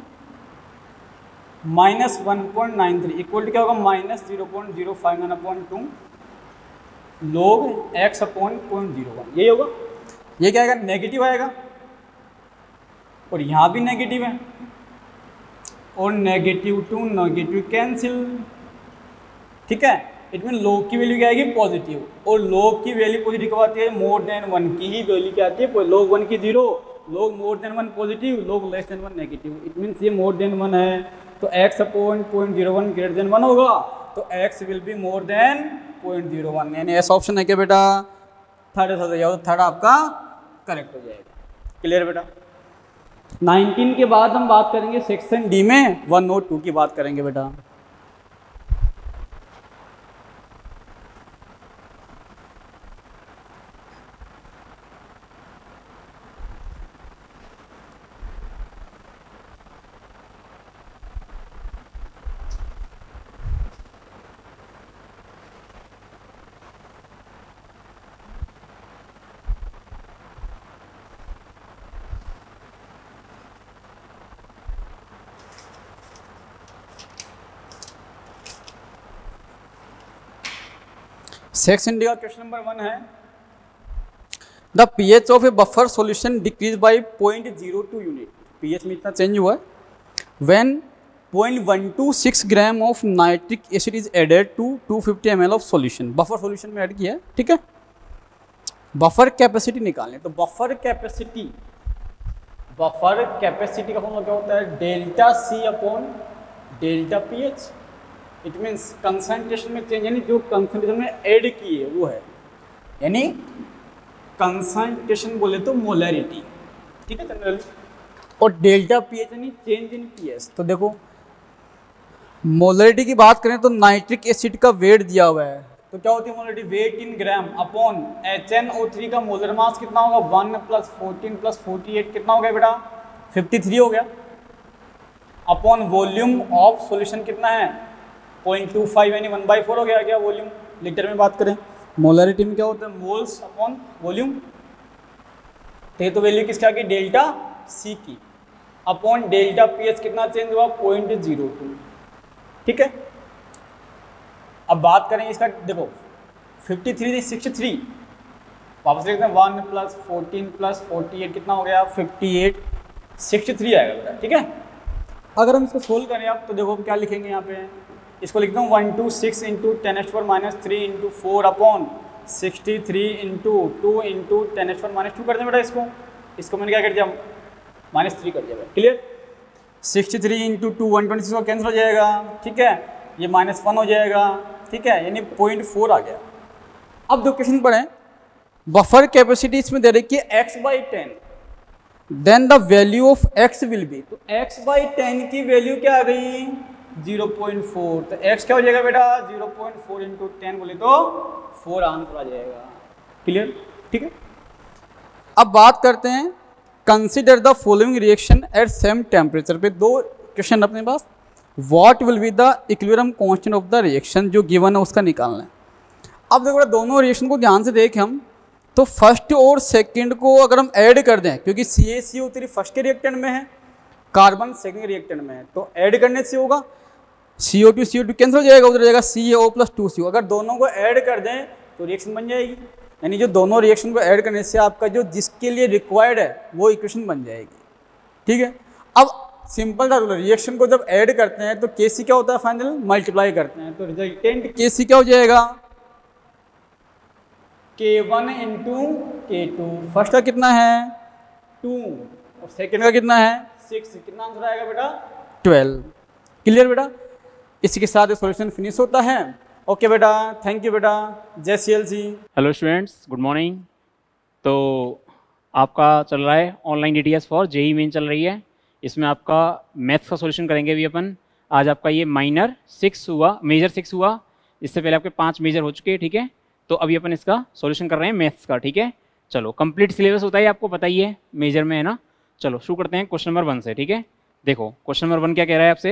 माइनस 1.93 इक्वल टू क्या होगा -0.059 अपॉन 2 log x अपॉन 0.01, यही होगा। ये क्या आएगा नेगेटिव आएगा, और यहाँ भी नेगेटिव है, और नेगेटिव टू नेगेटिव कैंसिल, ठीक है। इट मीन log की वैल्यू क्या आएगी पॉजिटिव, और log की वैल्यू पॉजिटिव कब आती है मोर देन 1 की ही वैल्यू क्या आती है, log 1 की 0, log more than 1 positive, log less than 1 negative. It means ये मोर देन 1 है तो x अपॉन 0.01 ग्रेटर देन 1 होगा, तो x will be more than 0.01, यानी ऐसा ऑप्शन है क्या बेटा थर्ड आपका करेक्ट हो जाएगा, क्लियर बेटा। 19 के बाद हम बात करेंगे सेक्शन डी में 1 और 2 की बात करेंगे बेटा। सेक्शन डी का क्वेश्चन नंबर 1 है the pH of a buffer solution decreases by 0.02 unit. pH में इतना चेंज हुआ है when 0.126 gram of nitric acid is added to 250 ml of solution. Buffer solution में ऐड किया है, ठीक है। बफर कैपेसिटी निकालें, तो बफर कैपेसिटी का फॉर्मूला क्या होता है delta C upon delta pH। It means concentration में चेंज, यानी जो कंसंट्रेशन में ऐड की है वो है, यानी कंसंट्रेशन बोले तो मोलरिटी, ठीक है जनरली, और डेल्टा पीएच यानी चेंज इन पीएच। तो देखो मोलरिटी की बात करें तो नाइट्रिक एसिड का वेट दिया हुआ है, तो क्या होती है molarity weight in gram upon HNO3 का मोलर मास कितना होगा 1 + 14 + 48 कितना हो गया बेटा 53 हो गया, अपॉन वॉल्यूम ऑफ सॉल्यूशन कितना है 0.25 यानी 1/4 हो गया क्या वॉल्यूम। लीटर में बात करें मोलरिटी में क्या होता है मोल्स अपॉन वॉल्यूम, तो वैल्यू किसकी आ गई डेल्टा C की, अपॉन डेल्टा पीएच कितना चेंज हुआ 0.02, ठीक है। अब बात करें इसका, देखो 53 63, वापस लिखते हैं 1 + 14 + 48 कितना हो गया 58 63 आएगा बेटा, ठीक है। अगर हम इसको सोल्व करें आप तो देखो क्या लिखेंगे यहाँ पे, इसको लिखता हूँ 126 × 10⁻³ × 4 अपॉन 63 × 2 × 10⁻² कर दें बेटा। इसको मैंने क्या कर दिया -3 कर दिया, क्लियर। 63 × 2 126 का कैंसिल हो जाएगा, ठीक है, ये -1 हो जाएगा, ठीक है, यानी 0.4 आ गया। अब दो क्वेश्चन पढ़ें, बफर कैपेसिटी इसमें दे रखी है x/10, then the value of x will be, तो x/10 की वैल्यू क्या आ गई 0.4, तो x क्या हो जाएगा बेटा 0.4 × 10 बोले तो 4 आंसर आ जाएगा, क्लियर, ठीक है। अब बात करते हैं consider the following reaction at same temperature पे। दो क्वेश्चन अपने पास, what will be the equilibrium constant of the reaction जो गिवन है उसका निकालना है। अब देखो दोनों रिएक्शन को ध्यान से देखें हम, तो फर्स्ट और सेकंड को अगर हम ऐड कर दें, क्योंकि CaCO3 फर्स्ट के रिएक्टेंट में है, कार्बन सेकंड के रिएक्टेंट में है, तो ऐड करने से होगा CO2 कैंसिल हो जाएगा, उधर जाएगा CaO + 2CO। अगर दोनों को ऐड कर दें तो रिएक्शन बन जाएगी, यानी जो दोनों रिएक्शन को ऐड करने से आपका जो जिसके लिए रिक्वायर्ड है वो इक्वेशन बन जाएगी। ठीक है, अब सिंपल था, रिएक्शन को जब ऐड करते हैं तो Kc क्या होता है, फाइनल मल्टीप्लाई करते हैं, तो रिजल्टेंट Kc क्या हो जाएगा, K1 × K2। फर्स्ट का कितना है 2 और सेकंड का कितना है 6, कितना आंसर आएगा बेटा 12। क्लियर बेटा, इसी के साथ सॉल्यूशन फिनिश होता है। ओके बेटा, थैंक यू बेटा, जय CLC। Hello students, good morning. तो आपका चल रहा है online DTS for JEE Main चल रही है। इसमें आपका मैथ्स का सॉल्यूशन करेंगे अभी अपन। आज आपका ये माइनर 6 हुआ, मेजर 6 हुआ। इससे पहले आपके 5 मेजर हो चुके हैं, ठीक है। तो अभी अपन इसका सॉल्यूशन कर रहे हैं मैथ्स का, ठीक है। चलो, कंप्लीट सिलेबस होता है आपको पता ही है मेजर में, है ना। चलो शुरू करते हैं क्वेश्चन नंबर 1 से, ठीक है। देखो क्वेश्चन नंबर 1 क्या कह रहा है आपसे।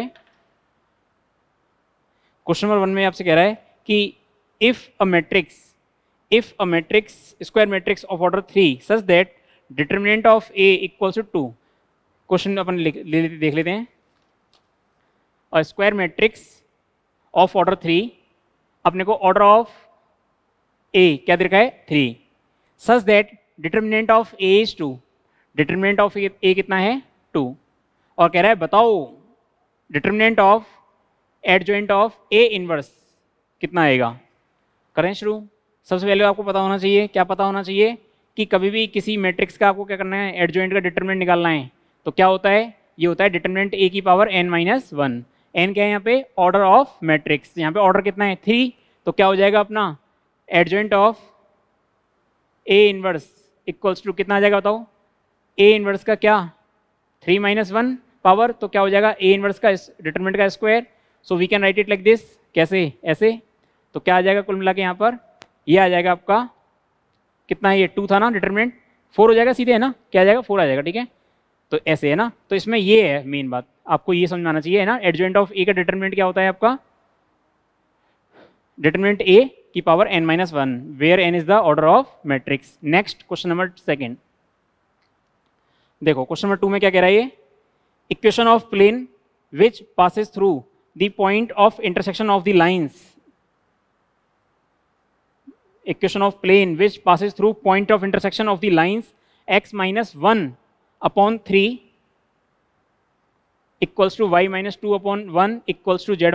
क्वेश्चन नंबर 1 में आपसे कह रहा है कि if a matrix square matrix of order 3 such that determinant of A equals to 2। Question अपन देख लेते हैं। और स्क्वायर मैट्रिक्स ऑफ ऑर्डर 3, अपने को ऑर्डर ऑफ A क्या दे रखा है 3, such that determinant of A is 2। Determinant of A कितना है 2। और कह रहा है बताओ determinant of adjoint of A inverse कितना आएगा। करें शुरू। सबसे पहले आपको पता होना चाहिए, क्या पता होना चाहिए कि कभी भी किसी मैट्रिक्स का आपको क्या करना है, एडजॉइंट का डिटरमिनेंट निकालना है। तो क्या होता है, ये होता है डिटरमिनेंट A की पावर n-1। n क्या है यहाँ पे, ऑर्डर ऑफ मैट्रिक्स। यहाँ पे ऑर्डर कितना है 3, तो क्या हो जाएगा अपना adjoint of A inverse equals to कितना आ जाएगा बताओ, A इनवर्स का क्या 3-1 पावर, तो क्या हो जाएगा A इनवर्स का डिटरमिनेंट का square. So we can write it like this, कैसे, ऐसे। तो क्या आ जाएगा कुल मिला के यहाँ पर, ये आ जाएगा आपका कितना है, ये 2 था ना डिटरमिनेंट, 4 हो जाएगा सीधे, है ना। क्या आ जाएगा 4 आ जाएगा, ठीक है। तो ऐसे है ना। तो इसमें ये है मेन बात, आपको ये समझ में आना चाहिए, है ना। एडजॉइंट ऑफ A का डिटरमिनेंट क्या होता है आपका, डिटरमिनेंट A की power n-1, where n is the order of matrix. Next question number 2। देखो क्वेश्चन नंबर 2 में क्या कह रहा है ये, equation of plane which passes through the point of intersection of the lines. Equation of plane which passes through point of intersection of the lines x-1/3 equals to y-2/1 equals to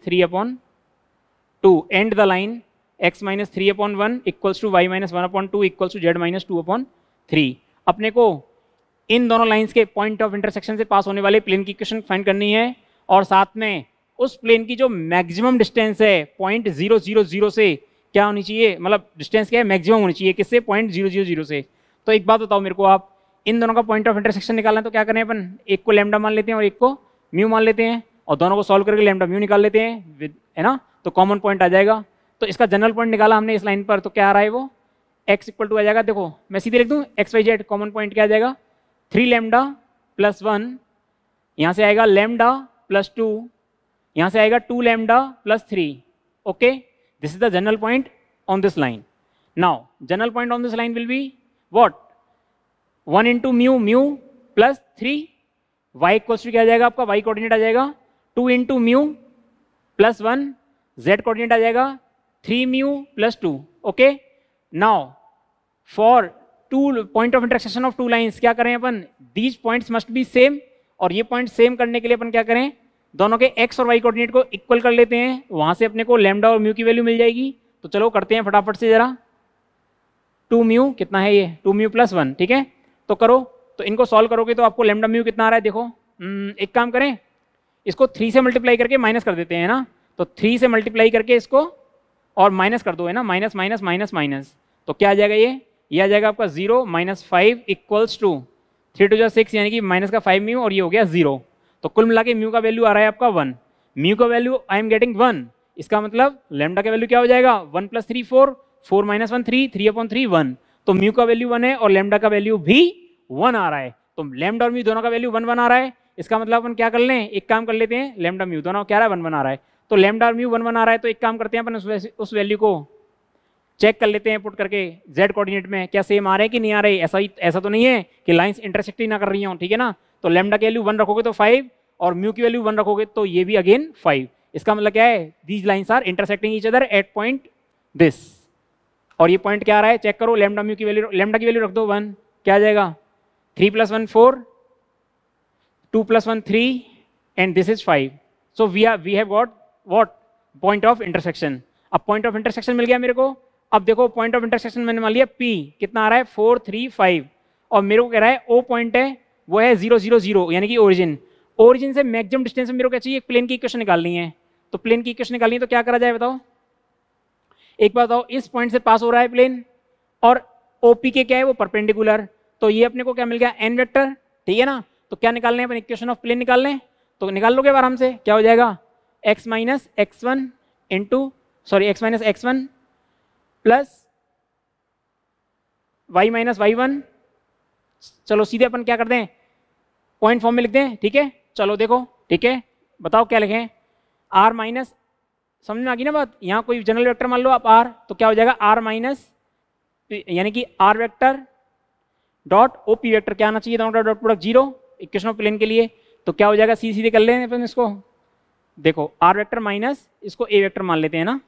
z-3/2 and the line x-3/1 equals to y-1/2 equals to z-2/3। अपने को इन दोनों lines के point of intersection से पास होने वाले plane की equation find करनी है, और साथ में उस प्लेन की जो मैक्सिमम डिस्टेंस है पॉइंट 0-0-0 से क्या होनी चाहिए, मतलब डिस्टेंस क्या है मैक्सिमम होनी चाहिए, किससे, पॉइंट 0-0-0 से। तो एक बात बताओ मेरे को, आप इन दोनों का पॉइंट ऑफ इंटरसेक्शन निकालना है तो क्या करें अपन, एक को लैम्डा मान लेते हैं और एक को म्यू मान लेते हैं, और दोनों को सॉल्व करके लैम्डा म्यू निकाल लेते हैं, है ना। तो कॉमन पॉइंट आ जाएगा। तो इसका जनरल पॉइंट निकाला हमने इस लाइन पर, तो क्या आ रहा है वो x = आ जाएगा। देखो मैं सीधे लिख दूँ x-y-z, कॉमन पॉइंट क्या आ जाएगा 3 लैम्डा + 1, यहाँ से आएगा लैम्डा + 2, यहाँ से आएगा 2 lambda + 3। Okay, this is the general point on this line. Now general point on this line will be what, 1 into mu plus 3, y equals to क्या आ जाएगा आपका, y कोऑर्डिनेट आ जाएगा 2 into mu plus 1, z coordinate आ जाएगा 3 mu plus 2। Okay, now for two point of intersection of two lines क्या करें अपन, these points must be same, और ये पॉइंट सेम करने के लिए अपन क्या करें, दोनों के x और y कोऑर्डिनेट को इक्वल कर लेते हैं, वहां से अपने को लैम्डा और म्यू की वैल्यू मिल जाएगी। तो चलो करते हैं फटाफट से जरा, 2 म्यू कितना है ये 2 म्यू + 1, ठीक है। तो करो, तो इनको सॉल्व करोगे तो आपको लैम्डा म्यू कितना आ रहा है, देखो एक काम करें, इसको 3 से मल्टीप्लाई करके माइनस कर देते हैं ना। तो 3 से मल्टीप्लाई करके इसको और माइनस कर दो, है ना, माइनस माइनस माइनस माइनस, तो क्या आ जाएगा ये आ जाएगा आपका 0 - 5 इक्वल्स टू 3 × 6, यानी कि माइनस का 5 म्यू, और ये हो गया 0। तो कुल मिला के म्यू का वैल्यू आ रहा है आपका 1, म्यू का वैल्यू आई एम गेटिंग 1। इसका मतलब लैम्डा का वैल्यू क्या हो जाएगा, 1 + 3 4, 4 - 1 3, 3/3 1। तो म्यू का वैल्यू 1 है और लैम्डा का वैल्यू भी 1 आ रहा है। तो लैम्डा और म्यू दोनों का वैल्यू 1 आ रहा है। इसका मतलब अपन क्या कर लें, एक काम कर लेते हैं, लैम्डा म्यू दोनों क्या आ रहा है 1 आ रहा है। तो लैम्डा और म्यू 1 आ रहा है, तो एक काम करते हैं अपन उस वैल्यू को चेक कर लेते हैं पुट करके z कोऑर्डिनेट में क्या सेम आ रहे हैं कि नहीं आ रहे। ऐसा तो नहीं है कि लाइंस इंटरसेक्ट ही ना कर रही हों, ठीक है ना। तो लैम्डा की वैल्यू 1 रखोगे तो 5 और म्यू की वैल्यू 1 रखोगे तो ये भी अगेन 5। इसका मतलब क्या है, these lines are intersecting each other at point this. और ये पॉइंट क्या आ रहा है, चेक करो, लैम्डा म्यू की वैल्यू, लैम्डा की वैल्यू रख दो 1, क्या आ जाएगा 3 + 1 4, 2 + 1 3 and this is 5। So we have got what, point of intersection. अब पॉइंट ऑफ इंटरसेक्शन मिल गया मेरे को। अब देखो पॉइंट ऑफ इंटरसेक्शन मैंने मान लिया P, कितना आ रहा है 4 3 5, और मेरे को कह रहा है O पॉइंट है वो है 0 0 0 यानी कि ओरिजिन। ओरिजिन से मैक्सिमम डिस्टेंस में मेरे को क्या चाहिए, एक प्लेन की इक्वेशन निकालनी है। तो प्लेन की इक्वेशन निकालनी है तो क्या करा जाए बताओ, एक बात बताओ, इस पॉइंट से पास हो रहा है प्लेन और OP के क्या है वो परपेंडिकुलर, तो ये अपने को क्या मिल गया n वेक्टर, ठीक है ना। तो क्या निकालने हैं अपन, इक्वेशन ऑफ प्लेन निकाल लें, तो निकाल लोगे आराम से। क्या हो जाएगा x minus x1 plus y minus y1। चलो सीधे अपन क्या करते हैं, पॉइंट फॉर्म में लिख दें, ठीक है। चलो देखो, ठीक है, बताओ क्या लिखें, r माइनस, समझ में आ गई ना बात। यहाँ कोई जनरल वेक्टर मान लो आप r, तो क्या हो जाएगा r माइनस यानी कि r vector dot OP vector, क्या आना चाहिए, दोनों का dot product 0 equation of plane के लिए। तो क्या हो जाएगा, सीधे कर लें अपन इसको, देखो r वेक्टर माइनस इसको a वेक्टर मान लेते हैं ना,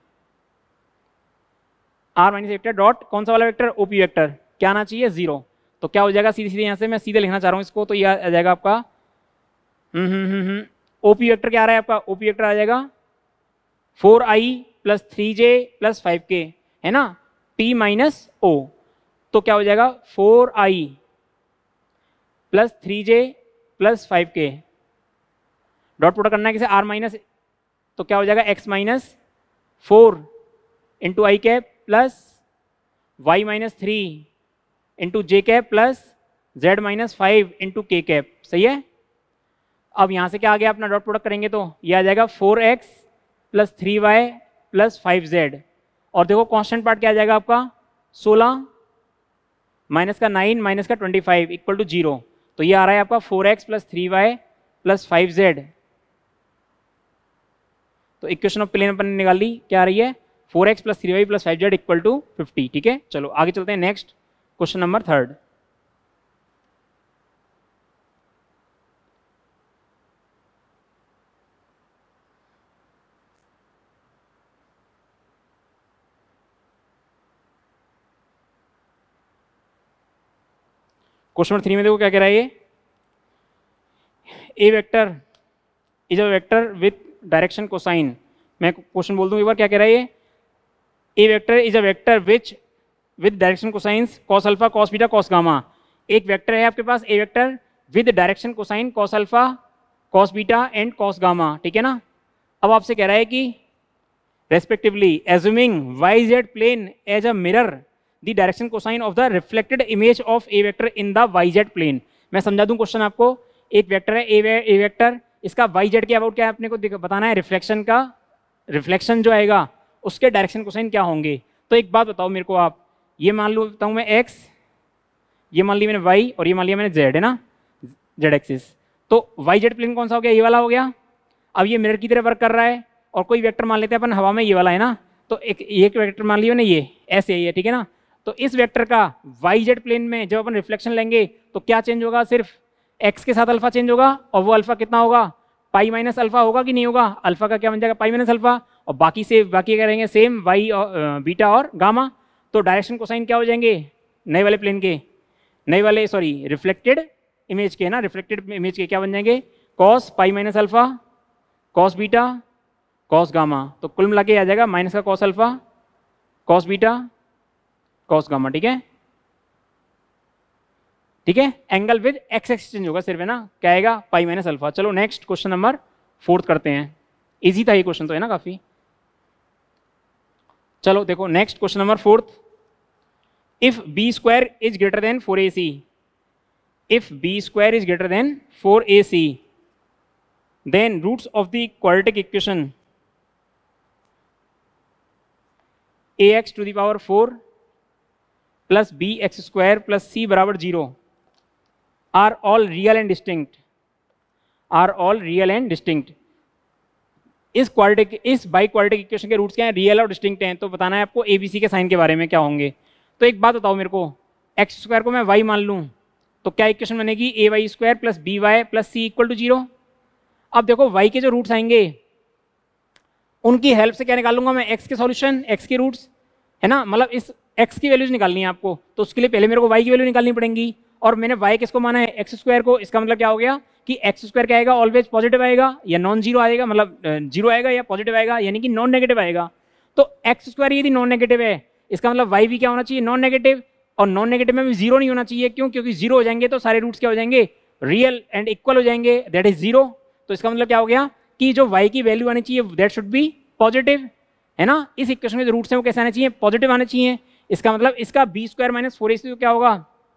r माइनस वेक्टर डॉट कौन सा वाला वेक्टर, OP वेक्टर, क्या आना चाहिए 0। तो क्या हो जाएगा, सीधे सीधे यहाँ से मैं सीधे लिखना चाह रहा हूँ इसको, तो ये आ जाएगा आपका OP वेक्टर क्या आ रहा है आपका, OP वेक्टर आ जाएगा 4i + 3j + 5k, है ना, P माइनस O। तो क्या हो जाएगा 4i + 3j + 5k, dot product करना है किसे, r माइनस, तो क्या हो जाएगा x minus 4 into I cap plus y minus 3 into J cap plus z minus 5 into K cap, सही है। अब यहाँ से क्या आ गया, अपना डॉट प्रोडक्ट करेंगे तो ये आ जाएगा 4x + 3y + 5z, और देखो कांस्टेंट पार्ट क्या आ जाएगा आपका 16 माइनस का 9 माइनस का 25 इक्वल टू 0। तो ये आ रहा है आपका 4x + 3y + 5z। तो इक्वेशन ऑफ प्लेन अपन ने निकाल ली, क्या आ रही है 4x + 3y + 5z equal to 50, ठीक है। चलो आगे चलते हैं, next question number 3। Question number 3 में देखो क्या कह रहा है ये, A vector is a vector with direction cosine. मैं क्वेश्चन बोल दूं एक बार, क्या कह रहा है ये, A vector is a vector which with direction cosines cos alpha cos beta cos gamma. एक वेक्टर है आपके पास A vector with direction cosine cos alpha cos beta and cos gamma, ठीक है ना। अब आपसे कह रहा है कि respectively assuming Y Z plane as a mirror the direction cosine of the reflected image of A vector in the Y Z plane. मैं समझा दूं क्वेश्चन आपको, एक वेक्टर है ए वेक्टर, इसका वाई जेड के अबाउट क्या है अपने को बताना है, रिफ्लेक्शन का, रिफ्लेक्शन जो आएगा उसके डायरेक्शन कोसाइन क्या होंगे। तो एक बात बताओ मेरे को आप, ये मान लो बताऊँ मैं x, ये मान लिया मैंने y और ये मान लिया मैंने z, है ना, z एक्सिस। तो वाई जेड प्लेन कौन सा हो गया, ये वाला हो गया। अब ये मिरर की तरह वर्क कर रहा है, और कोई वेक्टर मान लेते हैं अपन हवा में, ये वाला है ना, तो एक वेक्टर मान लिया मैंने ये ऐसे ही है, ठीक है ना। तो इस वेक्टर का वाई जेड प्लेन में जब अपन रिफ्लेक्शन लेंगे तो क्या चेंज होगा, सिर्फ x के साथ अल्फा चेंज होगा, और वो अल्फा कितना होगा, पाई माइनस अल्फा होगा कि नहीं होगा, अल्फा का क्या बन जाएगा पाई माइनस अल्फा, और बाकी क्या रहेंगे सेम वाई और बीटा और गामा। तो डायरेक्शन कोसाइन क्या हो जाएंगे नए वाले प्लेन के, नए वाले सॉरी रिफ्लेक्टेड इमेज के ना, रिफ्लेक्टेड इमेज के क्या बन जाएंगे, cos pi minus alpha cos beta cos gamma. तो कुल मिला के आ जाएगा माइनस का cos alpha cos beta cos gamma, ठीक है, ठीक है। एंगल विद एक्स एक्सचेंज होगा सिर्फ, है ना, क्या आएगा पाई माइनस अल्फा। चलो नेक्स्ट क्वेश्चन नंबर 4 करते हैं, इजी था ये क्वेश्चन तो, है ना काफी। चलो देखो next question number 4, if b² is greater than 4ac, if b² is greater than 4ac then roots of the quadratic equation ax⁴ plus bx² plus c बराबर 0 are all real and distinct, are all real and distinct. इस biquadratic equation के roots क्या हैं, real और distinct हैं। तो बताना है आपको एबीसी के साइन के बारे में क्या होंगे। तो एक बात बताओ मेरे को, एक्स स्क्वायर को मैं वाई मान लूँ तो क्या इक्वेशन बनेगी, A Y square plus B Y plus C equal to 0। अब देखो वाई के जो रूट्स आएंगे उनकी हेल्प से क्या निकाल लूंगा मैं, एक्स के सॉल्यूशन, एक्स के रूट्स, है ना। मतलब इस एक्स की वैल्यूज निकालनी है आपको, तो उसके लिए पहले मेरे को वाई की वैल्यू निकालनी पड़ेगी। और मैंने वाई किसको माना है, एक्स स्क्वायर को। इसका मतलब क्या हो गया कि एक्स स्क्वायर क्या आएगा, ऑलवेज पॉजिटिव आएगा या नॉन जीरो आएगा, मतलब जीरो आएगा या पॉजिटिव आएगा, यानी कि नॉन नेगेटिव आएगा। तो एक्स स्क्वायर यदि नॉन नेगेटिव है, इसका मतलब वाई भी क्या होना चाहिए, नॉन नेगेटिव। और नॉन नेगेटिव में भी जीरो नहीं होना चाहिए, क्यों, क्योंकि जीरो हो जाएंगे तो सारे रूट्स क्या हो जाएंगे, रियल एंड इक्वल हो जाएंगे, दैट इज जीरो। तो इसका मतलब क्या हो गया कि जो वाई की वैल्यू आनी चाहिए दैट शुड बी पॉजिटिव, है ना। इस इक्वेशन के जो रूट्स हैं वो कैसे आने चाहिए, पॉजिटिव आने चाहिए। इसका मतलब इसका बी स्क्वायर माइनस 4ac क्या होगा,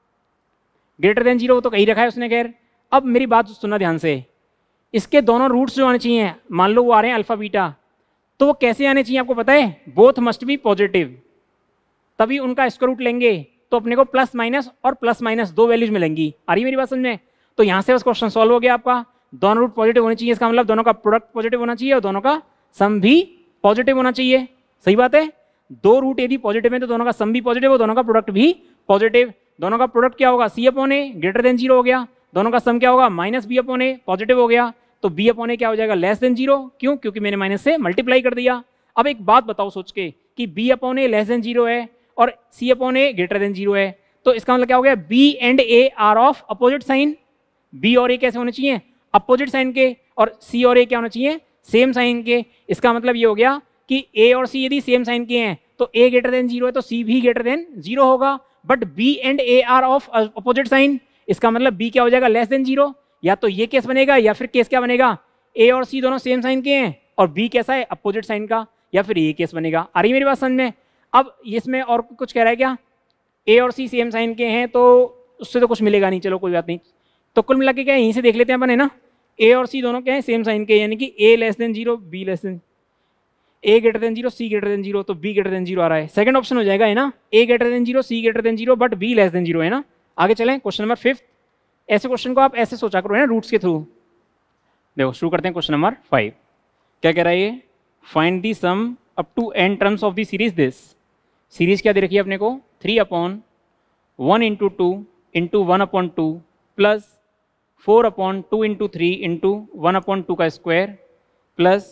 ग्रेटर देन 0, तो कहीं रखा है उसने खैर। अब मेरी बात सुनना ध्यान से, इसके दोनों रूट्स जो आने चाहिए, मान लो वो आ रहे हैं अल्फा बीटा, तो वो कैसे आने चाहिए आपको पता है, बोथ मस्ट बी पॉजिटिव, तभी उनका स्क्वायर रूट लेंगे तो अपने को प्लस माइनस और प्लस माइनस दो वैल्यूज मिलेंगी। आ रही मेरी बात समझ में। तो यहाँ से बस क्वेश्चन सॉल्व हो गया आपका, दोनों रूट पॉजिटिव होने चाहिए, इसका मतलब दोनों का प्रोडक्ट पॉजिटिव होना चाहिए और दोनों का सम भी पॉजिटिव होना चाहिए। सही बात है, दो रूट यदि पॉजिटिव है तो दोनों का सम भी पॉजिटिव और दोनों का प्रोडक्ट भी पॉजिटिव। दोनों का प्रोडक्ट क्या होगा, C upon A greater than 0 हो गया, दोनों का सम क्या होगा, minus B upon A positive हो गया, तो बी अपॉन ए क्या हो जाएगा, लेस देन 0। क्यों, क्योंकि मैंने माइनस से मल्टीप्लाई कर दिया। अब एक बात बताओ सोच के कि B upon A less than 0 है और C upon A greater than 0 है, तो इसका मतलब क्या हो गया, B and A are of opposite sign. B और ए कैसे होने चाहिए, अपोजिट साइन के, और सी और ए क्या होना चाहिए, सेम साइन के। इसका मतलब ये हो गया कि ए और सी यदि सेम साइन के हैं तो ए ग्रेटर देन 0 है तो सी भी ग्रेटर देन 0 होगा, but B and A are of opposite sign, इसका मतलब बी क्या हो जाएगा, लेस देन 0। या तो ये केस बनेगा या फिर केस क्या बनेगा, ए और सी दोनों सेम साइन के हैं और बी कैसा है, अपोजिट साइन का, या फिर ये केस बनेगा। आ रही मेरी बात समझ में। अब इसमें और कुछ कह रहा है क्या, ए और सी सेम साइन के हैं तो उससे तो कुछ मिलेगा नहीं, चलो कोई बात नहीं। तो कुल मिला के क्या है, यहीं से देख लेते हैं अपन, है ना। ए और सी दोनों क्या है, सेम साइन के, यानी कि A less than 0 B less than, A greater than 0 C greater than 0, तो बी ग्रेटर देन 0 आ रहा है। सेकंड ऑप्शन हो जाएगा, है ना, A greater than 0 C greater than 0 but B less than 0, है ना। आगे चलें, क्वेश्चन नंबर 5। ऐसे क्वेश्चन को आप ऐसे सोचा करो, है ना, रूट्स के थ्रू। देखो शुरू करते हैं क्वेश्चन नंबर 5। क्या कह रहा है ये, find the sum up to n terms of the series this. Series क्या दे रखी है अपने को, 3/1 into 2 into 1/2 plus 4/2 into 3 into 1/2 का स्क्वायर प्लस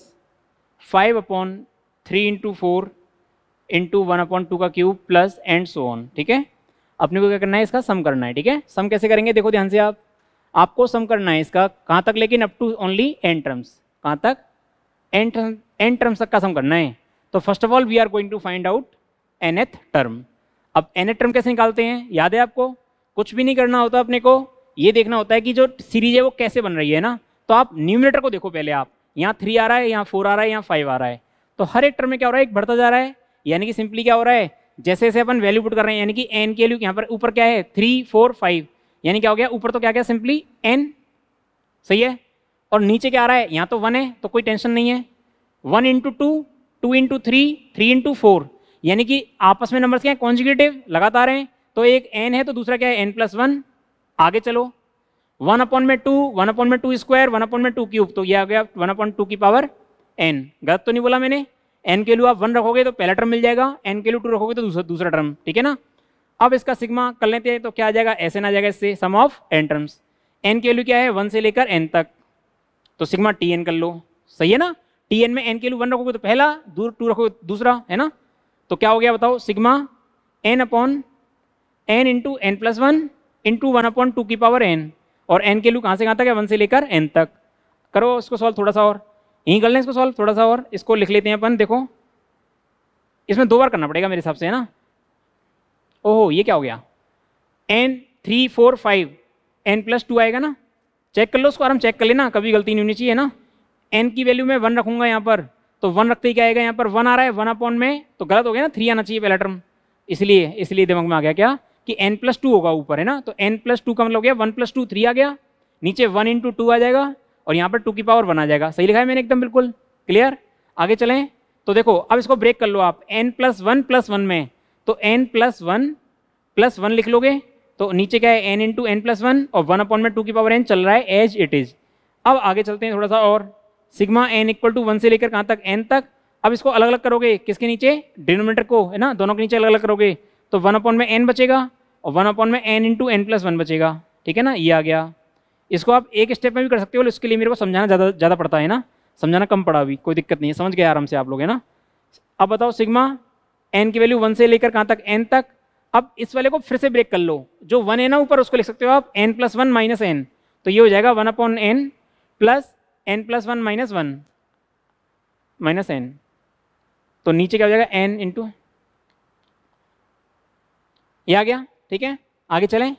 5/3 इंटू 4 इंटू 1/2 का cube plus and so on. ठीक है, अपने को क्या करना है, इसका सम करना है। ठीक है, सम कैसे करेंगे, देखो ध्यान से आपको सम करना है इसका कहाँ तक, लेकिन up to only n terms, कहाँ तक, n टर्म्स तक का सम करना है। तो first of all we are going to find out nth term. अब nth टर्म कैसे निकालते हैं, याद है आपको, कुछ भी नहीं करना होता, अपने को ये देखना होता है कि जो सीरीज है वो कैसे बन रही है ना। तो आप न्यूमरेटर को देखो पहले, आप यहाँ 3 आ रहा है, यहाँ 4 आ रहा है, यहाँ 5 आ रहा है, तो हर एक टर्म में क्या हो रहा है, एक बढ़ता जा रहा है। यानी कि सिंपली क्या हो रहा है, जैसे जैसे अपन वैल्यू पुट कर रहे हैं, यानी कि n की वैल्यू यहाँ पर ऊपर क्या है, 3 4 5, यानी क्या हो गया, ऊपर तो क्या क्या सिंपली n, सही है, और नीचे क्या आ रहा है, यहाँ तो 1 है तो कोई टेंशन नहीं है, 1 इंटू 2 2 इंटू 3 3 इंटू 4, यानी कि आपस में नंबर्स क्या है, कॉन्जुगेटिव लगातार हैं। तो एक n है तो दूसरा क्या है, n+1। आगे चलो, 1/2 1/2 स्क्वायर 1/2 क्यूब, तो ये आ गया 1/2 की पावर n। गलत तो नहीं बोला मैंने, n के लिए आप 1 रखोगे तो पहला टर्म मिल जाएगा, n के लिए 2 रखोगे तो दूसरा टर्म। ठीक है ना। अब इसका सिग्मा कर लेते हैं, तो क्या आ जाएगा, ऐसे ना आ जाएगा इससे, sum of n terms. n की वैल्यू क्या है, 1 से लेकर n तक, तो सिग्मा tn कर लो, सही है ना। tn में n के लिए 1 रखोगे तो पहला, 2 रखोगे दूसरा, है ना। तो क्या हो गया बताओ, sigma n/n into n+1 into 1/2 की पावर n, और n के लिए कहाँ से कहाँ तक है, 1 से लेकर n तक। करो इसको सॉल्व थोड़ा सा और, यहीं कर लें इसको सॉल्व थोड़ा सा और, इसको लिख लेते हैं अपन। देखो इसमें 2 बार करना पड़ेगा मेरे हिसाब से, है ना। ओहो ये क्या हो गया, n 3 4 5 n+2 आएगा ना, चेक कर लो उसको, आराम चेक कर लेना, कभी गलती नहीं होनी चाहिए ना। n की वैल्यू में 1 रखूंगा यहाँ पर, तो 1 रखते ही क्या आएगा, यहाँ पर 1 आ रहा है, 1/, में तो गलत हो गया ना, 3 आना चाहिए पहला टर्म, इसलिए दिमाग में आ गया क्या कि n+2 होगा ऊपर, है ना। तो n+2 का मतलब हो गया 1+2 3 आ गया, नीचे 1 इंटू 2 आ जाएगा, और यहाँ पर 2 की पावर 1 आ जाएगा। सही लिखा है मैंने एकदम बिल्कुल क्लियर। आगे चलें, तो देखो अब इसको ब्रेक कर लो आप, n+1+1 में, तो n+1+1 लिख लोगे, तो नीचे क्या है, n इंटू n+1 और 1/2 की पावर n चल रहा है एज इट इज। अब आगे चलते हैं थोड़ा सा और, सिग्मा एन इक्वल टू 1 से लेकर कहाँ तक, एन तक। अब इसको अलग अलग करोगे, किसके नीचे, डिनोमिनेटर को, है ना, दोनों के नीचे अलग अलग करोगे तो 1 अपॉन में एन बचेगा और 1 अपॉन में एन इंटू एन प्लस 1 बचेगा, ठीक है ना, ये आ गया। इसको आप एक स्टेप में भी कर सकते हो, इसके लिए मेरे को समझाना ज़्यादा पड़ता है ना, समझाना कम पड़ा अभी, कोई दिक्कत नहीं है, समझ गए आराम से आप लोग, है ना। अब बताओ सिग्मा एन की वैल्यू 1 से लेकर कहाँ तक, एन तक। अब इस वाले को फिर से ब्रेक कर लो, जो 1 है ना ऊपर उसको लिख सकते हो आप एन प्लस 1 माइनस एन, तो ये हो जाएगा 1 upon N plus N plus 1 minus 1 minus N, तो नीचे क्या हो जाएगा एन इंटू, ये आ गया, ठीक है। आगे चलें,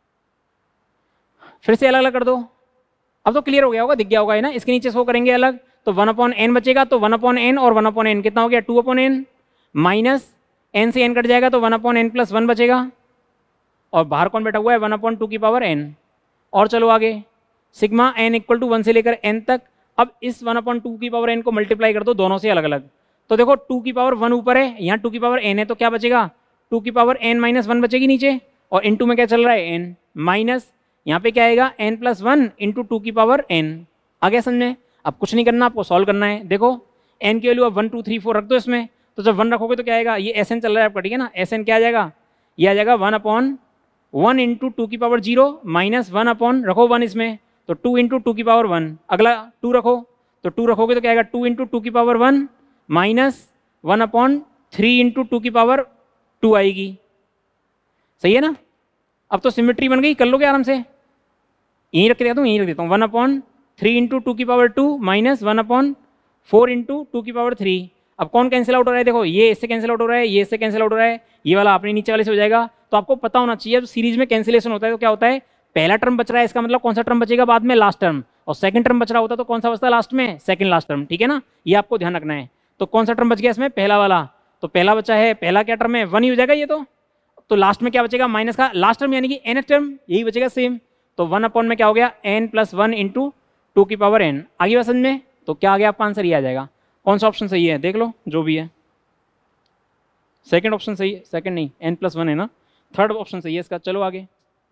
फिर से अलग अलग कर दो, अब तो क्लियर हो गया होगा, दिख गया होगा, है ना। इसके नीचे शो करेंगे अलग, तो 1 अपॉन एन बचेगा, तो 1 अपॉन एन और 1 अपॉन एन कितना हो गया, 2 अपॉन एन, माइनस एन से एन कट जाएगा तो 1 अपॉन एन प्लस 1 बचेगा, और बाहर कौन बैठा हुआ है, 1 अपॉन 2 की पावर एन। और चलो आगे, सिग्मा एन इक्वल टू 1 से लेकर एन तक। अब इस 1 अपॉन 2 की पावर एन को मल्टीप्लाई कर दो दोनों से अलग अलग, तो देखो 2 की पावर 1 ऊपर है, यहाँ 2 की पावर एन है, तो क्या बचेगा, 2 की पावर एन माइनस 1 बचेगी नीचे, और इनटू में क्या चल रहा है, एन माइनस, यहाँ पे क्या आएगा एन प्लस 1 इंटू 2 की पावर एन। आ गया समझे। अब कुछ नहीं करना, आपको सॉल्व करना है। देखो एन की वैल्यू अब 1 2 3 4 रख दो इसमें, तो जब 1 रखोगे तो क्या आएगा, ये एस एन चल रहा है आपका, ठीक है ना, एस एन क्या आ जाएगा, ये आ जाएगा 1 अपॉन 1 इंटू 2 की पावर 0 माइनस 1 अपॉन, रखो 1 इसमें, तो 2 इंटू 2 की पावर 1, अगला 2 रखो, तो 2 रखोगे तो क्या आएगा 2 इंटू 2 की पावर 1 माइनस 1 अपॉन 3 इंटू 2 की पावर 2 आएगी, सही है ना। अब तो सिमेट्री बन गई, कर लोगे आराम से, यहीं रख के देता हूँ, यहीं रख देता हूँ, 1 अपॉन 3 इंटू 2 की पावर 2 माइनस 1 अपॉन 4 इंटू 2 की पावर 3। अब कौन कैंसिल आउट हो रहा है, देखो ये इससे कैंसिल आउट हो रहा है, ये इससे कैंसिल आउट हो रहा है, ये वाला अपने नीचे वाले से हो जाएगा। तो आपको पता होना चाहिए अब सीरीज में कैंसिलेशन होता है तो क्या होता है, पहला टर्म बच रहा है, इसका मतलब कौन सा टर्म बचेगा बाद में, लास्ट टर्म, और सेकंड टर्म बच रहा होता है तो कौन सा बचता है लास्ट में, सेकंड लास्ट टर्म, ठीक है ना, ये आपको ध्यान रखना है। तो कौन सा टर्म बच गया इसमें, पहला वाला, तो पहला बचा है, पहला क्या टर्म है 1 ही हो जाएगा ये, तो लास्ट में क्या बचेगा, माइनस का लास्ट टर्म यानी कि nth टर्म, यही बचेगा सेम, तो 1 अपॉन में क्या हो गया n प्लस 1 इंटू 2 की पावर n। आगे बात समझ में, तो क्या आ गया आपका आंसर, ये आ जाएगा। कौन सा ऑप्शन सही है देख लो, जो भी है, सेकंड ऑप्शन सही है, सेकंड नहीं, n प्लस 1 है ना, थर्ड ऑप्शन सही है इसका। चलो आगे,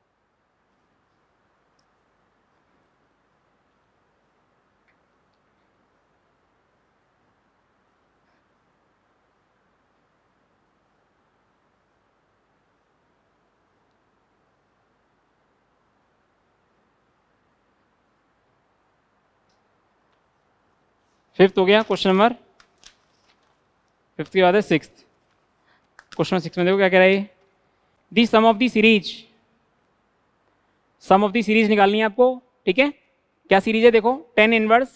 फिफ्थ हो गया क्वेश्चन नंबर, फिफ्थ के बाद है सिक्स्थ। क्वेश्चन नंबर 6 में देखो क्या कह रहा है, the sum of the series, sum of the series निकालनी है आपको, ठीक है। क्या सीरीज है देखो, 10 इनवर्स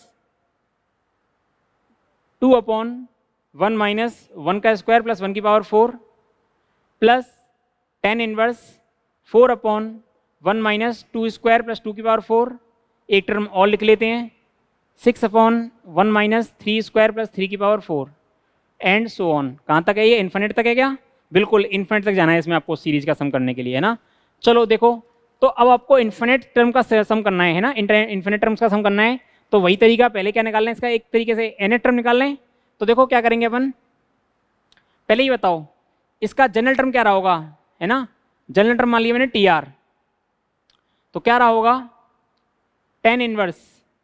2 अपॉन 1 माइनस 1 का स्क्वायर प्लस 1 की power 4 plus 10 inverse 4 upon 1 minus 2 square plus 2 की पावर 4, एक टर्म और लिख लेते हैं, 6 अपॉन 1 माइनस 3 स्क्वायर प्लस 3 की पावर 4 एंड सो ऑन। कहाँ तक है ये, इन्फिनिट तक है क्या, बिल्कुल इन्फिनिट तक जाना है इसमें आपको सीरीज का सम करने के लिए, है ना। चलो देखो, तो अब आपको इन्फिनिट टर्म का सम करना है ना, इन्फिनिट टर्म्स का सम करना है, तो वही तरीका, पहले क्या निकालना है इसका, एक तरीके से nth टर्म निकाल लें। तो देखो क्या करेंगे अपन, पहले ही बताओ इसका जनरल टर्म क्या रहा होगा, है ना, जनरल टर्म मान लिया मैंने TR, तो क्या रहा होगा 10 इनवर्स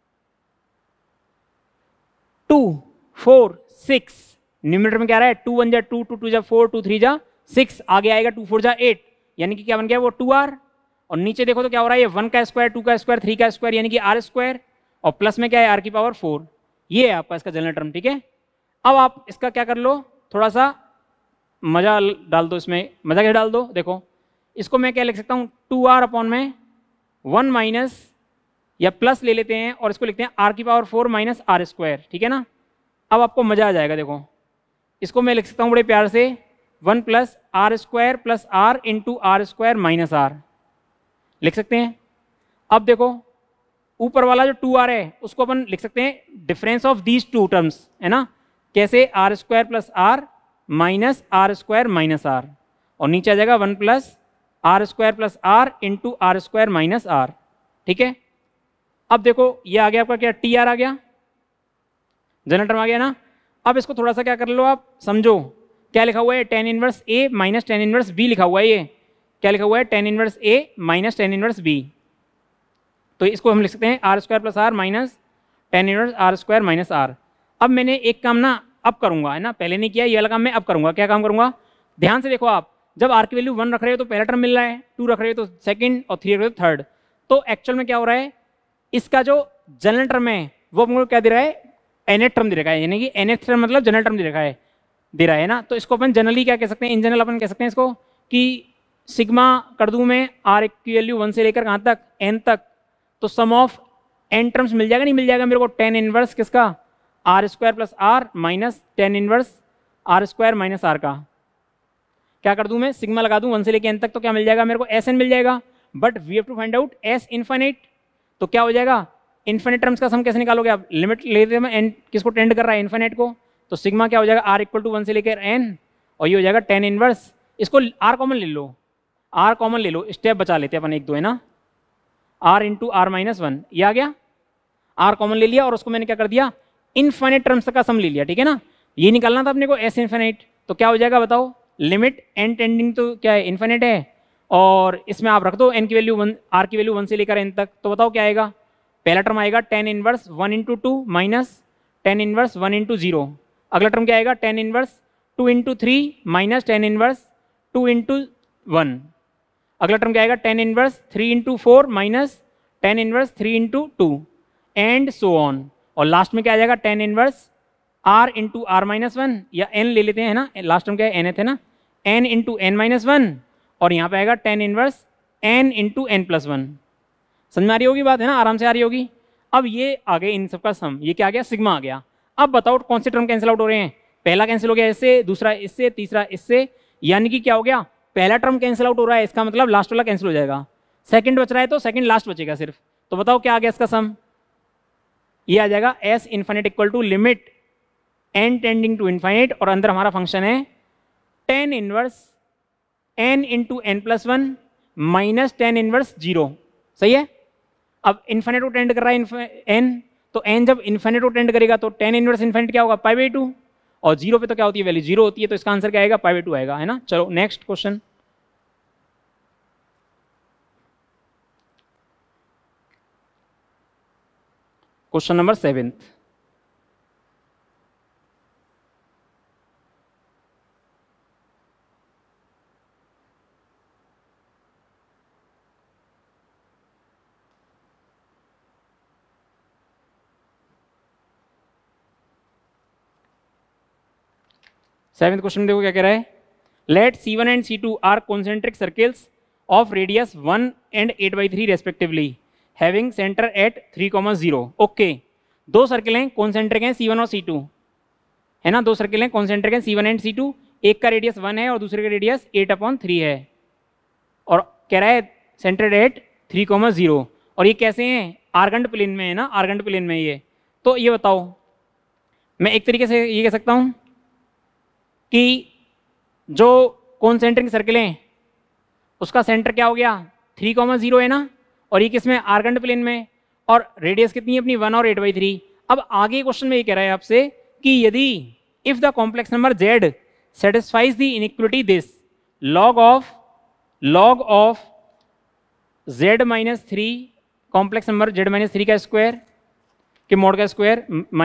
2 4 6, न्यूमरेटर में क्या रहा है 2 1 जा 2 2 2 जा 4 2 3 जा 6, आगे आएगा 2 4 जा 8, यानी कि क्या बन गया वो 2R, और नीचे देखो तो क्या हो रहा है, ये 1 का स्क्वायर 2 का स्क्वायर 3 का स्क्वायर यानी कि R स्क्वायर, और प्लस में क्या है R की पावर 4, ये है आपका इसका जनरल टर्म, ठीक है। अब आप इसका क्या कर लो, थोड़ा सा मजा डाल दो इसमें, मजा क्या डाल दो, देखो इसको मैं क्या लिख सकता हूँ 2R अपॉन में 1 माइनस या प्लस ले लेते हैं और इसको लिखते हैं R की पावर 4 माइनस R स्क्वायर, ठीक है ना। अब आपको मजा आ जाएगा, देखो इसको मैं लिख सकता हूँ बड़े प्यार से 1 plus R square plus R into R square minus R लिख सकते हैं। अब देखो ऊपर वाला जो 2R है उसको अपन लिख सकते हैं difference of these two terms, है ना, कैसे R square plus R minus R square minus R, और नीचे आ जाएगा 1 plus R square plus R into R square minus R, ठीक है। अब देखो ये आ गया आपका क्या, TR आ गया, जनरल टर्म आ गया ना। अब इसको थोड़ा सा क्या कर लो आप, समझो क्या लिखा हुआ है, tan inverse A minus tan inverse B लिखा हुआ है, ये क्या लिखा हुआ है tan inverse A minus tan inverse B, तो इसको हम लिख सकते हैं R square plus R minus tan inverse R square minus R. अब मैंने एक काम ना अब करूंगा, है ना, पहले नहीं किया, ये वाला काम मैं अब करूंगा। क्या काम करूंगा, ध्यान से देखो आप, जब आर की वैल्यू 1 रख रहे हो तो पहला टर्म मिल रहा है, 2 रख रहे हो तो सेकंड, और 3 रख रहे हो तो थर्ड। तो एक्चुअल में क्या हो रहा है, इसका जो जनरल टर्म है वो हमको क्या दे रहा है, nth टर्म दे रखा है, यानी कि nth टर्म मतलब जनरल टर्म दे रहा है ना। तो इसको अपन जनरली क्या कह सकते हैं, इन जनरल अपन कह सकते हैं इसको कि सिग्मा कर दूं मैं आर की वैल्यू 1 से लेकर कहाँ तक, n तक, तो सम ऑफ n टर्म्स मिल जाएगा, नहीं मिल जाएगा मेरे को, टेन इनवर्स किसका, R square plus R minus tan inverse R square minus R का। क्या कर दूं मैं, सिग्मा लगा दूं 1 से लेकर n तक, तो क्या मिल जाएगा मेरे को, Sn मिल जाएगा। But we have to find out S infinite, तो क्या हो जाएगा, इन्फिनिट टर्म्स का सम कैसे निकालोगे आप, लिमिट लेते हैं n किसको टेंड कर रहा है, इन्फिनिट को, तो सिग्मा क्या हो जाएगा, r इक्वल टू 1 से लेकर n, और ये हो जाएगा टेन इनवर्स, इसको r कॉमन ले लो, r कॉमन ले लो, स्टेप बचा लेते हैं अपन एक दो, है ना, r इंटू आर माइनस 1, ये आ गया, r कॉमन ले लिया और उसको मैंने क्या कर दिया, इनफाइनाइट टर्म्स का सम ले लिया, ठीक है ना। ये निकालना था अपने को S इनफिनिट, तो क्या हो जाएगा बताओ, लिमिट n टेंडिंग तो क्या है, इन्फिनिट है, और इसमें आप रख दो n की वैल्यू 1, r की वैल्यू 1 से लेकर n तक, तो बताओ क्या आएगा, पहला टर्म आएगा tan inverse 1 into 2 minus tan inverse 1 into 0, अगला टर्म क्या आएगा, tan inverse 2 into 3 minus tan inverse 2 into 1, अगला टर्म क्या आएगा, tan inverse 3 into 4 minus tan inverse 3 into 2, and so on, और लास्ट में क्या आ जाएगा, tan inverse r into R minus 1, या n ले लेते हैं ना, लास्ट टर्म क्या है, n है ना, n इंटू n माइनस 1, और यहाँ पे आएगा tan inverse n into n plus 1। समझ में आ रही होगी बात, है ना, आराम से आ रही होगी। अब ये आ गए इन सबका सम, ये क्या आ गया, सिग्मा आ गया। अब बताओ कौन से टर्म कैंसिल आउट हो रहे हैं, पहला कैंसिल हो गया इससे, दूसरा इससे, तीसरा इससे, यानी कि क्या हो गया, पहला टर्म कैंसिल आउट हो रहा है, इसका मतलब लास्ट वाला कैंसिल हो जाएगा, सेकंड बच रहा है तो सेकंड लास्ट बचेगा सिर्फ। तो बताओ क्या आ गया इसका सम, ये आ जाएगा S infinite equal to limit n tending to infinite, और अंदर हमारा फंक्शन है tan inverse n into n plus 1 minus tan inverse 0, सही है। अब इन्फिनिट को टेंड कर रहा है n, तो n जब इन्फिनिट को टेंड करेगा तो टेन इनवर्स इन्फिनिट क्या होगा, पाई बाई 2, और 0 पे तो क्या होती है वैल्यू, 0 होती है, तो इसका आंसर क्या आएगा, पाई बाई 2 आएगा, है ना। चलो next question, question number 7। Seventh question देखो क्या कह रहा है, let C1 and C2 are concentric circles of radius 1 and 8/3 respectively having centre at 3,0। Okay, दो सर्कल हैं कॉन्सेंट्रिक हैं C1 और C2, है ना, दो सर्कल हैं कॉन्सेंट्रिक हैं C1 एंड C2, एक का रेडियस 1 है और दूसरे का रेडियस 8/3 है, और कह रहा है सेंटर्ड एट 3,0, और ये कैसे हैं, आर्गेंट प्लेन में है ना, आर्गेंट प्लेन में ये। तो ये बताओ, मैं एक तरीके से ये कह सकता हूँ कि जो कॉन्सेंट्रिक सर्कल हैं उसका सेंटर क्या हो गया, 3,0 है ना, और ये किस में, आर्गेंट प्लेन में, और रेडियस कितनी है अपनी 1 और 8/3। अब आगे क्वेश्चन में ये कह रहा है आपसे कि यदि if the complex number z satisfies the inequality this log of z minus 3, complex number z minus 3 का स्क्वायर के मोड का स्क्वायर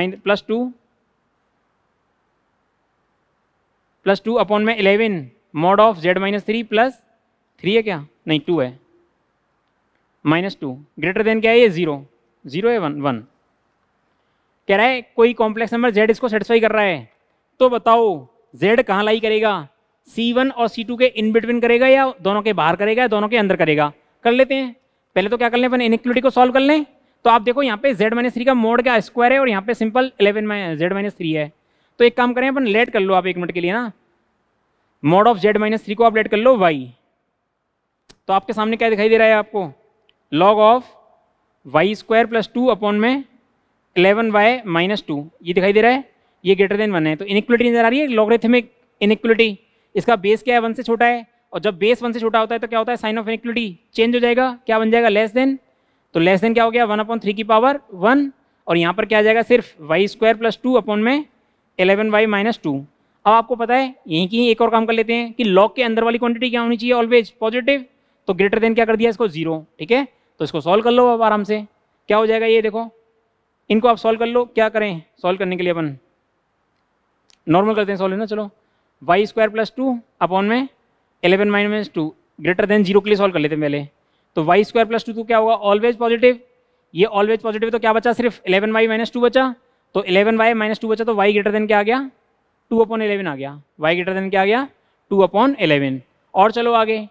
प्लस टू अपॉन में 11 mod of z minus 3 plus 3 है क्या, नहीं 2 है, -2 ग्रेटर देन क्या है ये 0 है 1 कह रहा है कोई कॉम्प्लेक्स नंबर z इसको सेटिस्फाई कर रहा है, तो बताओ z कहाँ लाई करेगा, C1 और C2 के इन बिटवीन करेगा या दोनों के बाहर करेगा या दोनों के अंदर करेगा। कर लेते हैं, पहले तो क्या कर लें अपन, इनइक्वालिटी को सॉल्व कर लें। तो आप देखो यहाँ पे z माइनस 3 का मोड क्या स्क्वायर है और यहाँ पे सिंपल 11 z माइनस 3 है। तो एक काम करें अपन, लेट कर लो आप 1 मिनट के लिए ना, मोड ऑफ z माइनस 3 को आप लेट कर लो y, तो आपके सामने क्या दिखाई दे रहा है आपको, log of y square plus 2 upon में 11y माइनस 2, ये दिखाई दे रहा है, ये ग्रेटर देन 1 है। तो इनइक्वालिटी नजर आ रही है, लॉगरिथमिक इनइक्वालिटी, इसका बेस क्या है 1 से छोटा है, और जब बेस 1 से छोटा होता है तो क्या होता है, साइन ऑफ इनइक्वालिटी चेंज हो जाएगा, क्या बन जाएगा, लेस देन। तो लेस देन क्या हो गया 1/3 की पावर 1, और यहाँ पर क्या आ जाएगा सिर्फ y स्क्वायर प्लस 2 अपॉन में 11y माइनस 2। अब आपको पता है यहीं की एक और काम कर लेते हैं कि लॉग के अंदर वाली क्वांटिटी क्या होनी चाहिए, ऑलवेज पॉजिटिव, तो ग्रेटर देन क्या कर दिया इसको 0, ठीक है। तो इसको सॉल्व कर लो अब आराम से, क्या हो जाएगा ये देखो, इनको आप सॉल्व कर लो। क्या करें सॉल्व करने के लिए? अपन नॉर्मल करते हैं सॉल्व, है ना। चलो वाई स्क्वायर प्लस 2 अपॉन में 11 माइनस 2 ग्रेटर देन 0 के लिए सॉल्व कर लेते हैं पहले। तो वाई स्क्वायर प्लस 2 तो क्या होगा? Always positive. ये ऑलवेज पॉजिटिव तो क्या बचा? सिर्फ 11y माइनस 2 बचा। तो 11y माइनस 2 बचा तो y ग्रेटर देन क्या आ गया? 2 अपॉन 11 आ गया। y ग्रेटर देन क्या आ गया? 2 अपॉन 11। और चलो आगे,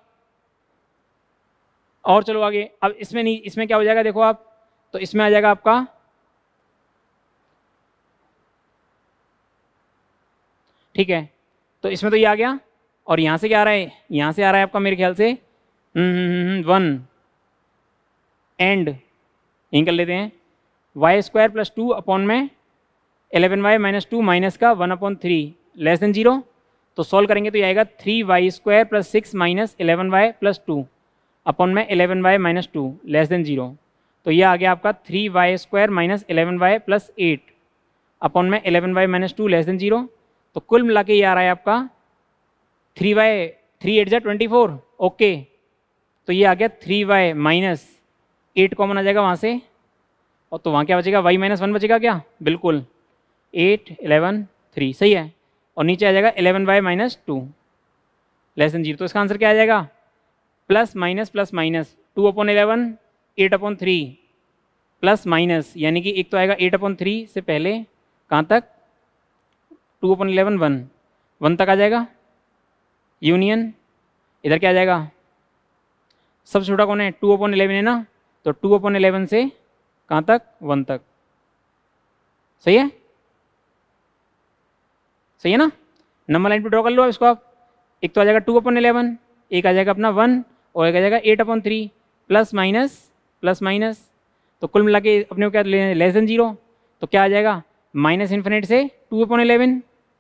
और चलो आगे। अब इसमें नहीं, इसमें क्या हो जाएगा देखो आप, तो इसमें आ जाएगा आपका ठीक है। तो इसमें तो ये आ गया, और यहाँ से क्या आ रहा है? यहाँ से आ रहा है आपका मेरे ख्याल से 1 एंड यहीं कर लेते हैं वाई स्क्वायर प्लस 2 अपॉन में 11y माइनस 2 माइनस का 1 अपॉन 3 लेस देन 0। तो सॉल्व करेंगे तो ये आएगा 3y square plus 6 minus 11y plus 2 upon में 11y माइनस 2 लेस देन 0। तो ये आ गया आपका 3y square minus 11y plus 8 upon में 11y माइनस 2 लेस देन 0। तो कुल मिला के ये आ रहा है आपका 3y 3 8 24। ओके, तो ये आ गया 3y माइनस 8 कॉमन आ जाएगा वहाँ से, और तो वहाँ क्या बचेगा? y माइनस 1 बचेगा क्या? बिल्कुल 8 11 3 सही है। और नीचे आ जाएगा 11y माइनस 2 लेस देन 0। तो इसका आंसर क्या आ जाएगा? Plus minus 2 upon 11 8 upon 3 plus minus, यानी कि एक तो आएगा 8 अपॉन 3 से पहले कहाँ तक? 2 अपॉन 11 1 तक आ जाएगा। यूनियन इधर क्या आ जाएगा? सबसे छोटा कौन है? 2 अपॉन 11 है ना, तो 2 अपॉन 11 से कहाँ तक? 1 तक। सही है, सही है ना। नंबर लाइन पे ड्रॉ कर लो इसको आप। एक तो आ जाएगा 2 अपॉन 11, एक आ जाएगा अपना 1, और एक आ जाएगा 8 अपॉन 3 प्लस माइनस। तो कुल मिला के अपने को क्या लेस देन 0, तो क्या आ जाएगा? माइनस इन्फिनिट से 2 अपॉन 11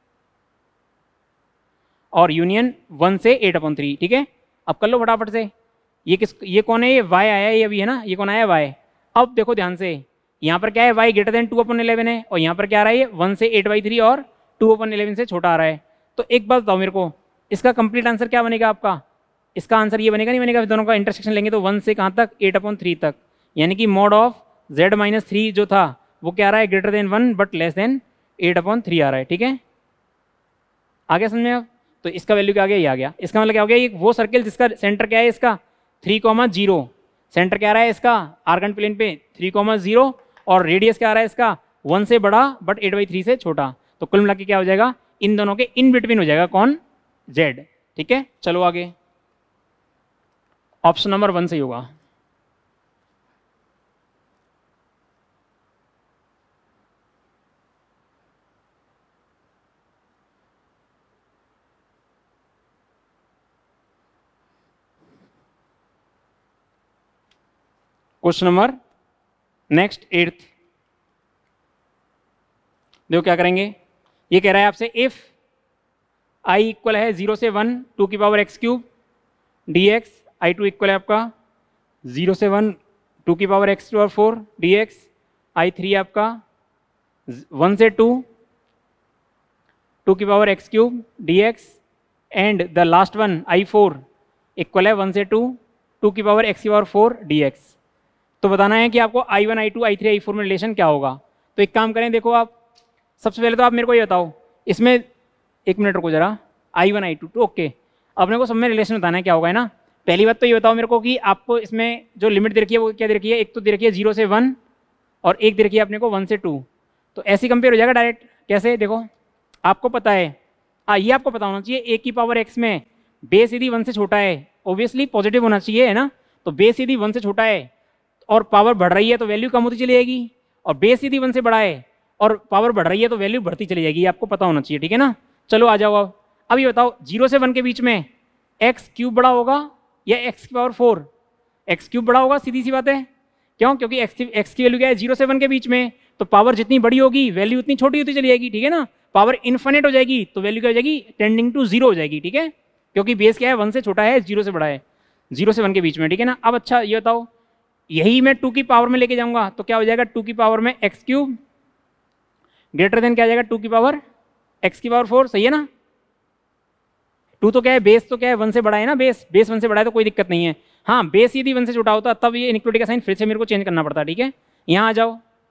और यूनियन 1 से 8 अपॉन 3। ठीक है, अब कर लो फटाफट से। ये कौन है? ये y आया है, ये अभी है ना, ये कौन आया? y। अब देखो ध्यान से, यहाँ पर क्या है? y ग्रेटर देन 2 अपॉन 11 है, और यहाँ पर क्या आ रहा है? ये 1 से 8/3 और 2 अपॉन 11 से छोटा आ रहा है। तो एक बात बताओ मेरे को, इसका कंप्लीट आंसर क्या बनेगा आपका? इसका आंसर ये बनेगा नहीं बनेगा? दोनों का इंटरसेक्शन लेंगे तो 1 से कहाँ तक? 8 अपॉन 3 तक, यानी कि मॉड ऑफ z माइनस 3 जो था वो क्या आ रहा है? Greater than 1 but less than 8 upon 3 आ रहा है। ठीक है, आ गया समझ में अब? तो इसका वैल्यू क्या आ गया? ये आ गया। इसका मतलब क्या हो गया? ये वो सर्किल जिसका सेंटर क्या है? इसका 3,0। सेंटर क्या आ रहा है इसका? आर्गन प्लेन पे 3,0, और रेडियस क्या आ रहा है इसका? 1 से बड़ा बट 8/3 से छोटा। तो कुल मिला के क्या हो जाएगा? इन दोनों के इन बिटवीन हो जाएगा कौन? z। ठीक है, चलो आगे। ऑप्शन नंबर 1 सही होगा। क्वेश्चन नंबर नेक्स्ट 8th, देखो क्या करेंगे। ये कह रहा है आपसे इफ i इक्वल है 0 से 1 2 की power x³ dx, i2 equal है आपका 0 से 1 2 की पावर x⁴ dx, i3 आपका 1 से 2 2 की power x³ dx, and the last one i4 equal है 1 से 2 2 की पावर x⁴ dx। तो बताना है कि आपको i1 i2 i3 i4 में रिलेशन क्या होगा। तो एक काम करें, देखो आप सबसे पहले तो आप मेरे को ये बताओ, इसमें एक मिनट रुको जरा, i1 i2 तो ओके, अपने को सब में रिलेशन बताना है क्या होगा, है ना। पहली बात तो ये बताओ मेरे को कि आपको इसमें जो लिमिट दे रखी है वो क्या दे रखी है? एक तो दे रखी है 0 से 1 और एक दे रखी है अपने को 1 से 2। तो ऐसे कंपेयर हो जाएगा डायरेक्ट। कैसे? देखो आपको पता है, ये आपको पता होना चाहिए a की पावर x में बेस यदि 1 से छोटा है, ऑब्वियसली पॉजिटिव होना चाहिए, है ना। तो बेस यदि 1 से छोटा है और पावर बढ़ रही है तो वैल्यू कम होती चली जाएगी, और बेस यदि 1 से बड़ा है और पावर बढ़ रही है तो वैल्यू बढ़ती चली जाएगी। आपको पता होना चाहिए, ठीक है ना। चलो आ जाओ अब ये बताओ 0 से 1 के बीच में x³ बड़ा होगा या x⁴? x³ बड़ा होगा, सीधी सी बात है। क्यों? क्योंकि x की वैल्यू क्या है 0 से 1 के बीच में, तो पावर जितनी बड़ी होगी वैल्यू उतनी छोटी होती चली जाएगी, ठीक है ना। पावर इन्फिनिट हो जाएगी तो वैल्यू क्या हो जाएगी? टेंडिंग टू 0 हो जाएगी, ठीक है। क्योंकि बेस क्या है 1 से छोटा है, 0 से बड़ा है, 0 से 1 के बीच में, ठीक है ना। अब अच्छा ये बताओ, यही मैं 2 की पावर में लेके जाऊंगा तो क्या हो जाएगा? 2 की पावर में x³ ग्रेटर देन क्या आ जाएगा? 2 की पावर x⁴, सही है ना। 2 तो क्या है? बेस तो क्या है 1 से बड़ा है ना, बेस 1 से बड़ा है तो कोई दिक्कत नहीं है। हाँ, बेस यदि 1 से छोटा होता तब ये इनइक्वालिटी का साइन फिर से मेरे को चेंज करना पड़ता, ठीक है। यहाँ आ जाओ,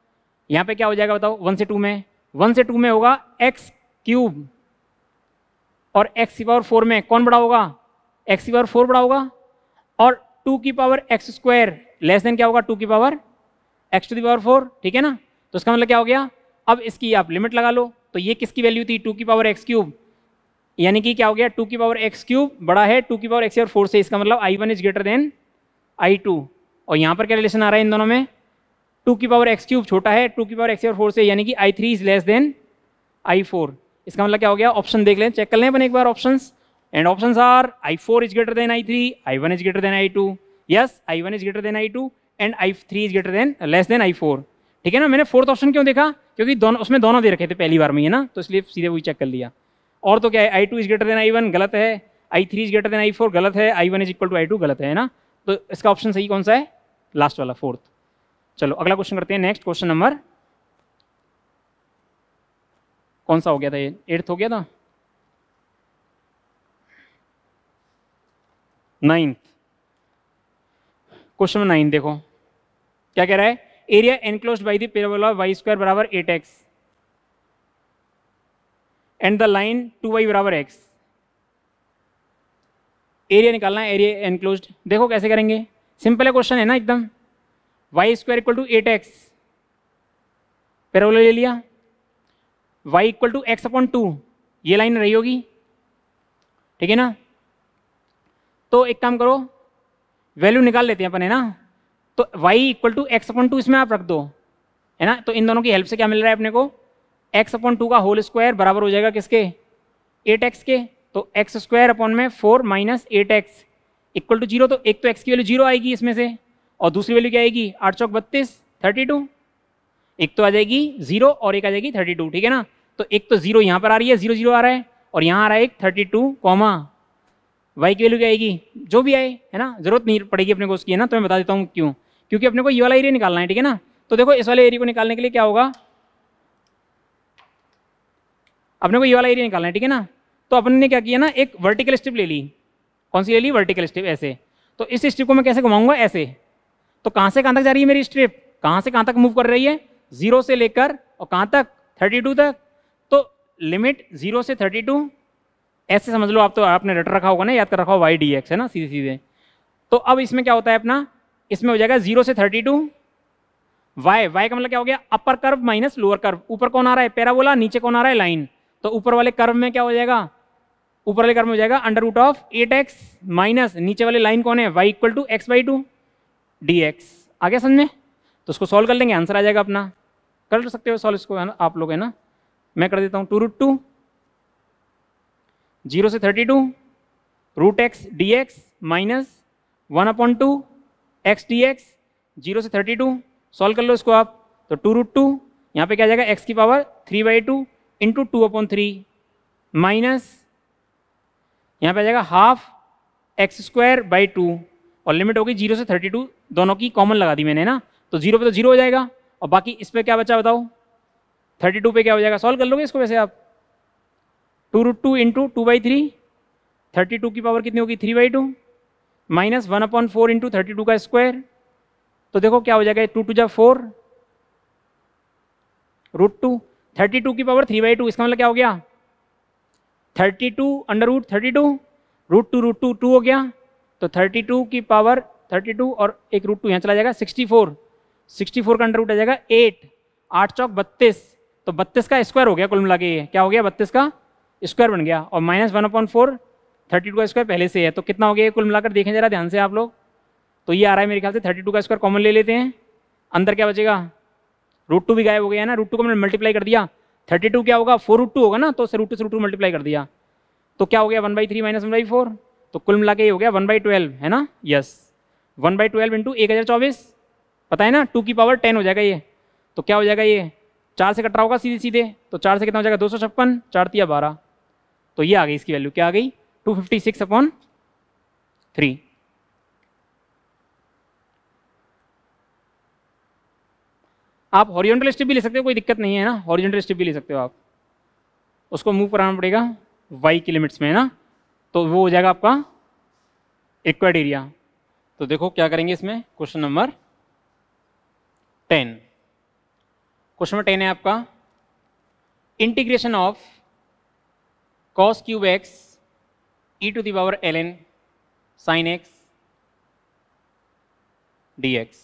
यहाँ पे क्या हो जाएगा बताओ, 1 से 2 में, 1 से 2 में होगा एक्स क्यूब और एक्स की पावर 4 में कौन बड़ा होगा, एक्स की पावर 4 बड़ा होगा, और 2 की power x square less than क्या होगा 2 की power x to the power 4, ठीक है ना। तो इसका मतलब क्या हो गया, अब इसकी आप लिमिट लगा लो, तो ये किसकी वैल्यू थी 2 की पावर एक्स क्यूब, यानी कि क्या हो गया 2 की पावर एक्स क्यूब बड़ा है 2 की पावर एक्स 4 से, इसका मतलब I1 is greater than I2। और यहाँ पर क्या रिलेशन आ रहा है इन दोनों में, 2 की पावर एक्स क्यूब छोटा है 2 की पावर एक्स 4 से, यानी कि I3 is less than I4। इसका मतलब क्या हो गया, ऑप्शन देख लें, चेक कर लें अपन एक बार options, and options are I4 is greater than I3, I1 is greater than I2, yes I1 is greater than I2 and I3 is greater than less than I4, ठीक है ना। मैंने फोर्थ ऑप्शन क्यों देखा, क्योंकि दोनों उसमें दोनों दे रखे थे पहली बार में है ना, तो इसलिए सीधे वही चेक कर लिया। और तो क्या है, I2 is greater then I1 गलत है, I3 is greater then I4 गलत है, I1 is equal to I2 गलत है ना। तो इसका ऑप्शन सही कौन सा है, लास्ट वाला फोर्थ। चलो अगला क्वेश्चन करते हैं, नेक्स्ट क्वेश्चन नंबर कौन सा हो गया था, ये 8th हो गया था, 9th। क्वेश्चन नंबर 9 देखो क्या कह रहा है, area enclosed by the parabola y square बराबर 8x and the line 2y बराबर x। एरिया निकालना है, एरिया एनक्लोज्ड। देखो कैसे करेंगे, सिंपल है क्वेश्चन है ना एकदम, y square equal to 8x, parabola ले लिया, y equal to x upon 2, ये लाइन रही होगी, ठीक है ना। तो एक काम करो, वैल्यू निकाल लेते हैं अपन है ना, तो y equal to x upon 2 इसमें आप रख दो है ना। तो इन दोनों की हेल्प से क्या मिल रहा है अपने को, x अपॉन 2 का होल स्क्वायर बराबर हो जाएगा किसके, 8x के। तो एक्स स्क्वायर अपॉन में 4 माइनस 8x इक्वल टू 0। तो एक तो x की वैल्यू 0 आएगी इसमें से, और दूसरी वैल्यू क्या आएगी 8 चौक 32 32, एक तो आ जाएगी 0 और एक आ जाएगी 32, ठीक है ना। तो एक तो 0 यहाँ पर आ रही है, 0 0 आ रहा है, और यहाँ आ रहा है एक 32 कॉमा, y की वैल्यू क्या आएगी जो भी आए है ना, जरूरत नहीं पड़ेगी अपने को उसकी है ना, तो मैं बता देता हूँ क्यों, क्योंकि अपने को ये वाला एरिया निकालना है, ठीक है ना। तो देखो इस वाले एरिया को निकालने के लिए क्या होगा, अपने को ये वाला एरिया निकालना है, ठीक है ना। तो अपन ने क्या किया ना, एक वर्टिकल स्ट्रिप ले ली, कौन सी ले ली, वर्टिकल स्ट्रिप ऐसे। तो इस स्ट्रिप को मैं कैसे घुमाऊंगा, ऐसे। तो कहाँ से कहाँ तक जा रही है मेरी स्ट्रिप, कहाँ से कहाँ तक मूव कर रही है, 0 से लेकर और कहाँ तक 32 तक। तो लिमिट 0 से 32 ऐसे समझ लो आप, तो आपने रट रखा होगा ना, याद कर रखा होगा y dx है ना, सीधे सीधे। तो अब इसमें क्या होता है अपना, इसमें हो जाएगा 0 से 32 y का मतलब क्या हो गया, upper curve minus lower curve. ऊपर कौन आ रहा है पैराबोला, नीचे कौन आ रहा है लाइन। तो ऊपर वाले कर्व में क्या हो जाएगा, ऊपर वाले कर्व में हो जाएगा under root of 8x minus नीचे वाले लाइन कौन है y equal to x/2 dx। आ गया समझ में। तो उसको सॉल्व कर लेंगे, आंसर आ जाएगा अपना। कर सकते हो सॉल्व इसको है ना आप लोग है ना, मैं कर देता हूँ 2√2 0 से 32 root x d x minus 1/2 x d x 0 से 32। सॉल्व कर लो इसको आप, तो 2√2 यहाँ पे क्या आ जाएगा x की पावर 3/2 इंटू 2/3 माइनस यहाँ पे आ जाएगा हाफ x²/2 और लिमिट होगी 0 से 32, दोनों की कॉमन लगा दी मैंने ना। तो 0 पे तो 0 हो जाएगा, और बाकी इस पे क्या बचा बताओ, 32 पे क्या हो जाएगा। सॉल्व कर लोगे इसको वैसे आप, 2√2 इंटू 2/3, 32 की पावर कितनी होगी 3/2 माइनस 1/4 इंटू 32 का स्क्वायर। तो देखो क्या हो जाएगा, 2 2 4 √2, 32 की पावर 3/2, इसका मतलब क्या हो गया 32 अंडर रूट 32 √2 2 हो गया। तो 32 की पावर 32 और एक √2 यहाँ चला जाएगा 64 का अंडर रूट आ जाएगा 8 8 चौक 32। तो 32 का स्क्वायर हो गया कुल मिला के, ये क्या हो गया 32 का स्क्वायर बन गया, और माइनस 1/4 32 का स्क्वायर पहले से है। तो कितना हो गया कुल मिलाकर, देखें जरा ध्यान से आप लोग। तो ये आ रहा है मेरे ख्याल से 32 का स्क्वायर कॉमन ले लेते हैं, अंदर क्या बचेगा √2 भी गायब हो गया ना, √2 को मैंने मल्टीप्लाई कर दिया, 32 क्या होगा 4√2 होगा ना, तो √2 से √2 मल्टीप्लाई कर दिया, तो क्या हो गया 1/3 माइनस 1/4। तो कुल मिला के ये हो गया 1/12 है ना, यस 1/12 इंटू 1024 पता है ना, 2 की पावर 10 हो जाएगा ये। तो क्या हो जाएगा ये 4 से कट रहा होगा सीधे सीधे, तो 4 से कितना हो जाएगा 256, 4 × 12। तो ये आ गई इसकी वैल्यू, क्या आ गई 256/3। आप हॉरिजॉन्टल स्ट्रिप भी ले सकते हो, कोई दिक्कत नहीं है ना, हॉरिजॉन्टल स्ट्रिप भी ले सकते हो आप, उसको मूव कराना पड़ेगा y की लिमिट्स में है ना, तो वो हो जाएगा आपका रिक्वायर्ड एरिया। तो देखो क्या करेंगे इसमें, क्वेश्चन नंबर 10 क्वेश्चन नंबर 10 है आपका, integration of cos cube x e to the power ln sin x dx।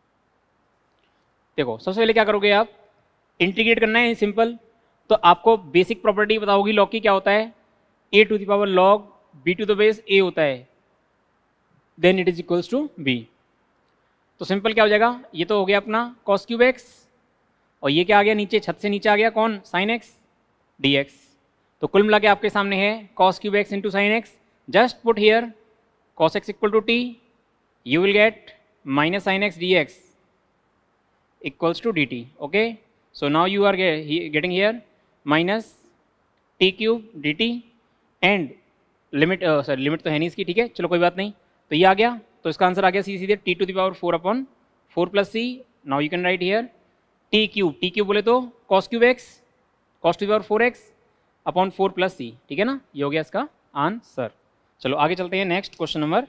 देखो सबसे पहले क्या करोगे आप, इंटीग्रेट करना है सिंपल, तो आपको बेसिक प्रॉपर्टी पता होगी लॉग की, क्या होता है, a to the power log b to the base a होता है, then it is equals to b। तो सिंपल क्या हो जाएगा, ये तो हो गया अपना cos क्यूब एक्स, और ये क्या आ गया नीचे, छत से नीचे आ गया कौन, sin x dx। तो कुल मिला के आपके सामने है cos cube x into sine x, just put here cos x equal to t, you will get minus sin x dx equals to dt। okay, so now you are getting here minus t cube dt and limit limit तो है नहीं इसकी, ठीक है, चलो कोई बात नहीं। तो ये आ गया, तो इसका आंसर आ गया सीधे t to the power 4 upon 4 plus C. Now you can write here t cube बोले तो cos cube x cos to the power 4x upon 4 plus C, ठीक है ना, ये हो गया इसका आंसर। चलो आगे चलते हैं next question number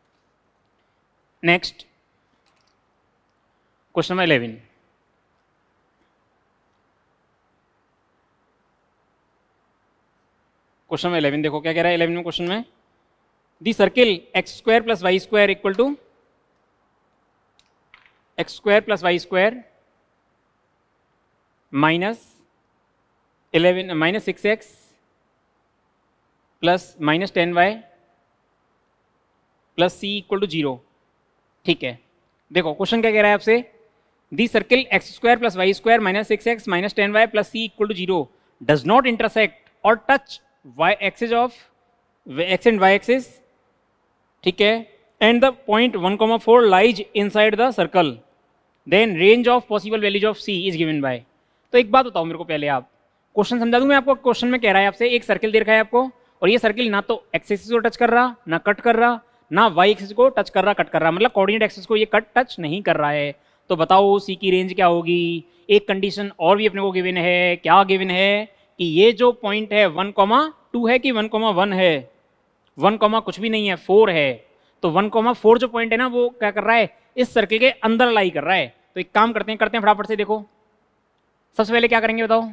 11। Question number 11 देखो क्या कह रहा है 11 में क्वेश्चन में, the circle x square plus y square equal to x square plus y square minus 6x plus minus 10y plus C equal to 0। ठीक है, देखो क्वेश्चन क्या कह रहा है आपसे, the circle x square plus y square minus 6x minus 10y plus C equal to 0 does not intersect और touch y axis of x and y axis, ठीक है, and the point 1,4 lies inside the circle, then range of possible values of c is given by. तो एक बात बताओ मेरे को पहले, आप क्वेश्चन समझा दूं मैं आपको। क्वेश्चन में कह रहा है आपसे एक सर्किल दे रखा है आपको, और ये सर्किल ना तो एक्स एक्सिस को टच कर रहा, ना कट कर रहा, ना वाई एक्सिस को टच कर रहा, कट कर रहा, मतलब कोऑर्डिनेट एक्सिस को ये कट टच नहीं कर रहा है। तो बताओ सी की रेंज क्या होगी। एक कंडीशन और भी अपने को गिवन है, क्या गिवन है कि ये जो पॉइंट है 1,2 है कि 1,1 है, 1, कुछ भी नहीं है, 4 है। तो 1,4 जो पॉइंट है ना वो क्या कर रहा है, इस सर्किल के अंदर लाई कर रहा है। तो एक काम करते हैं फटाफट से, देखो सबसे पहले क्या करेंगे बताओ,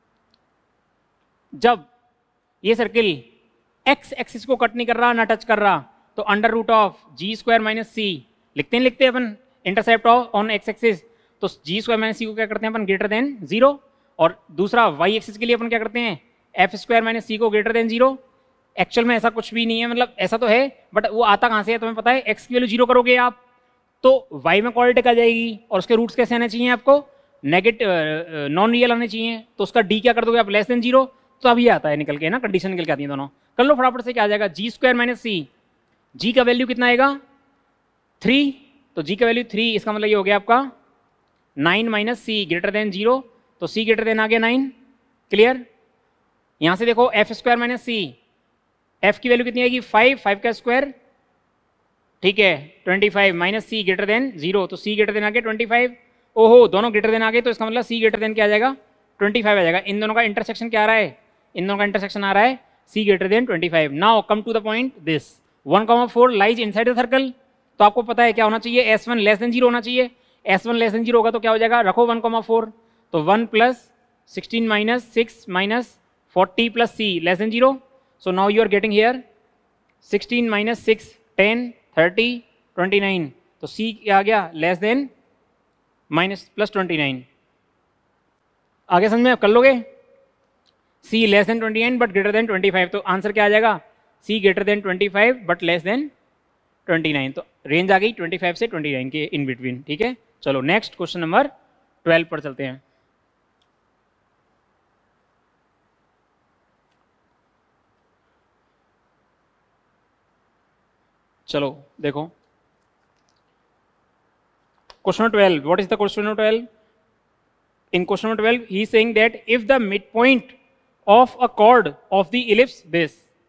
जब ये सर्किल एक्स एक्सिस को कट नहीं कर रहा ना टच कर रहा, तो under root of g square minus C लिखते हैं अपन, इंटरसेप्ट ऑन एक्स एक्सिस, तो जी स्क्वायर माइनस सी को क्या करते हैं अपन ग्रेटर देन 0, और दूसरा वाई एक्सिस के लिए अपन क्या करते हैं एफ स्क्वायर माइनस सी को ग्रेटर देन 0। एक्चुअल में ऐसा कुछ भी नहीं है, मतलब ऐसा तो है बट वो आता कहाँ से है तुम्हें पता है, एक्स की वैल्यू 0 करोगे आप तो वाई में क्वाड्रेटिक आ जाएगी, और उसके रूट्स कैसे आने चाहिए आपको, नेगेटिव नॉन रियल आने चाहिए, तो उसका डी क्या कर दोगे आप लेस देन 0, तो अभी आता है निकल के ना, कंडीशन निकल के आती है दोनों। कर लो फटाफट से, क्या आ जाएगा जी स्क्वायर माइनस सी, जी का वैल्यू कितना आएगा 3, तो जी का वैल्यू 3, इसका मतलब ये हो गया आपका 9 माइनस सी ग्रेटर देन 0, तो सी ग्रेटर देन आ गया 9, क्लियर। यहाँ से देखो F square minus C, F की वैल्यू कितनी आएगी 5 का स्क्वायर, ठीक है 25 माइनस सी ग्रेटर देन 0, तो सी ग्रेटर देन आ गया 25। ओहो दोनों ग्रेटर देन आ गए, तो इसका मतलब सी ग्रेटर देन क्या आ जाएगा 25 आ जाएगा। इन दोनों का इंटरसेक्शन क्या आ रहा है, इन दोनों का इंटरसेक्शन आ रहा है C greater than 25। Now come to the point, this 1,4 lies inside the circle, तो आपको पता है क्या होना चाहिए, S1 लेस देन 0 होना चाहिए। S1 लेस देन 0 होगा तो क्या हो जाएगा, रखो 1,4, तो 1 plus 16 minus 6 minus 40 plus C less than 0, so now you are getting here 16 minus 6 10 30 29, तो सी क्या आ गया लेस देन माइनस प्लस 29। आगे समझ में आप कर लोगे, C less than 29 but greater than 25, तो आंसर क्या आ जाएगा C greater than 25 but less than 29, तो रेंज आ गई 25 से 29 के इन बिटवीन। ठीक है, चलो नेक्स्ट क्वेश्चन नंबर 12 पर चलते हैं। चलो देखो question 12, what is the question 12? In question number 12, he is saying that if the midpoint of a chord of the ellipse this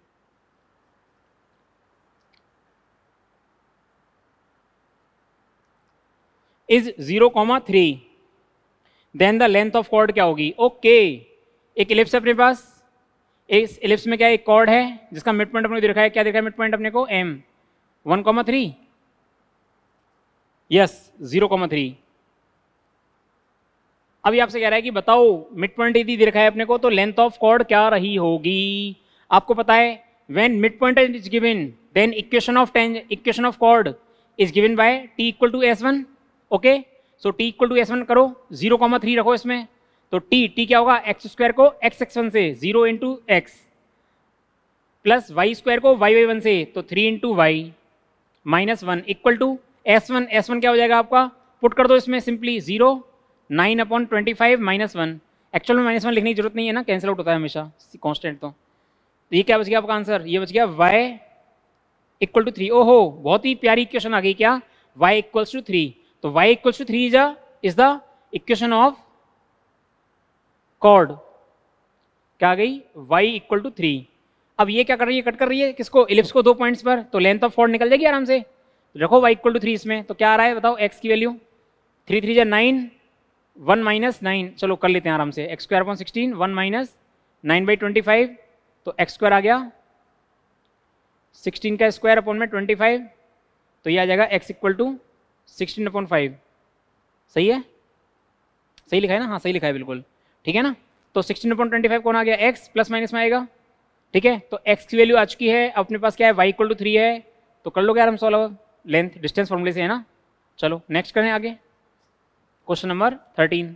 is 0,3, then the length of chord क्या होगी? Okay, एक ellipse है अपने पास, इस इलिप्स में क्या एक chord है जिसका मिड पॉइंट अपने को दिखा है, क्या दिखा है मिड पॉइंट अपने को m 1,3, यस 0,3। अभी आपसे कह रहा है कि बताओ मिड पॉइंट यदि दे रखा है अपने को तो लेंथ ऑफ कॉर्ड क्या रही होगी। आपको पता है when mid point is given then equation of chord is given by t equal to s1। Okay, so t equal to s1 करो, 0,3 रखो इसमें, तो t क्या होगा, एक्स स्क्वायर को x1 से 0 into x plus y square को y1 से तो 3 into y minus 1 equal to s1 क्या हो जाएगा आपका, पुट कर दो इसमें सिंपली 0 9/25 माइनस 1। एक्चुअल में माइनस 1 लिखने की जरूरत नहीं है ना, कैंसिल आउट होता है हमेशा कांस्टेंट। तो ये क्या बच गया आपका आंसर, ये बच गया y इक्वल टू 3। ओहो, बहुत ही प्यारी इक्वेशन आ गई क्या, y इक्वल्स टू 3। तो y equals to 3 is the equation of chord. क्या आ गई, y इक्वल टू 3। अब ये क्या कर रही है, कट कर रही है किसको, इलिप्स को 2 पॉइंट्स पर, तो लेंथ ऑफ कॉर्ड निकल जाएगी आराम से। तो रखो y इक्वल टू 3 इसमें, तो क्या आ रहा है बताओ, x की वैल्यू 3 3 9 1 माइनस 9, चलो कर लेते हैं आराम से, एक्स स्क्वायर अपॉन 16 1 माइनस 9/25, तो एक्स स्क्वायर आ गया 16 का स्क्वायर अपॉन में 25, तो ये आ जाएगा x इक्वल टू 16/5। सही है, सही लिखा है ना, हाँ सही लिखा है बिल्कुल, ठीक है ना। तो 16/25 कौन आ गया, x प्लस माइनस में आएगा, ठीक है। तो x की वैल्यू आ चुकी है, अपने पास क्या है y इक्वल टू 3 है, तो कर लोगे यार हम सॉल्व, लेंथ डिस्टेंस फॉर्मूले से है ना। चलो नेक्स्ट करें आगे, क्वेश्चन नंबर 13।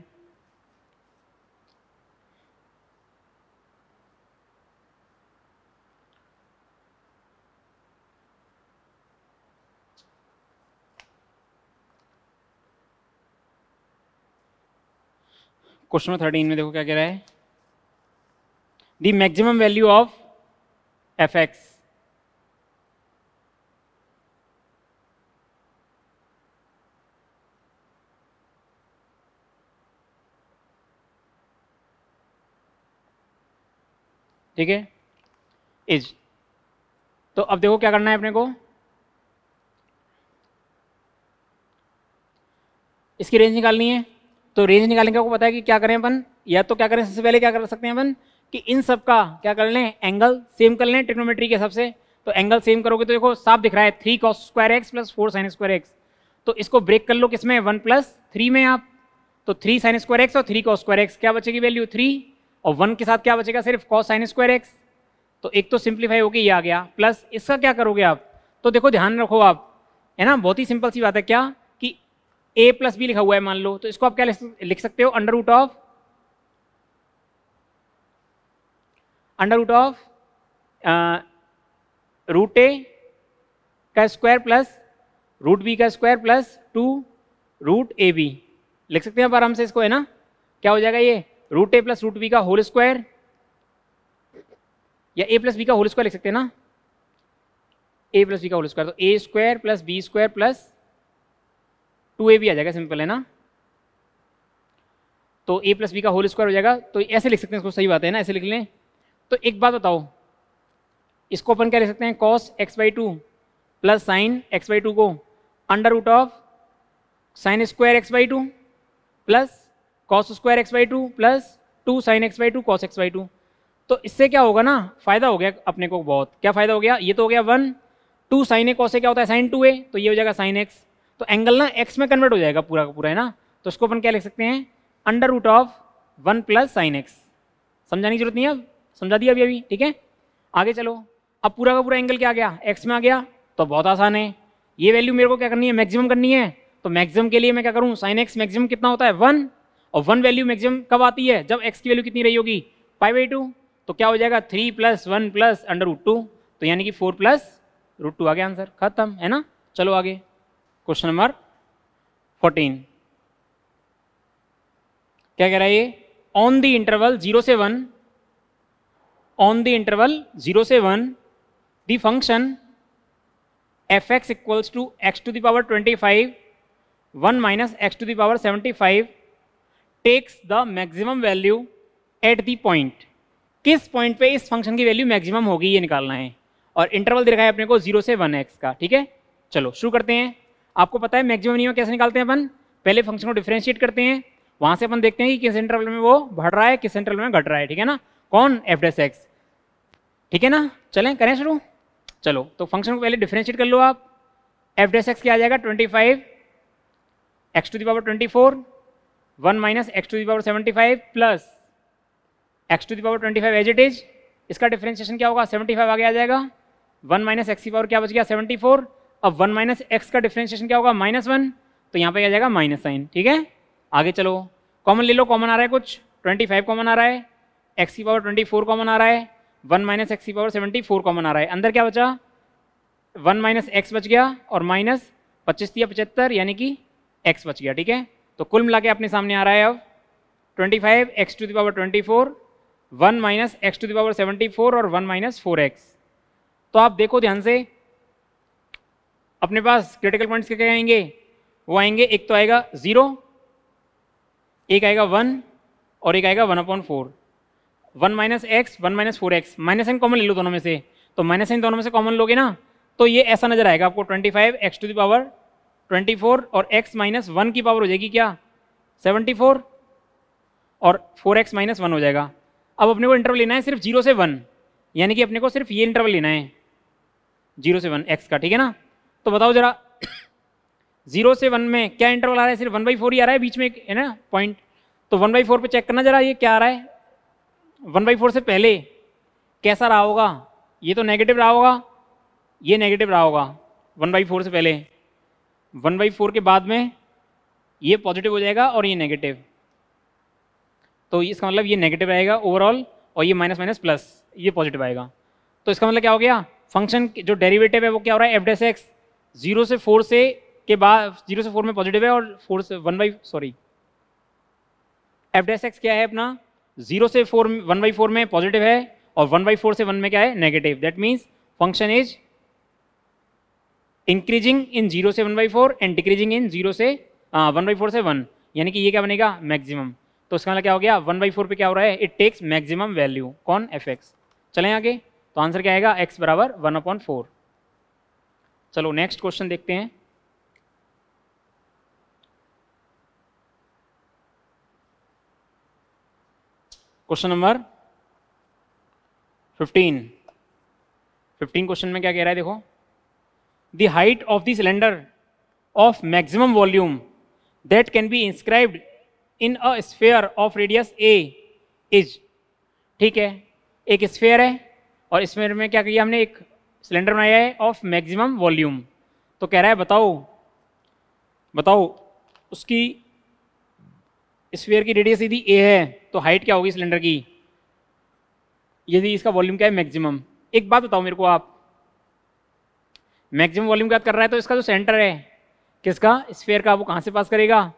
क्वेश्चन नंबर 13 में देखो क्या कह रहा है, the maximum value of F x. ठीक है, इज, तो अब देखो क्या करना है अपने को, इसकी रेंज निकालनी है। तो रेंज निकालने का आपको पता है कि क्या करें अपन, या तो क्या करें, सबसे पहले क्या कर सकते हैं अपन कि इन सब का क्या कर लें, एंगल सेम कर लें ट्रिग्नोमेट्री के हिसाब से। तो एंगल सेम करोगे तो देखो साफ दिख रहा है 3 cos square x plus 4 sin square x. तो इसको ब्रेक कर लो किसमें, 1 + 3 में आप, तो 3 sin स्क्वायर एक्स और 3 cos स्क्वायर एक्स, क्या बचेगी वैल्यू 3, और 1 के साथ क्या बचेगा सिर्फ cos sin स्क्वायर एक्स। तो एक तो सिंप्लीफाई होके ये आ गया, प्लस इसका क्या करोगे आप, तो देखो ध्यान रखो आप, है ना, बहुत ही सिंपल सी बात है, क्या कि a + b लिखा हुआ है मान लो, तो इसको आप क्या लिख सकते हो, under root of root a का स्क्वायर प्लस रूट b का स्क्वायर प्लस 2 रूट ab लिख सकते हैं आप आराम से इसको, है ना। क्या हो जाएगा ये, root a plus root b का होल स्क्वायर, या a प्लस b का होल स्क्वायर लिख सकते हैं ना, a प्लस b का होल स्क्वायर, तो a square plus b square plus 2ab आ जाएगा, सिंपल है ना। तो a प्लस b का होल स्क्वायर हो जाएगा, तो ऐसे लिख सकते हैं इसको, सही बात है ना, ऐसे लिख लें। तो एक बात बताओ, इसको अपन क्या लिख सकते हैं, cos x/2 plus sine x/2 को under root of sine square x/2 plus cos square x/2 plus 2 sin x/2 cos x/2। तो इससे क्या होगा ना, फायदा हो गया अपने को बहुत, क्या फायदा हो गया, ये तो हो गया 1, 2 sin a cos a क्या होता है sin 2a, तो ये हो जाएगा sin x। तो एंगल ना x में कन्वर्ट हो जाएगा पूरा का पूरा, है ना। तो इसको अपन क्या लिख सकते हैं, under root of 1 + sin x। समझाने की जरूरत नहीं है, अब समझा दिया अभी, ठीक है। आगे चलो, अब पूरा का पूरा एंगल क्या आ गया, x में आ गया, तो बहुत आसान है, ये वैल्यू मेरे को क्या करनी है, मैक्सिमम करनी है। तो मैक्सिमम के लिए मैं क्या करूँ, sin x मैक्सिमम कितना होता है 1, और 1 वैल्यू मैक्सिमम कब आती है, जब x की वैल्यू कितनी रही होगी, π/2। तो क्या हो जाएगा 3 + 1 + अंडर रूट 2, तो यानी कि 4 + रूट 2 आ गया आंसर, खत्म, है ना। चलो आगे, क्वेश्चन नंबर 14 क्या कह रहा है ये, ऑन द इंटरवल 0 से 1, ऑन द इंटरवल 0 से 1 the function f(x) equals to x to the power 25 1 minus x to the power 75 takes the maximum value at the point. किस पॉइंट पे इस फंक्शन की वैल्यू मैक्सिमम होगी ये निकालना है, और इंटरवल दे रखा है अपने को 0 से 1x का, ठीक है। चलो शुरू करते हैं। आपको पता है मैक्सिमम मिनिमम कैसे निकालते हैं अपन, पहले फंक्शन को डिफरेंशिएट करते हैं, वहां से अपन देखते हैं कि किस इंटरवल में वो बढ़ रहा है किस इंटरवल में घट रहा है, ठीक है ना, कौन f'(x), ठीक है ना। चलें करें शुरू, चलो तो फंक्शन को पहले डिफरेंशिएट कर लो आप, f'(x) क्या आ जाएगा 25 x to the power 24 1 minus x to the power 75 plus x to the power 25 as it is. इसका डिफरेंशिएशन क्या होगा, 75 आगे आ जाएगा, 1 माइनस एक्स की पावर क्या बच गया 74। अब 1 माइनस एक्स का डिफरेंशिएशन क्या होगा -1, तो यहाँ पे आ जाएगा माइनस साइन। ठीक है, आगे चलो, कॉमन ले लो, कॉमन आ रहा है कुछ, 25 कॉमन आ रहा है, एक्स की पावर 24 कॉमन आ रहा है, 1 माइनस एक्स की पावर 74 कॉमन आ रहा है। अंदर क्या बचा, 1 माइनस एक्स बच गया और माइनस 25 या 75 यानी कि एक्स बच गया। ठीक है, तो कुल मिला के अपने सामने आ रहा है अब 25 x to the power 24, 1 minus x to the power 74 और 1 माइनस 4x। तो आप देखो ध्यान से, अपने पास क्रिटिकल पॉइंट्स क्या आएंगे, वो आएंगे, एक तो आएगा 0, एक आएगा 1 और एक आएगा 1/4। 1 minus x 1 minus 4x, minus sign common ले लो दोनों में से, तो माइनस साइन दोनों में से कॉमन लोगे ना, तो ये ऐसा नजर आएगा आपको 25 एक्स टू द पावर 24 और x माइनस 1 की पावर हो जाएगी क्या 74 और 4x माइनस 1 हो जाएगा। अब अपने को इंटरवल लेना है सिर्फ 0 से 1, यानी कि अपने को सिर्फ ये इंटरवल लेना है 0 से 1 x का। ठीक है ना, तो बताओ जरा 0 से 1 में क्या इंटरवल आ रहा है, सिर्फ 1/4 ही आ रहा है बीच में एक है ना पॉइंट, तो 1/4 पे चेक करना जरा ये क्या आ रहा है। 1/4 से पहले कैसा रहा होगा, ये तो नेगेटिव रहा होगा, ये नेगेटिव रहा होगा 1/4 से पहले, 1/4 के बाद में ये पॉजिटिव हो जाएगा और ये नेगेटिव, तो इसका मतलब ये नेगेटिव आएगा ओवरऑल और ये माइनस माइनस प्लस ये पॉजिटिव आएगा। तो इसका मतलब क्या हो गया, फंक्शन जो डेरिवेटिव है वो क्या हो रहा है, f' 0 से 4 से के बाद 0 से 4 में पॉजिटिव है और 4 से 1/, f' क्या है अपना 0 से 1/4 में पॉजिटिव है और 1/4 से 1 में क्या है negative. That means function is increasing in 0 से 1/4 एंड डिक्रीजिंग इन 0 से 1/4 से 1, यानी कि ये क्या बनेगा मैक्सिमम। तो इसका मतलब क्या हो गया 1/4 पे क्या हो रहा है, इट टेक्स मैक्सिमम वैल्यू कौन f(x). चलें आगे, तो आंसर क्या आएगा x बराबर 1/4। चलो नेक्स्ट क्वेश्चन देखते हैं। क्वेश्चन नंबर 15 क्वेश्चन में क्या कह रहा है देखो, the height of the cylinder of maximum volume that can be inscribed in a sphere of radius a is. ठीक है, एक स्फीयर है और स्फीयर में क्या किया हमने, एक सिलेंडर बनाया है ऑफ मैक्सिमम वॉल्यूम। तो कह रहा है बताओ उसकी स्फीयर की रेडियस यदि a है तो हाइट क्या होगी सिलेंडर की, यदि इसका वॉल्यूम क्या है मैक्सिमम। एक बात बताओ मेरे को आप, मैक्सिमम वॉल्यूम क्या कर रहा है, तो इसका जो सेंटर है किसका स्फीयर का, वो कहाँ से पास करेगा,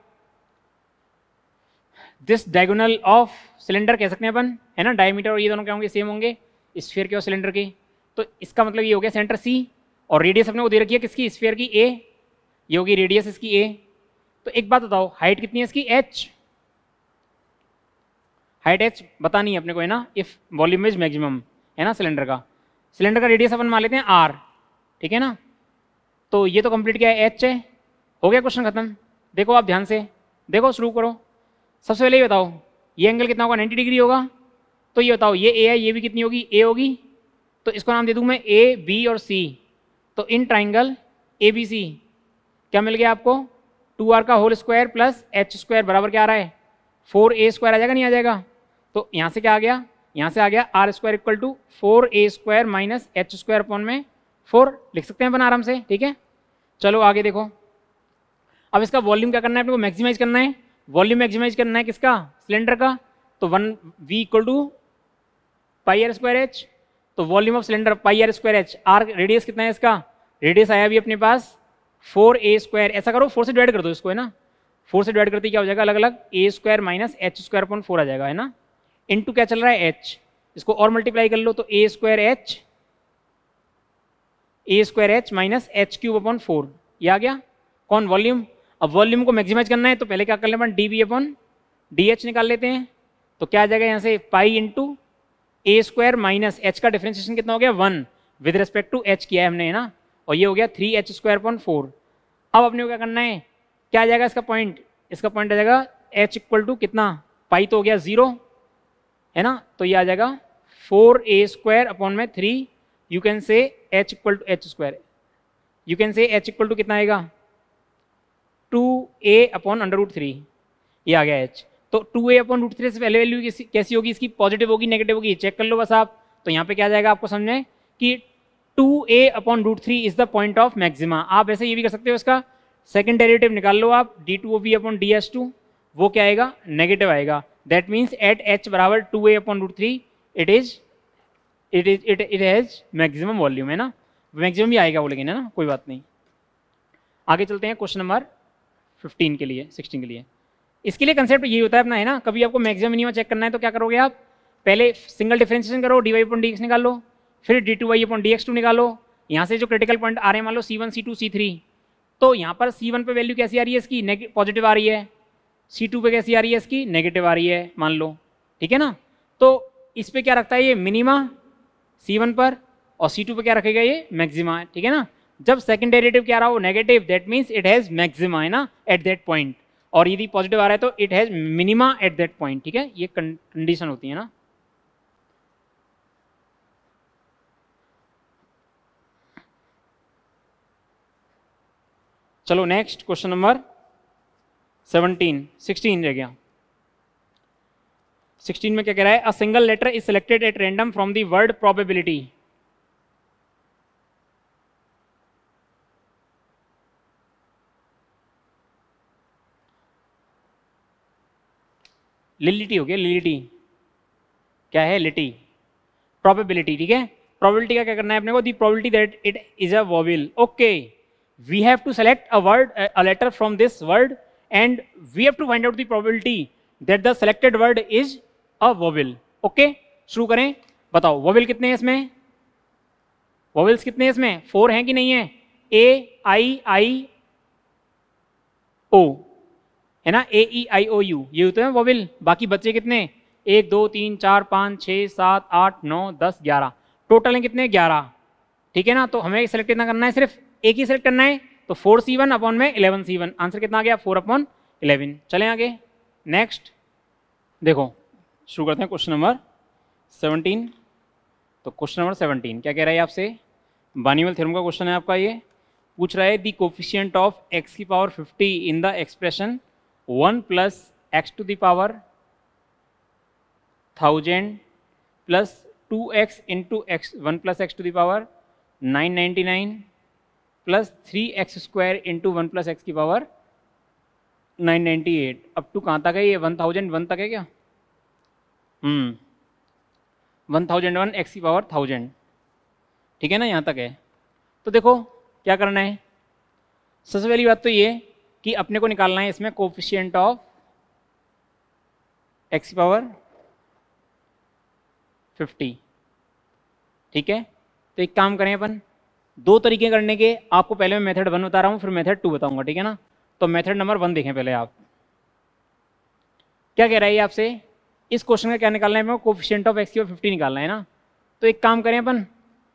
दिस डायगोनल ऑफ सिलेंडर कह सकते हैं अपन, है ना, डायमीटर और ये दोनों क्या होंगे सेम होंगे स्फीयर के और सिलेंडर के। तो इसका मतलब ये हो गया सेंटर C और रेडियस अपने को दे रखी है किसकी स्फीयर की a, ये होगी रेडियस इसकी a। तो एक बात बताओ हाइट कितनी है इसकी h, हाइट h बतानी है अपने को है ना, इफ वॉल्यूम इज मैक्सिमम है ना सिलेंडर का रेडियस अपन मान लेते हैं r। ठीक है ना, तो ये तो कंप्लीट क्या है h है, हो गया क्वेश्चन खत्म। देखो आप ध्यान से देखो, शुरू करो। सबसे पहले ये बताओ ये एंगल कितना होगा 90 डिग्री होगा, तो ये बताओ ये a है, ये भी कितनी होगी a होगी, तो इसको नाम दे दूं मैं a b और c। तो इन ट्राइंगल ABC क्या मिल गया आपको 2r का होल स्क्वायर प्लस h² बराबर क्या आ रहा है 4a² आ जाएगा नहीं आ जाएगा। तो यहाँ से क्या आ गया, यहाँ से आ गया r² equal to 4a² minus h² upon में 4 लिख सकते हैं अपन आराम से। ठीक है, चलो आगे देखो। अब इसका वॉल्यूम क्या करना है अपने को, मैक्सिमाइज करना है, वॉल्यूम मैक्सिमाइज करना है किसका सिलेंडर का, तो 1v इक्वल टू πr²h। तो volume of cylinder πr²h, r radius कितना है इसका, रेडियस आया भी अपने पास 4a²। ऐसा करो 4 से डिवाइड कर दो इसको है ना, 4 से डिवाइड करते क्या हो जाएगा अलग अलग a² माइनस h² अपॉन 4 आ जाएगा है ना, इनटू क्या चल रहा है h, इसको और मल्टीप्लाई कर लो तो a² माइनस h³ अपॉन 4 ये आ गया कौन वॉल्यूम। अब वॉल्यूम को मैक्सिमाइज करना है तो पहले क्या कर लें अपन dv अपॉन dh निकाल लेते हैं, तो क्या आ जाएगा यहाँ से pi into a² minus h का डिफरेंशिएशन कितना हो गया 1 विद रिस्पेक्ट टू h किया है हमने है ना, और ये हो गया 3h² अपॉन 4। अब अपने को क्या करना है, क्या आ जाएगा इसका पॉइंट आ जाएगा h इक्वल टू कितना, पाई तो हो गया 0 है ना, तो ये आ जाएगा 4a² अपॉन में 3, you can say h equal to h², you can say h equal to कितना आएगा 2a अपॉन √3, ये आ गया h। तो 2a/√3 से पहले वैल्यू कैसी होगी इसकी, पॉजिटिव होगी नेगेटिव होगी, चेक कर लो बस आप। तो यहाँ पे क्या आ जाएगा आपको समझे कि 2a/√3 is the point of maxima. आप ऐसे ये भी कर सकते हो, इसका सेकंड डेरिवेटिव निकाल लो आप, d2ob/ds2, वो क्या आएगा, नेगेटिव आएगा। दैट मीन्स एट h बराबर 2a/√3 it has maximum volume, है ना, मैक्सिमम भी आएगा वो, लेकिन है ना, कोई बात नहीं। आगे चलते हैं क्वेश्चन नंबर 15 के लिए, 16 के लिए। इसके लिए कंसेप्ट ये होता है अपना, है ना, कभी आपको मैक्सिमम मिनिमम चेक करना है तो क्या करोगे आप, पहले सिंगल डिफरेंशिएशन करो, dy/dx निकाल लो, फिर d2y/dx2 निकालो। यहाँ से जो क्रिटिकल पॉइंट आ रहे हैं मान लो C1 C2 C3, तो यहाँ पर C1 पे वैल्यू कैसी आ रही है इसकी, पॉजिटिव आ रही है, C2 पे कैसी आ रही है इसकी, नेगेटिव आ रही है मान लो, ठीक है ना। तो इस पे क्या रखता है ये मिनिमा C1 पर, और C2 पे क्या रखेगा ये मैक्सिमा, ठीक है ना। जब सेकंड डेरिवेटिव क्या रहा हो negative, that means it has maxima, है ना, एट दैट पॉइंट, और यदि पॉजिटिव आ रहा है तो it has minima at that point, ठीक है, ये कंडीशन होती है ना। चलो नेक्स्ट क्वेश्चन नंबर 16 रह गया। 16 में क्या कह रहा है, a single letter is selected at random from the word probability. लिलिटी हो गया, लिलिटी क्या है, लिटी, प्रोबेबिलिटी, ठीक है। प्रोबेबिलिटी का क्या करना है अपने को, the probability that it is a vowel, okay, we have to select a word, a letter from this word, and we have to find out the probability that the selected word is a vowel, okay. शुरू करें, बताओ vowel कितने हैं इसमें, vowels कितने हैं इसमें, 4 हैं कि नहीं है, A I I O, है ना, AEIOU, ये होते हैं वोवेल। बाकी बच्चे कितने, 1 2 3 4 5 6 7 8 9 10 11, टोटल है कितने, 11, ठीक है ना। तो हमें सेलेक्ट कितना करना है, सिर्फ एक ही सेलेक्ट करना है, तो 4C1 अपॉन में 11C1, आंसर कितना आ गया, 4/11। चलें आगे, नेक्स्ट देखो, शुरू करते हैं क्वेश्चन नंबर 17। तो क्वेश्चन नंबर 17 क्या कह रहा है आपसे, बानीवल थ्योरम का क्वेश्चन है आपका, ये पूछ रहा है द कोफिशिएंट ऑफ x की power 50 in the expression 1 + x to the power 1000 plus 2x into x 1 + x to the power 999 plus 3x² into 1 + x की पावर 998। अप टू कहाँ तक है ये, 1001 तक है क्या, 1001 x की पावर 1000, ठीक है ना, यहाँ तक है। तो देखो क्या करना है, सबसे पहली बात तो ये कि अपने को निकालना है इसमें कोफिशिएंट ऑफ x की पावर 50, ठीक है। तो एक काम करें अपन, 2 तरीके करने के, आपको पहले मैं मेथड 1 बता रहा हूँ, फिर मेथड 2 बताऊंगा, ठीक है ना। तो मेथड नंबर 1 देखें पहले आप, क्या कह रहा है ये आपसे, इस क्वेश्चन का क्या निकालना है, कोफिशिएंट ऑफ x की पावर 50 निकालना है ना। तो एक काम करें अपन,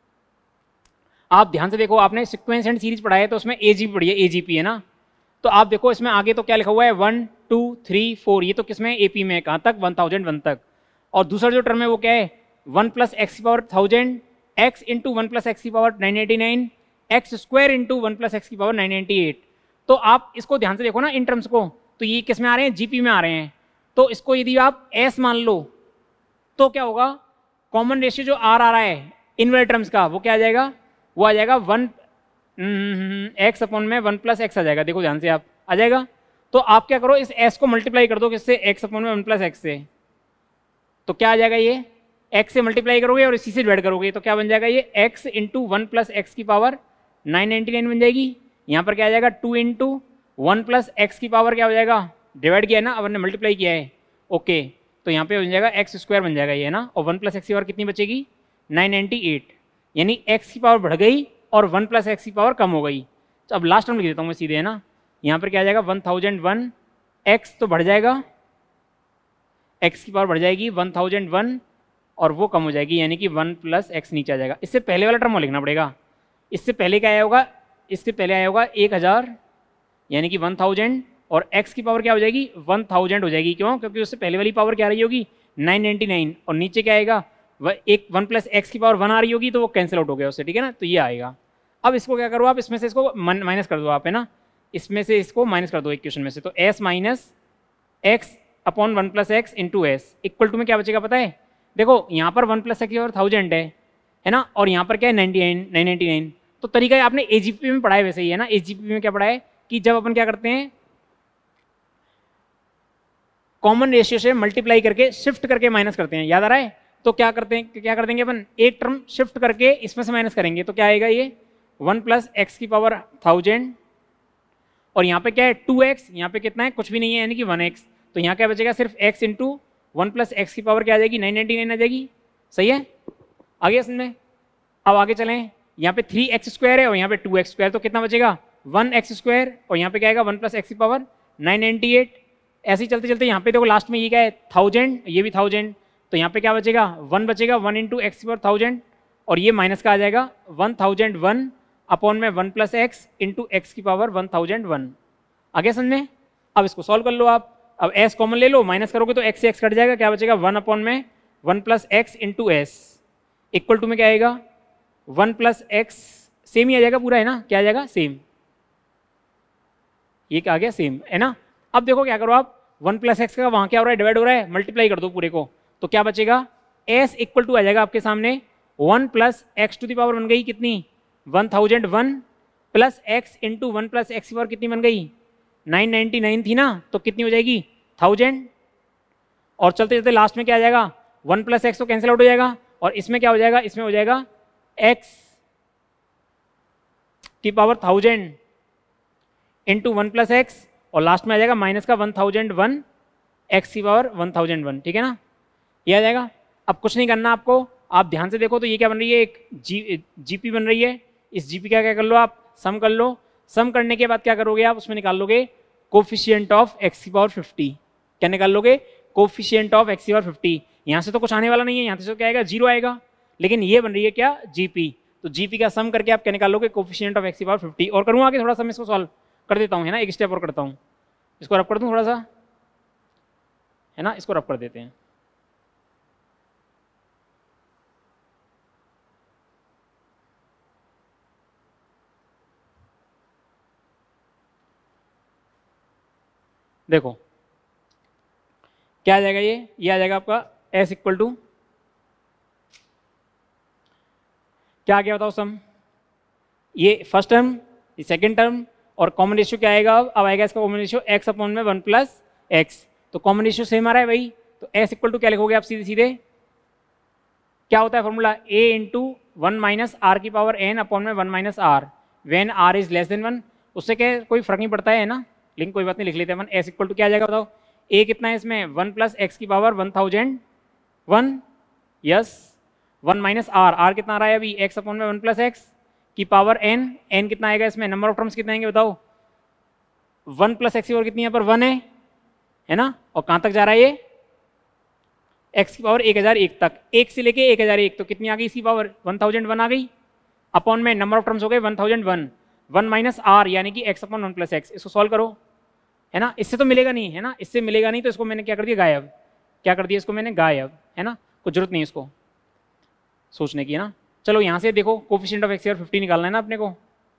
आप ध्यान से देखो, आपने सीक्वेंस एंड सीरीज पढ़ा है तो उसमें AGP पढ़ी है, AGP है ना। तो आप देखो इसमें आगे तो क्या लिखा हुआ है, 1 2 3 4, ये तो किसमें, AP में, कहाँ तक, 1001 तक। और दूसरा जो टर्म है वो क्या है, 1 + x की पावर 1000, x इंटू 1 + x की पावर 999, x² इंटू 1 + x की पावर 998। तो आप इसको ध्यान से देखो ना इन टर्म्स को, तो ये किस में आ रहे हैं, GP में आ रहे हैं। तो इसको यदि आप S मान लो तो क्या होगा, कॉमन रेशियो जो R आ रहा है इन वाले टर्म्स का, वो क्या आ जाएगा, वो आ जाएगा 1 x अपॉन में 1 + x आ जाएगा, देखो ध्यान से आप, आ जाएगा। तो आप क्या करो, इस s को मल्टीप्लाई कर दो किससे, x अपॉन में 1 + x से, तो क्या आ जाएगा, ये x से मल्टीप्लाई करोगे और इसी से डिवाइड करोगे, तो क्या बन जाएगा, ये x इंटू 1 + x की पावर 999 बन जाएगी। यहाँ पर क्या आ जाएगा, 2 इंटू 1 + x की पावर क्या हो जाएगा, डिवाइड किया है ना, अब हमने मल्टीप्लाई किया है, ओके। तो यहाँ पे बन जाएगा x² बन जाएगा ये ना, और 1 + x की पावर कितनी बचेगी, 998, यानी x की पावर बढ़ गई और 1 + x की पावर कम हो गई। तो अब लास्ट टर्म लिख देता हूँ मैं सीधे, है ना। यहाँ पर क्या आ जाएगा, 1001, x तो बढ़ जाएगा, x की पावर बढ़ जाएगी 1001, और वो कम हो जाएगी, यानी कि 1 + x नीचे आ जाएगा। इससे पहले वाला टर्म लिखना पड़ेगा, इससे पहले क्या आया होगा, इससे पहले आया होगा 1000, यानी कि 1000, और x की पावर क्या हो जाएगी, 1000 हो जाएगी, क्यों, क्योंकि उससे पहले वाली पावर क्या आ रही होगी, 999, और नीचे क्या आएगा, एक 1 + x की पावर 1 आ रही होगी, तो वो कैंसिल आउट हो गया उससे, ठीक है ना। तो ये आएगा। अब इसको क्या करो आप, इसमें से इसको माइनस कर दो आप, है ना, इसमें से इसको माइनस कर दो इक्वेशन में से, तो s - x upon 1 plus x into s equal to में क्या बचेगा पता है? देखो यहाँ पर 1 प्लस एक्स की पावर 1000 है ना, और यहाँ पर क्या है 999। तो तरीका है आपने एजीपी में पढ़ा है वैसे ही है ना। एजीपी में क्या पढ़ा है कि जब अपन क्या करते हैं कॉमन रेशियो से मल्टीप्लाई करके शिफ्ट करके माइनस करते हैं, याद आ रहा है? तो क्या करते हैं, क्या कर देंगे अपन, एक टर्म शिफ्ट करके इसमें से माइनस करेंगे तो क्या आएगा ये 1 प्लस एक्स की पावर 1000 और यहाँ पे क्या है 2x, यहाँ पे कितना है कुछ भी नहीं है यानी कि 1x। तो यहाँ क्या बचेगा सिर्फ x इंटू 1 प्लस एक्स की पावर क्या आ जाएगी 999 आ जाएगी। सही है, आगे समझ में। अब आगे चलें, यहाँ पे 3x स्क्वायर है और यहाँ पे 2x स्क्वायर, तो कितना बचेगा 1x स्क्वायर और यहाँ पे क्या आएगा 1 प्लस एक्स की पावर 998। ऐसे ही चलते चलते यहाँ पे देखो लास्ट में ये क्या है 1000, ये भी 1000, तो यहाँ पे क्या बचेगा 1 बचेगा 1 इंटू एक्स की पावर 1000 और ये माइनस का आ जाएगा 1001 अपॉन में 1 प्लस एक्स इंटू एक्स की पावर 1001। आगे समझ में। अब इसको सॉल्व कर लो आप। अब s कॉमन ले लो, माइनस करोगे तो x से x कट जाएगा, क्या बचेगा 1 अपॉन में 1 plus x into s equal to में क्या आएगा 1 प्लस एक्स, सेम ही आ जाएगा पूरा है ना, क्या आ जाएगा सेम, ये क्या आ गया सेम है ना। अब देखो क्या करो आप 1 प्लस एक्स का वहाँ क्या हो रहा है डिवाइड हो रहा है, मल्टीप्लाई कर दो पूरे को, तो क्या बचेगा s इक्वल टू आ जाएगा आपके सामने 1 plus x to the power बन गई कितनी 1001 plus x into 1 plus x की पावर कितनी बन गई 999 थी ना, तो कितनी हो जाएगी 1000 और चलते चलते लास्ट में क्या आ जाएगा 1 प्लस एक्स तो कैंसिल आउट हो जाएगा और इसमें क्या हो जाएगा, इसमें हो जाएगा x की पावर 1000 इंटू 1 प्लस एक्स और लास्ट में आ जाएगा माइनस का 1001 एक्स की पावर 1001। ठीक है ना, ये आ जाएगा। अब कुछ नहीं करना आपको, आप ध्यान से देखो तो ये क्या बन रही है, एक जीपी बन रही है। इस जीपी का क्या कर लो आप, सम कर लो। सम करने के बाद क्या करोगे आप, उसमें निकाल लोगे कोफिशिएंट ऑफ एक्स की पावर 50। क्या निकाल लोगे, कोफिशिएंट ऑफ एक्स की पावर 50। यहाँ से तो कुछ आने वाला नहीं है, यहाँ से तो क्या आएगा 0 आएगा, लेकिन ये बन रही है क्या जीपी, तो जीपी का सम करके आप क्या निकाल लोगे कोफिशिएंट ऑफ एक्स की पावर 50। और करूँ आगे थोड़ा सा, मैं इसको सॉल्व कर देता हूँ है ना, एक स्टेप और करता हूँ, इसको रब कर दूँ थोड़ा सा है ना, इसको रब कर देते हैं। देखो क्या आ जाएगा, ये आ जाएगा आपका s इक्वल टू क्या आ गया बताओ सम, ये फर्स्ट टर्म, ये सेकंड टर्म और कॉमन रेशियो क्या आएगा, अब आएगा इसका कॉमन रेशियो x अपॉन में 1 प्लस एक्स, तो कॉमन रेशियो सेम आ रहा है भाई, तो s इक्वल टू क्या लिखोगे आप सीधे सीधे, क्या होता है formula a into 1 minus r की पावर n अपॉन में 1 minus r when r is less than 1। उससे क्या कोई फर्क नहीं पड़ता है ना, लेकिन कोई बात नहीं लिख लेते हैं। s इक्वल टू क्या आ जाएगा बताओ, a कितना है इसमें 1 प्लस एक्स की पावर 1001 यस 1 माइनस r कितना आ रहा है अभी x अपॉन में 1 प्लस एक्स की पावर n कितना आएगा इसमें, नंबर ऑफ टर्म्स कितने आएंगे बताओ, 1 प्लस एक्स की पावर कितनी यहाँ पर 1 है ना, और कहाँ तक जा रहा है ये x की पावर 1001 तक, 1 से लेके 1001, तो कितनी आ गई इसकी पावर 1001 आ गई, अपॉन में नंबर ऑफ टर्म्स हो गए 1001 1 माइनस आर यानी कि x अपॉन 1 प्लस एक्स। इसको सॉल्व करो है ना, इससे तो मिलेगा नहीं है ना, इससे मिलेगा नहीं, तो इसको मैंने क्या कर दिया गायब, क्या कर दिया इसको मैंने गायब है ना, कुछ जरूरत नहीं इसको सोचने की है ना। चलो यहाँ से देखो कोफिशिएंट ऑफ एक्स और 50 निकालना है ना अपने को,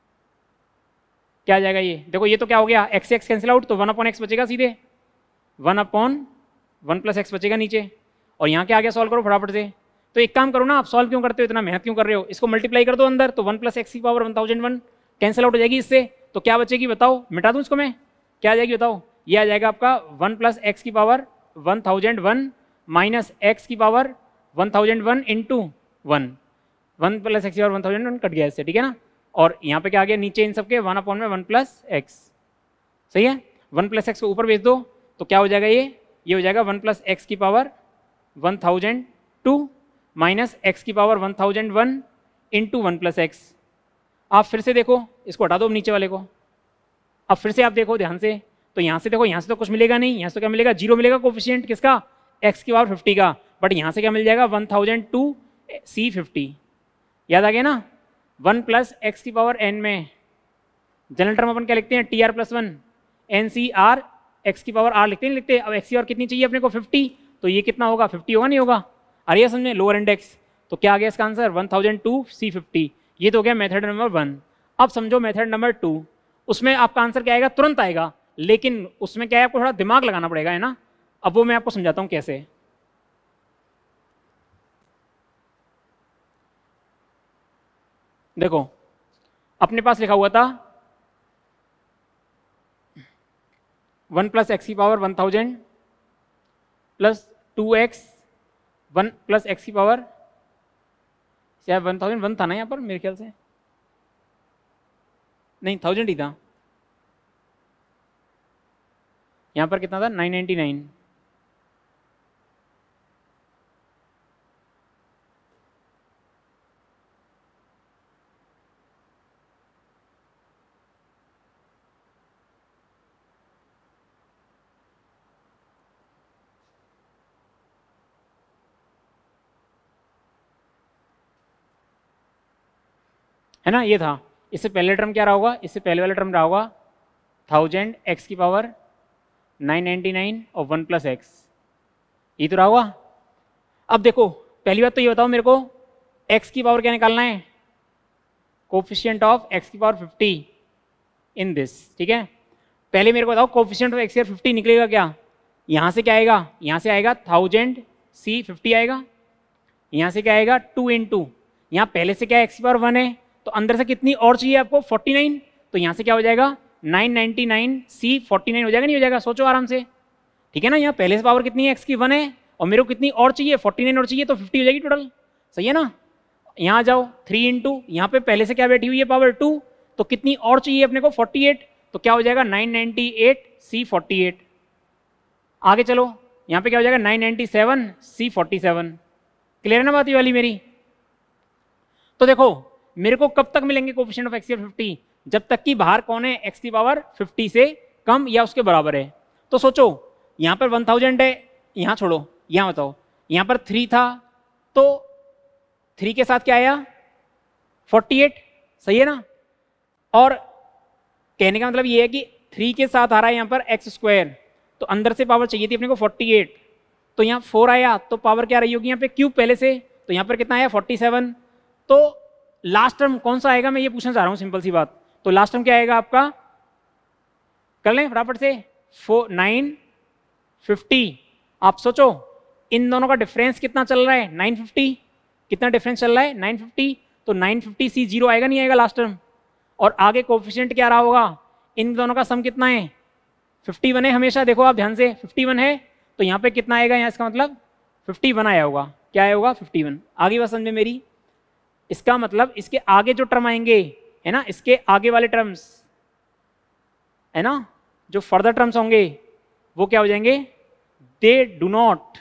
क्या आ जाएगा ये देखो, ये तो क्या हो गया एक्स एक्स कैंसिल आउट, तो 1 अपॉन एक्स बचेगा सीधे 1 अपॉन 1 प्लस एक्स बचेगा नीचे, और यहाँ क्या आ गया सॉल्व करो फटाफट से। तो एक काम करो ना, आप सॉल्व क्यों करते हो, इतना मेहनत क्यों कर रहे हो, इसको मल्टीप्लाई कर दो अंदर, तो 1 प्लस एक्स की पावर 1001 कैंसिल आउट हो जाएगी इससे, तो क्या बचेगी बताओ, मिटा दूं इसको मैं, क्या आ जाएगी बताओ, ये आ जाएगा आपका 1 प्लस एक्स की पावर 1001 माइनस एक्स की पावर 1001 इंटू 1 प्लस एक्स की पावर 1001 कट गया इससे, ठीक है ना। और यहाँ पे क्या आ गया नीचे इन सबके 1 अपॉन में 1 प्लस एक्स, सही है, 1 प्लस एक्स को ऊपर भेज दो तो क्या हो जाएगा, ये हो जाएगा 1 प्लस एक्स की पावर 1002 माइनस एक्स की पावर 1001 इंटू 1 प्लस एक्स। आप फिर से देखो, इसको हटा दो नीचे वाले को, अब फिर से आप देखो ध्यान से, तो यहाँ से देखो, यहाँ से तो कुछ मिलेगा नहीं, यहाँ से तो क्या मिलेगा 0 मिलेगा कोफिशिएंट किसका x की पावर 50 का, बट यहाँ से क्या मिल जाएगा 1002 C50, याद आ गया ना। 1 प्लस एक्स की पावर n में जनरल टर्म अपन क्या लिखते हैं TR प्लस 1 NCR x की पावर r लिखते हैं, लिखते हैं। अब x की पावर कितनी चाहिए अपने को 50, तो ये कितना होगा 50 होगा नहीं होगा, अरे समझ में लोअर इंडेक्स, तो क्या आ गया इसका आंसर 1002 C50, ये तो हो गया मेथड नंबर 1। अब समझो मेथड नंबर 2, उसमें आपका आंसर क्या आएगा, तुरंत आएगा, लेकिन उसमें क्या है, आपको थोड़ा दिमाग लगाना पड़ेगा, है ना। अब वो मैं आपको समझाता हूँ कैसे। देखो अपने पास लिखा हुआ था 1 + x की पावर 1000 प्लस 2x 1 + x की पावर, शायद 1001 था ना यहाँ पर मेरे ख्याल से, नहीं 1000 ही था। यहाँ पर कितना था 999। है ना, ये था। इससे पहले टर्म क्या रहा होगा, इससे पहले वाला टर्म रहा होगा 1000 x की पावर 999 और 1 + x, ये तो रहा होगा। अब देखो पहली बात तो ये बताओ मेरे को x की पावर क्या निकालना है, कोफिशिएंट ऑफ x की पावर 50 इन दिस, ठीक है। पहले मेरे को बताओ कोफिशिएंट ऑफ x की पावर 50 निकलेगा क्या, यहाँ से क्या आएगा, यहाँ से आएगा 1000 c 50 आएगा, यहाँ से क्या आएगा 2 × यहाँ पहले से क्या x की पावर 1 है, तो अंदर से कितनी और चाहिए आपको 49, तो यहाँ से क्या हो जाएगा 999 c 49 हो जाएगा, नहीं हो जाएगा, सोचो आराम से, ठीक है ना। यहाँ पहले से पावर कितनी है x की 1 है और मेरे को कितनी और चाहिए 49 और चाहिए, तो 50 हो जाएगी टोटल, सही है ना। यहाँ जाओ 3 × यहाँ पे पहले से क्या बैठी हुई है पावर 2, तो कितनी और चाहिए अपने को 48, तो क्या हो जाएगा 998 c 48। आगे चलो यहाँ पे क्या हो जाएगा 997 c 47। क्लियर है ना बात ये वाली मेरी। तो देखो मेरे को कब तक मिलेंगे कोफिशिएंट ऑफ x की पावर 50, जब तक कि बाहर कौन है x की पावर 50 से कम या उसके बराबर है। तो सोचो यहाँ पर 1000 है, यहाँ छोड़ो, यहाँ बताओ, यहाँ पर 3 था तो 3 के साथ क्या आया 48, सही है ना। और कहने का मतलब ये है कि 3 के साथ आ रहा है यहाँ पर x², तो अंदर से पावर चाहिए थी अपने को 48, तो यहाँ 4 आया, तो पावर क्या रही होगी यहाँ पे क्यूब पहले से, तो यहाँ पर कितना आया 47। तो लास्ट टर्म कौन सा आएगा मैं ये पूछना चाह रहा हूँ, सिंपल सी बात। तो लास्ट टर्म क्या आएगा आपका, कर लें फटाफट से, 950। आप सोचो इन दोनों का डिफरेंस कितना चल रहा है 950, कितना डिफरेंस चल रहा है 950, तो 950 c 0 आएगा नहीं आएगा लास्ट टर्म। और आगे कोफिशिएंट क्या रहा होगा, इन दोनों का सम कितना है 51 है हमेशा, देखो आप ध्यान से 51 है, तो यहाँ पे कितना आएगा, यहाँ इसका मतलब 51 आया होगा, क्या आया होगा 51। आगे बात समझे मेरी, इसका मतलब इसके आगे जो टर्म आएंगे है ना, इसके आगे वाले टर्म्स है ना, जो फर्दर टर्म्स होंगे वो क्या हो जाएंगे, they do not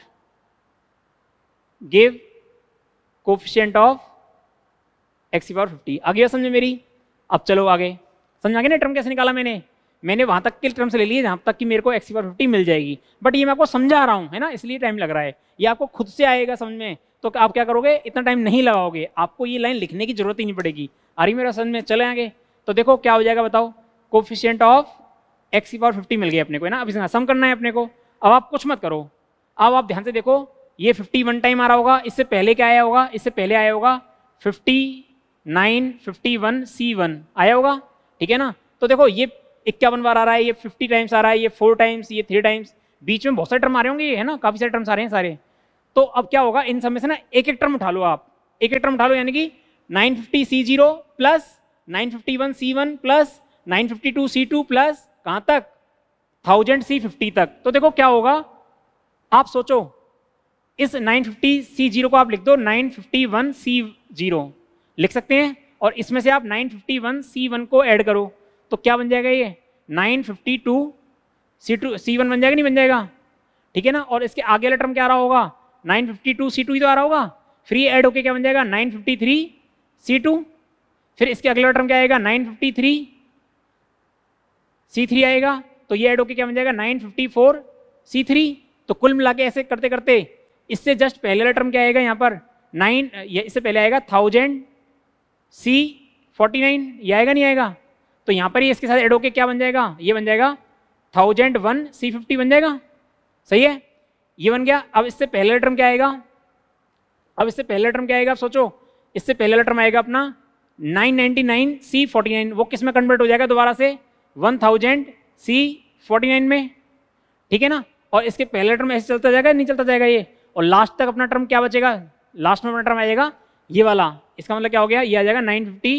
give coefficient of x की पावर 50। आगे बात समझे मेरी। अब चलो आगे समझ आ गया ना टर्म कैसे निकाला मैंने वहां तक के टर्म से ले लिए जहां तक कि मेरे को x की पावर 50 मिल जाएगी, बट ये मैं आपको समझा रहा हूं है ना, इसलिए टाइम लग रहा है, ये आपको खुद से आएगा समझ में, तो आप क्या करोगे इतना टाइम नहीं लगाओगे, आपको ये लाइन लिखने की जरूरत ही नहीं पड़ेगी। आ रही मेरा समझ में, चले आगे। तो देखो क्या हो जाएगा बताओ, कोफिशिएंट ऑफ x की पावर 50 मिल गई अपने को है ना, अब इसमें सम करना है अपने को। अब आप कुछ मत करो, अब आप ध्यान से देखो, ये 51 टाइम आ रहा होगा, इससे पहले क्या आया होगा, इससे पहले आया होगा 59 51 c1 आया होगा, ठीक है ना। तो देखो ये 51 बार आ रहा है, ये 50 टाइम्स आ रहा है, ये 4 टाइम्स, ये 3 टाइम्स, बीच में बहुत सारे टर्म आ रहे होंगे है ना, काफी सारे टर्म्स आ रहे हैं सारे। तो अब क्या होगा, इन सब में से ना एक एक टर्म उठा लो, आप एक एक टर्म उठा लो, यानी कि 950 c0 plus 951 c1 plus 952 c2 plus कहां तक 1000 c50 तक। तो देखो क्या होगा, आप सोचो इस 950 c0 को आप लिख दो 951 c0 लिख सकते हैं, और इसमें से आप 951 c1 को ऐड करो, तो क्या बन जाएगा, ये 952 c1 बन जाएगा, नहीं बन जाएगा, ठीक है ना। और इसके आगे वाला टर्म क्या आ रहा होगा, 952 c2 ही तो आ रहा होगा, फिर ये ऐड होके क्या बन जाएगा 953 c2, फिर इसके अगला टर्म क्या आएगा 953 c3 आएगा, तो ये ऐड होके क्या बन जाएगा 954 c3। तो कुल मिला के ऐसे करते करते इससे जस्ट पहले वाला टर्म क्या आएगा यहाँ पर 9, इससे पहले आएगा 1000 c49, ये आएगा नहीं आएगा, तो यहाँ पर ही इसके साथ ऐड होके क्या बन जाएगा, ये बन जाएगा 1001 c50 बन जाएगा, सही है, ये बन गया। अब इससे पहले टर्म क्या आएगा, अब इससे पहले टर्म क्या आएगा, आप सोचो, इससे पहले टर्म आएगा अपना 999 c49, वो किस में कन्वर्ट हो जाएगा दोबारा से 1000 c 49 में, ठीक है ना, और इसके पहले टर्म ऐसे चलता जाएगा, नहीं चलता जाएगा ये, और लास्ट तक अपना टर्म क्या बचेगा, लास्ट में अपना टर्म आएगा ये वाला, इसका मतलब क्या हो गया, ये आ जाएगा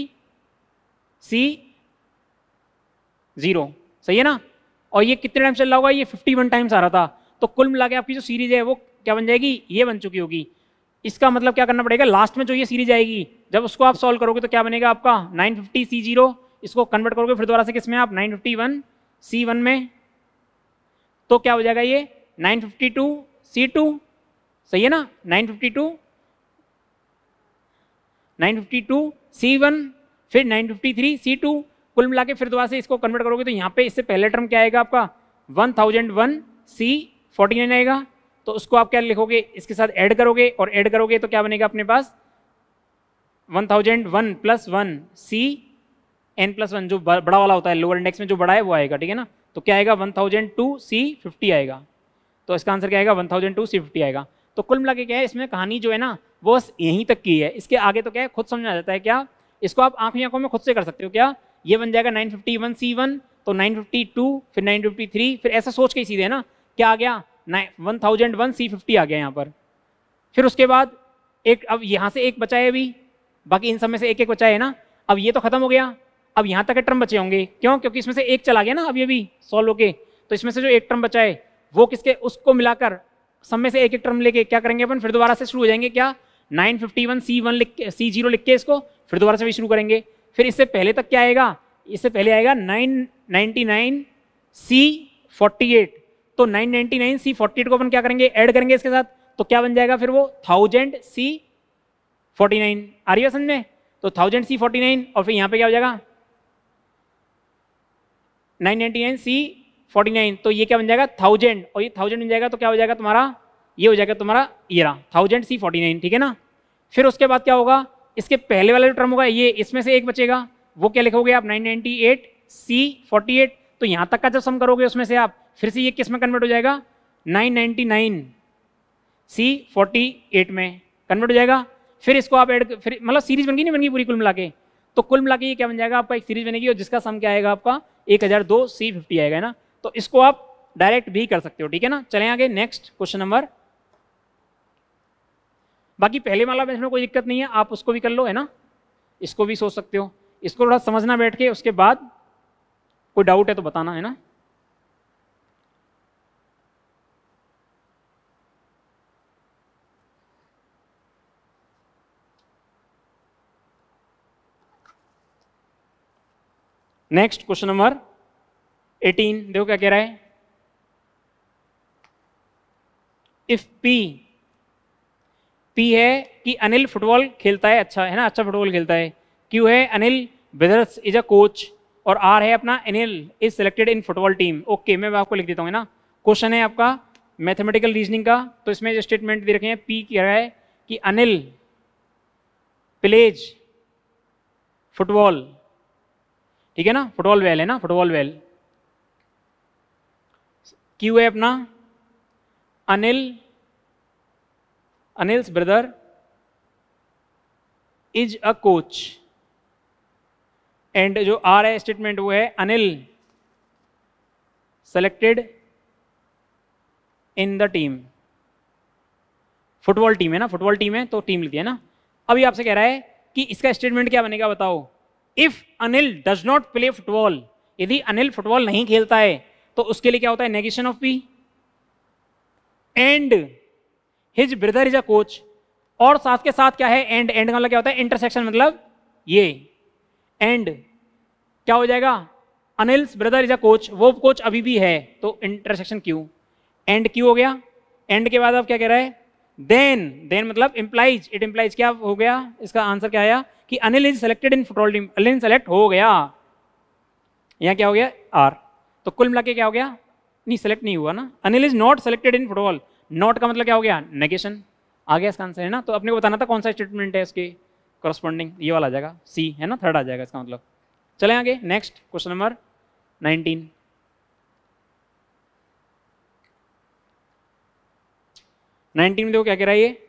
950C0, सही है ना, और ये कितने टाइम चल रहा होगा, ये 51 टाइम्स आ रहा था, तो कुल मिला के आपकी जो सीरीज है वो क्या बन जाएगी, ये बन चुकी होगी। इसका मतलब क्या करना पड़ेगा, लास्ट में जो ये सीरीज आएगी जब उसको आप सॉल्व करोगे तो क्या बनेगा आपका 950C0, इसको कन्वर्ट करोगे फिर दोबारा से किस में आप 951C1 में, तो क्या हो जाएगा ये 952C2, सही है ना, 952C1 फिर 953C2, कुल मिला के फिर दोबारा से इसको कन्वर्ट करोगे तो यहाँ पे इससे पहले टर्म क्या आएगा आपका 1001C49 आएगा, तो उसको आप क्या लिखोगे, इसके साथ ऐड करोगे और ऐड करोगे तो क्या बनेगा अपने पास 1001 + 1CN+1, जो बड़ा वाला होता है लोअर इंडेक्स में जो बड़ा है वो आएगा, ठीक है ना, तो क्या आएगा 1002C50 आएगा, तो इसका आंसर क्या आएगा 1002C50 आएगा। तो कुल मिला के क्या है, इसमें कहानी जो है ना वो बस यहीं तक की है, इसके आगे तो क्या है खुद समझ आ जाता है, क्या इसको आप आंखों में खुद से कर सकते हो, क्या ये बन जाएगा 951C1, तो 952 फिर 953, फिर ऐसा सोच के ही सीधे है ना, क्या आ गया 1001C50 आ गया यहाँ पर। फिर उसके बाद एक, अब यहाँ से एक बचा है अभी, बाकी इन सब में से एक एक बचा है ना, अब ये तो खत्म हो गया, अब यहाँ तक के टर्म बचे होंगे, क्यों, क्योंकि इसमें से एक चला गया ना अभी अभी सॉल्व होके, तो इसमें से जो एक टर्म बचा है वो किसके, उसको मिलाकर सब में से एक एक टर्म लेके क्या करेंगे अपन, फिर दोबारा से शुरू हो जाएंगे, क्या 951C1 लिख के C0 लिख के इसको फिर दोबारा से भी शुरू करेंगे। फिर इससे पहले तक क्या आएगा, इससे पहले आएगा 999C48, तो 999C48 को अपन क्या करेंगे, ऐड करेंगे इसके साथ, तो क्या बन जाएगा फिर वो 1000C49, आ रही है समझ में, तो 1000C49 और फिर यहाँ पे क्या हो जाएगा 999C49, तो ये क्या बन जाएगा 1000, और ये 1000 बन जाएगा तो क्या हो जाएगा तुम्हारा, ये हो जाएगा तुम्हारा ये रहा 1000C49, ठीक है ना। फिर उसके बाद क्या होगा, इसके पहले वाला जो टर्म होगा ये, इसमें से एक बचेगा, वो क्या लिखोगे आप 998C48, तो यहाँ तक का जब सम करोगे उसमें से आप फिर से ये किस में कन्वर्ट हो जाएगा 999C48 में कन्वर्ट हो जाएगा। फिर इसको आप ऐड, फिर मतलब सीरीज बन गई, नहीं बन गई पूरी कुल मिला के, तो कुल मिला के ये क्या बन जाएगा आपका, एक सीरीज बनेगी और जिसका सम क्या आएगा आपका 1002C50 आएगा ना, तो इसको आप डायरेक्ट भी कर सकते हो, ठीक है ना। चलें आगे, नेक्स्ट क्वेश्चन नंबर, बाकी पहले वाला में कोई दिक्कत नहीं है, आप उसको भी कर लो, है ना, इसको भी सोच सकते हो, इसको थोड़ा समझना बैठ के, उसके बाद कोई डाउट है तो बताना, है ना। नेक्स्ट क्वेश्चन नंबर 18, देखो क्या कह रहा है, इफ P है कि अनिल फुटबॉल खेलता है, अच्छा है ना, अच्छा फुटबॉल खेलता है, Q है Anil brothers is a coach, और R है अपना Anil is selected in football team. Okay, मैं आपको लिख देता हूँ, है ना। क्वेश्चन है आपका मैथमेटिकल रीजनिंग का, तो इसमें जो स्टेटमेंट दे रखे हैं, P कह रहा है कि अनिल प्लेज फुटबॉल, ठीक है ना, फुटबॉल वेल है ना, फुटबॉल वेल। Q है अपना Anil's brother is a coach, and जो आर है स्टेटमेंट वो है Anil selected in the team, football team है ना, फुटबॉल टीम है तो टीम लिखी है ना। अभी आपसे कह रहा है कि इसका स्टेटमेंट क्या बनेगा बताओ, if Anil does not play football, यदि अनिल फुटबॉल नहीं खेलता है तो उसके लिए क्या होता है, negation of p, and his brother is a coach, और साथ के साथ क्या है, एंड का मतलब क्या होता है, इंटरसेक्शन, मतलब ये एंड क्या हो जाएगा, Anil's brother is a coach, वो कोच अभी भी है, तो इंटरसेक्शन क्यू, एंड क्यू हो गया। एंड के बाद अब क्या कह रहा है, देन मतलब इंप्लाइज, इट इंप्लाइज क्या हो गया, इसका आंसर क्या आया कि Anil is selected in football team, Anil select हो गया, यहाँ क्या हो गया आर, तो कुल मिला के क्या हो गया, नहीं सेलेक्ट नहीं हुआ ना, Anil is not selected in football, not का मतलब क्या हो गया, नेगेशन आ गया इसका आंसर, है ना। तो अपने को बताना था कौन सा स्टेटमेंट है इसके करस्पॉन्डिंग, ये वाला आ जाएगा सी, है ना, थर्ड आ जाएगा इसका मतलब। चलें आगे, नेक्स्ट क्वेश्चन नंबर 19, में देखो क्या कह रहा है ये,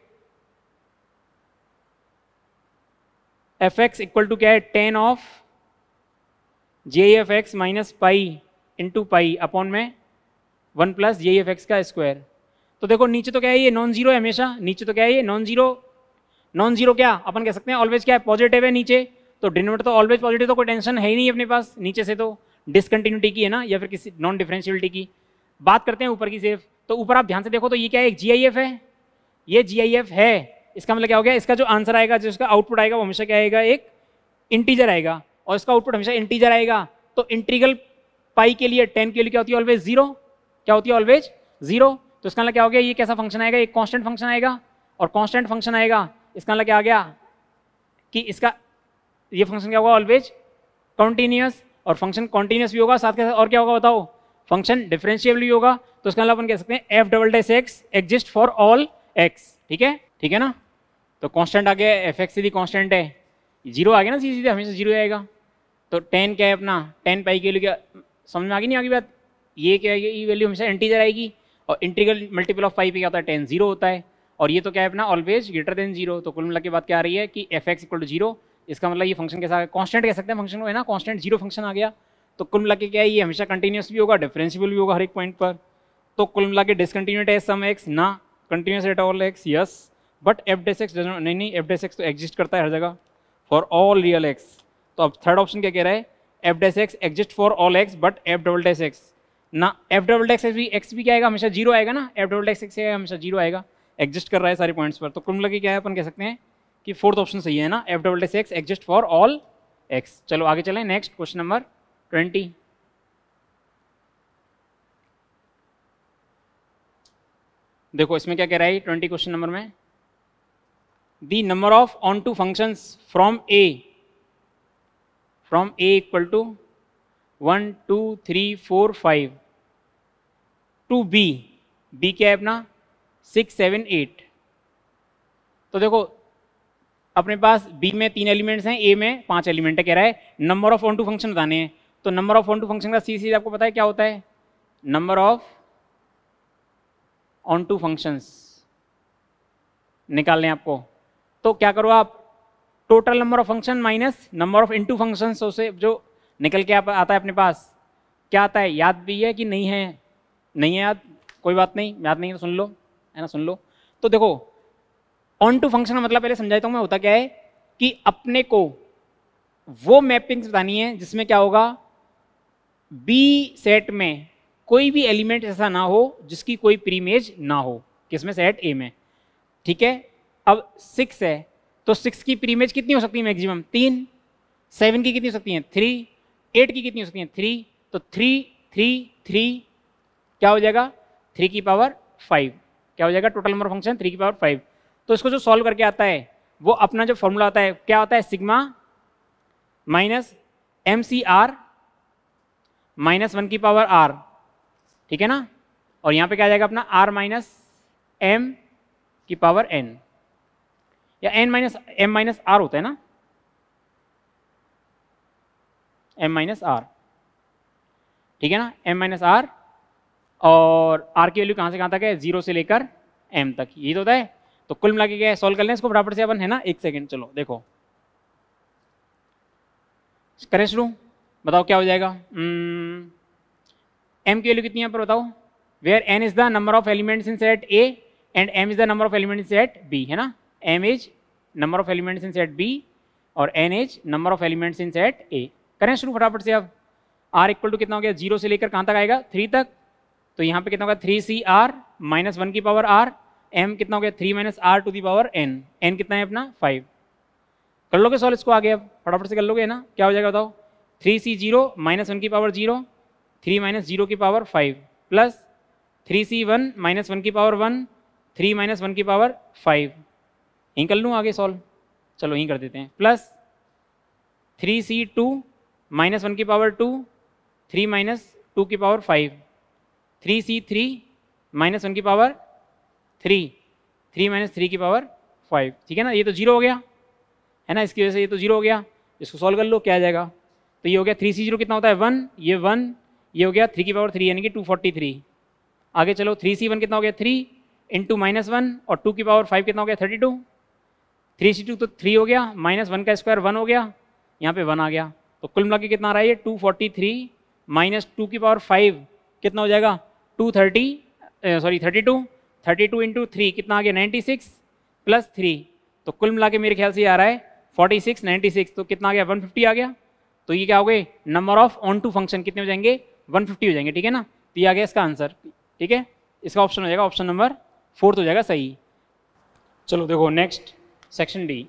एफ एक्स इक्वल टू क्या है, 10 of j f x minus pi into pi upon में 1 प्लस जे एफ एक्स का स्क्वायर। तो देखो नीचे तो क्या है, ये नॉन जीरो है हमेशा, नीचे तो क्या है, ये नॉन जीरो क्या अपन कह सकते हैं ऑलवेज क्या है, पॉजिटिव है नीचे, तो डिनोमिनेटर तो ऑलवेज पॉजिटिव, तो कोई टेंशन है ही नहीं अपने पास नीचे से, तो डिसकंटिन्यूटी की है ना, या फिर किसी नॉन डिफरेंशियबिलिटी की। बात करते हैं ऊपर की सिर्फ, तो ऊपर आप ध्यान से देखो तो ये क्या है, एक GIF है, ये GIF है, इसका मतलब क्या हो गया, इसका जो आंसर आएगा, जो इसका आउटपुट आएगा वो हमेशा क्या आएगा, एक इंटीजर आएगा, और इसका आउटपुट हमेशा इंटीजर आएगा। तो इंटीग्रल पाई के लिए 10 के लिए क्या होती है, ऑलवेज जीरो, क्या होती है, ऑलवेज जीरो। तो इसका मतलब क्या हो गया, ये कैसा फंक्शन आएगा, एक कांस्टेंट फंक्शन आएगा, और कांस्टेंट फंक्शन आएगा, इसका मतलब क्या आ गया कि इसका ये फंक्शन क्या होगा, ऑलवेज कॉन्टिन्यूअस, और फंक्शन कॉन्टिन्यूअस भी होगा साथ के साथ, और क्या होगा बताओ, फंक्शन डिफरेंशिएबल भी होगा। तो इसका मतलब अपन कह सकते हैं f∬x exist for all x, ठीक है ना। तो कांस्टेंट आ गया, f(x) सीधी कांस्टेंट है, जीरो आ गया ना, सीधे हमेशा जीरो आएगा। तो 10 क्या है अपना, 10 पाई के लिए क्या समझ में आ गई, नहीं आ गई बात, ये क्या है, ये वैल्यू हमेशा इंटीजर आएगी, और इंटीग्रल मल्टीपल ऑफ पाई पे क्या होता है, 10 जीरो होता है, और ये तो क्या है अपना ऑलवेज ग्रेटर देन जीरो। तो कुल मिला के बात क्या आ रही है कि f(x) = 0, इसका मतलब ये फंक्शन कैसा है, कांस्टेंट कह सकते हैं फंक्शन को, है ना, कांस्टेंट जीरो फंक्शन आ गया। तो कुल मिला के क्या है, ये हमेशा कंटिन्यूस भी होगा, डिफरेंशिएबल भी होगा हर एक पॉइंट पर। तो कुल मिला के डिसकंटिन्यूट है सम x, ना continuous at all x, yes, but f'(x) नहीं, f'(x) तो एग्जिस्ट करता है हर जगह फॉर ऑल रियल x। तो अब थर्ड ऑप्शन क्या कह रहा है, f'(x) exist for all x but f'(x) ना, f'(x) भी क्या आएगा, हमेशा जीरो आएगा ना, f'(x) हमेशा जीरो आएगा, एग्जिस्ट कर रहा है सारे पॉइंट्स पर। तो कुल मिला के क्या है, अपन कह सकते हैं कि फोर्थ ऑप्शन सही है ना, f'(x) exist for all x। चलो आगे चलें, नेक्स्ट क्वेश्चन नंबर 20। देखो इसमें क्या कह रहा है 20 क्वेश्चन नंबर में, the number of onto functions from A equal to 1 2 3 4 5 to B क्या है अपना 6 7 8। तो देखो अपने पास बी में 3 एलिमेंट्स हैं, ए में 5 एलिमेंट है, कह रहा है number of onto function बताने हैं। तो number of onto function का सीधे आपको पता है क्या होता है, number of onto functions निकालने आपको। तो क्या करो आप, total number of function minus number of into functions, उसे जो निकल के आता है अपने पास क्या आता है, याद भी है कि नहीं है, नहीं है याद, कोई बात नहीं, याद नहीं है तो सुन लो, है ना, सुन लो। तो देखो ऑन टू फंक्शन का मतलब पहले समझाता हूं मैं, होता क्या है कि अपने को वो मैपिंग्स बतानी है जिसमें क्या होगा, बी सेट में कोई भी एलिमेंट ऐसा ना हो जिसकी कोई प्रीइमेज ना हो, किसमें, सेट ए में, ठीक है। अब 6 है तो 6 की प्रीइमेज कितनी हो सकती है, मैक्सिमम 3, 7 की कितनी हो सकती है 3, 8 की कितनी हो सकती है 3, तो 3 3 3 क्या हो जाएगा 3 की पावर 5, क्या हो जाएगा टोटल नंबर ऑफ फंक्शन 3 की पावर 5। तो इसको जो सॉल्व करके आता है वो अपना जो फॉर्मूला आता है क्या होता है, सिग्मा माइनस MCR माइनस 1 की पावर R, ठीक है ना, और यहाँ पे क्या आ जाएगा अपना R माइनस M की पावर N, या M माइनस R होता है ना, M माइनस R, ठीक है ना, M माइनस R, और R की वैल्यू कहाँ से कहाँ तक है, 0 से लेकर M तक, ये तो होता है। तो कुल मिला के क्या है, सॉल्व कर लें इसको फटाफट से अपन, है ना, एक सेकेंड, चलो देखो करें शुरू, बताओ क्या हो जाएगा। M की वैल्यू कितनी है यहाँ पर बताओ, where N is the number of elements in set A and M is the number of elements in set B, है ना, M is number of elements in set B और N is number of elements in set A। करें शुरू फटाफट से। अब R equal to कितना हो गया, 0 से लेकर कहाँ तक आएगा 3 तक, तो यहाँ पे कितना होगा 3CR माइनस 1 की पावर R, M कितना हो गया 3 minus R to the power N, N कितना है अपना 5। कर लोगे सॉल्व इसको आगे, अब फटाफट से कर लोगे ना, क्या हो जाएगा बताओ, 3C0 माइनस 1 की पावर 0, 3 माइनस 0 की पावर 5 प्लस 3C1 माइनस 1 की पावर 1, 3 माइनस 1 की पावर 5, यहीं कर लूँ आगे सॉल्व, चलो यहीं कर देते हैं, प्लस 3C2 माइनस 1 की पावर 2, 3 माइनस 2 की पावर 5, 3C3 माइनस 1 की पावर 3, 3 माइनस 3 की पावर 5, ठीक है ना, ये तो 0 हो गया है ना, इसकी वजह से ये तो 0 हो गया, इसको सॉल्व कर लो क्या आ जाएगा, तो ये हो गया 3C0 कितना होता है 1, ये 1, ये हो गया 3 की पावर 3 यानी कि 243। आगे चलो 3C1 कितना हो गया 3 इंटू माइनस 1 और 2 की पावर 5 कितना हो गया 32, 3C2 तो 3 हो गया, माइनस 1 का स्क्वायर 1 हो गया, यहाँ पे 1 आ गया, तो कुल मिला के कितना आ रहा है ये 243 माइनस 2 की पावर 5 कितना हो जाएगा 32 32 इंटू 3 कितना आ गया 96 प्लस 3, तो कुल मिला के मेरे ख्याल से ये आ रहा है 46 96, तो कितना आ गया 150 आ गया। तो ये क्या हो गए number of onto function कितने हो जाएंगे 150 हो जाएंगे, ठीक है ना। तो ये आ गया इसका आंसर, ठीक है। इसका ऑप्शन हो जाएगा ऑप्शन नंबर 4 हो जाएगा सही। चलो देखो next section D.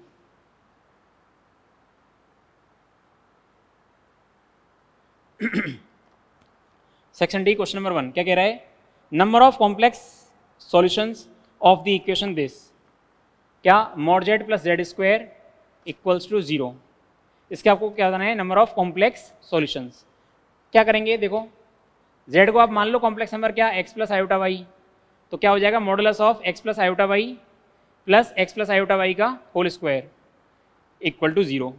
Section D question number 1 क्या कह रहा है, number of complex solutions of the equation this, क्या mod z plus z square equals to 0। इसके आपको क्या करना है नंबर ऑफ कॉम्प्लेक्स सॉल्यूशंस। क्या करेंगे देखो जेड को आप मान लो कॉम्प्लेक्स नंबर क्या एक्स प्लस आयोटा वाई, तो क्या हो जाएगा modulus of x plus iota y plus x plus iota y का होल स्क्वायर इक्वल टू 0।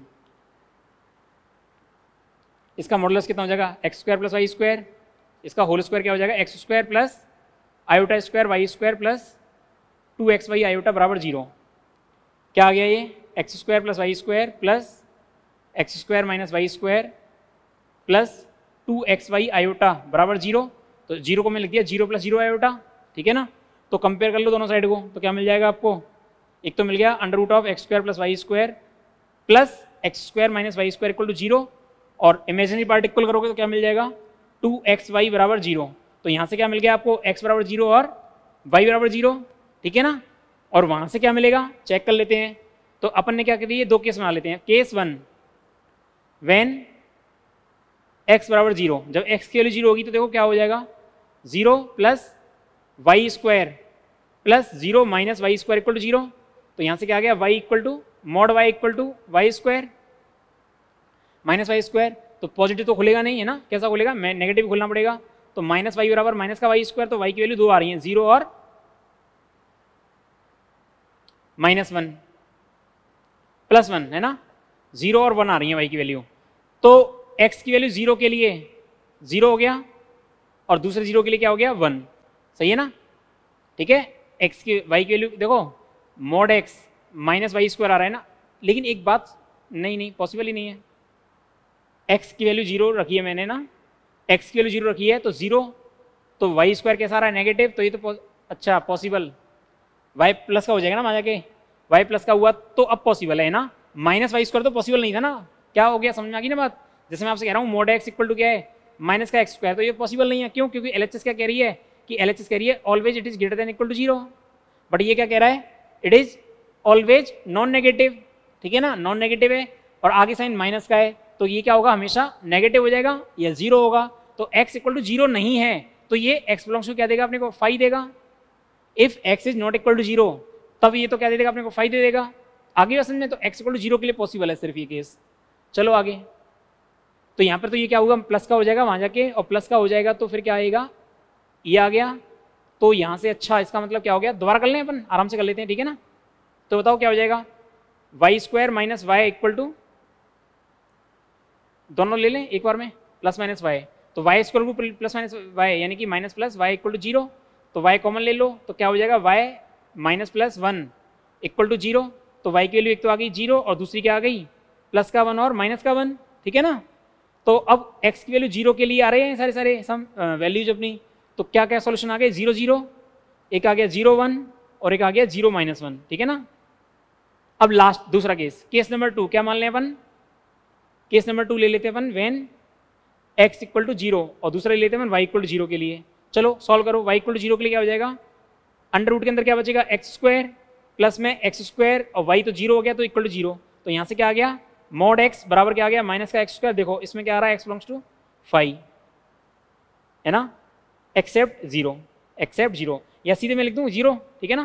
इसका मॉडुलस कितना हो जाएगा x square plus y square, इसका होल स्क्वायर क्या हो जाएगा x square plus iota square y square plus 2x y iota बराबर 0। क्या आ गया ये x square plus y square plus x square minus y square plus 2x y iota बराबर 0। तो 0 को मैं लिख दिया 0 प्लस 0 आयोटा, ठीक है ना। तो कंपेयर कर लो दोनों साइड को, तो क्या मिल जाएगा आपको, एक तो मिल गया under root of x square plus y square plus x square minus y square equal to 0, और इमेजिनरी पार्ट इक्वल करोगे तो क्या मिल जाएगा 2xy बराबर 0। तो यहाँ से क्या मिल गया आपको x बराबर 0 और y बराबर 0, ठीक है ना। और वहाँ से क्या मिलेगा चेक कर लेते हैं। तो अपन ने क्या कर दिया दो केस बना लेते हैं। केस 1 व्हेन x बराबर 0, जब x की वैल्यू 0 होगी तो देखो क्या हो जाएगा 0 plus y square plus 0 minus y square equal to 0। तो यहाँ से क्या आ गया y equal to mod y equal to y square minus y square. तो पॉजिटिव तो खुलेगा नहीं है ना, कैसा खुलेगा मैं नेगेटिव खोलना पड़ेगा। तो माइनस वाई बराबर माइनस का वाई स्क्वायर, तो वाई की वैल्यू 2 आ रही है 0 और -1 +1 है ना, 0 और 1 आ रही है वाई की वैल्यू। तो x की वैल्यू 0 के लिए 0 हो गया और दूसरे 0 के लिए क्या हो गया 1, सही है ना, ठीक है। x की y की वैल्यू देखो mod x minus y square आ रहा है ना, लेकिन एक बात नहीं पॉसिबल ही नहीं है। x की वैल्यू 0 रखी है मैंने ना, x की वैल्यू 0 रखी है तो 0, तो वाई स्क्वायर कैसा आ रहा है नेगेटिव, तो ये तो अच्छा पॉसिबल y प्लस का हो जाएगा ना, वहाँ जाके y प्लस का हुआ तो अब पॉसिबल है ना। माइनस वाई स्क्वायर तो पॉसिबल नहीं था ना, क्या हो गया समझ में आ गई ना बात। जैसे मैं आपसे कह रहा हूँ मॉड x इक्वल टू क्या है माइनस का एक्स स्क्वायर, तो ये पॉसिबल नहीं है। क्यों, क्योंकि LHS क्या कह रही है कि LHS कह रही है always it is greater than equal to 0, but ये क्या कह रहा है it is always non negative, ठीक है ना, नॉन नेगेटिव है और आगे साइन माइनस का है, तो ये क्या होगा हमेशा नेगेटिव हो जाएगा या 0 होगा। तो x इक्वल टू 0 नहीं है तो ये x बिलोंग्स टू क्या देगा अपने को 5 देगा। If x is not equal to 0 तब ये तो क्या दे देगा अपने को 5 दे देगा। आगे बात समझ में, तो x इक्वल टू 0 के लिए पॉसिबल है सिर्फ ये केस। चलो आगे, तो यहाँ पर तो ये क्या होगा प्लस का हो जाएगा वहाँ जाके, और प्लस का हो जाएगा तो फिर क्या आएगा ये आ गया। तो यहाँ से अच्छा इसका मतलब क्या हो गया, दोबारा कर लें अपन आराम से कर लेते हैं, ठीक है ना। तो बताओ क्या हो जाएगा y square minus y equal to, दोनों ले लें एक बार में प्लस माइनस वाई, तो वाई स्क्वायर को प्लस माइनस वाई यानी कि minus plus y equal to 0, तो वाई कॉमन ले लो तो क्या हो जाएगा y minus plus 1 equal to 0। तो वाई की वैल्यू एक तो आ गई 0 और दूसरी क्या आ गई प्लस का 1 और माइनस का 1, ठीक है ना। तो अब x की वैल्यू 0 के लिए आ रहे हैं सारे सारे सम वैल्यूज अपनी, तो क्या क्या सॉल्यूशन आ गए 0 0, एक आ गया 0 1 और एक आ गया 0 -1, ठीक है ना। अब लास्ट दूसरा केस, केस नंबर 2 क्या मान लें अपन, केस नंबर 2 ले लेते हैं अपन व्हेन x इक्वल टू 0 और दूसरा ले लेते हैं अपन y इक्वल टू 0 के लिए। चलो सॉल्व करो, y इक्वल टू 0 के लिए क्या हो जाएगा अंडर रूट के अंदर क्या बचेगा एक्स स्क्वायर प्लस में एक्स स्क्वायर और y तो 0 हो गया तो इक्वल टू 0, तो यहाँ से क्या आ गया मॉड x बराबर क्या आ गया माइनस का एक्स स्क्वायर। देखो इसमें क्या आ रहा है x बिलोंग्स टू 5 है ना, एक्सेप्ट 0 या सीधे मैं लिख दूँ 0, ठीक है ना,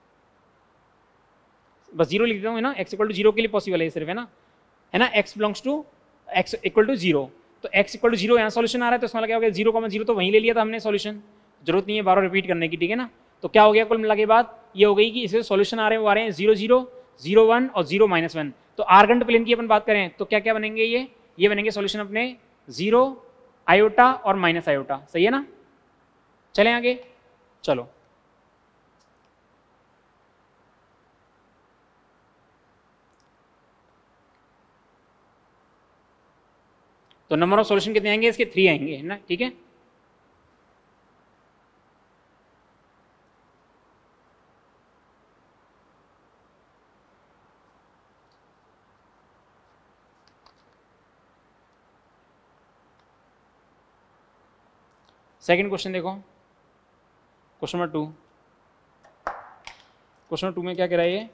बस 0 लिख देता हूँ है ना, x इक्वल टू 0 के लिए पॉसिबल है सिर्फ है ना, x belongs to x equal to 0, तो x इक्वल टू 0 यहाँ सॉल्यूशन आ रहा है, तो इसमें क्या हो गया 0,0 तो वहीं ले लिया था हमने सॉल्यूशन, जरूरत नहीं है बार रिपीट करने की, ठीक है ना। तो क्या हो गया कुल मिला के बाद ये हो गई कि इससे सॉल्यूशन आ रहे हैं वो आ रहे हैं 0 0 0 1 और 0 -1। तो आर्गेंट प्लेन की अपन बात करें तो क्या क्या बनेंगे ये बनेंगे सॉल्यूशन अपने 0 आयोटा और माइनस आयोटा, सही है ना। चलें आगे, चलो तो नंबर ऑफ सॉल्यूशन कितने आएंगे इसके 3 आएंगे, है ना, ठीक है। सेकंड क्वेश्चन देखो, क्वेश्चन नंबर 2। क्वेश्चन नंबर 2 में क्या कह रहा है ये,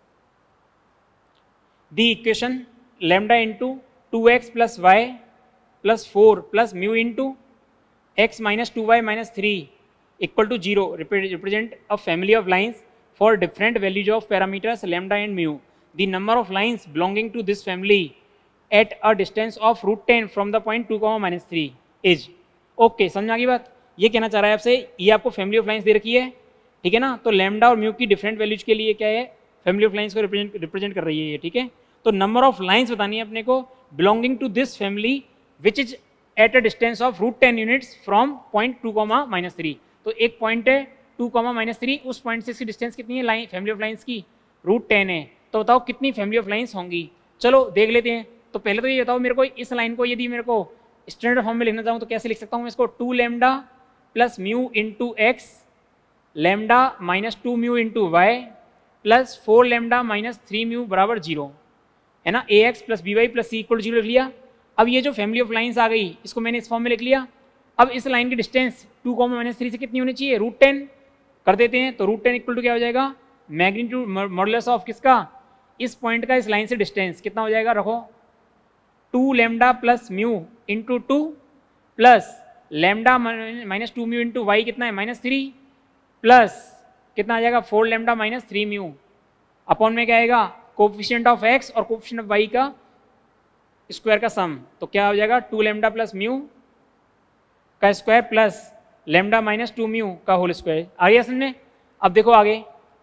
the equation lambda into 2x plus y plus 4 plus mu into x minus 2y minus 3 equal to 0 represent a family of lines for different values of parameters lambda and mu. The number of lines belonging to this family at a distance of √10 from the point 2, -3 is. Okay, समझ आ गई बात। ये कहना चाह रहा है आपसे, ये आपको फैमिली ऑफ लाइन्स दे रखी है, ठीक है ना, तो लैम्डा और म्यू की डिफरेंट वैल्यूज के लिए क्या है, फैमिली ऑफ लाइन्स को रिप्रेजेंट कर रही है ये, ठीक है। तो नंबर ऑफ लाइन्स बतानी है अपने को belonging to this family which is at a distance of √10 units from point 2, -3। तो एक पॉइंट है 2, -3, उस पॉइंट से इसकी डिस्टेंस कितनी है लाइन फैमिली ऑफ लाइन्स की, √10 है। तो बताओ कितनी फैमिली ऑफ लाइन्स होंगी। चलो देख लेते हैं। तो पहले तो ये बताओ मेरे को, इस लाइन को यदि मेरे को स्टैंडर्ड फॉर्म में लिखना चाहूँ तो कैसे लिख सकता हूँ मैं इसको, 2 lambda plus mu into x lambda minus 2 mu into y plus 4 lambda minus 3 mu बराबर 0, है ना। A x plus B Y plus C equal 0 लिख लिया। अब ये जो फैमिली ऑफ लाइन्स आ गई इसको मैंने इस फॉर्म में लिख लिया। अब इस लाइन की डिस्टेंस 2, -3 से कितनी होनी चाहिए, √10 कर देते हैं। तो √10 इक्वल टू क्या हो जाएगा, मैग्नीट्यूड मॉडुलस ऑफ किसका, इस पॉइंट का इस लाइन से डिस्टेंस कितना हो जाएगा, रखो 2 lambda plus mu into 2 plus lambda minus 2 mu into y कितना है -3 प्लस कितना आ जाएगा 4 लैम्डा माइनस 3 म्यू अपॉन में क्या आएगा, कोफिशिएंट ऑफ एक्स और कोफिशिएंट ऑफ वाई का स्क्वायर का सम। तो क्या हो जाएगा 2 लैम्डा प्लस म्यू का square plus lambda minus 2 mu का होल स्क्वायर। आ गया समझ में। अब देखो आगे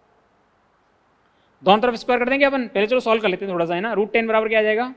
दोनों तरफ स्क्वायर कर देंगे अपन, पहले चलो सॉल्व कर लेते हैं थोड़ा सा, है ना। √10 बराबर क्या आ जाएगा,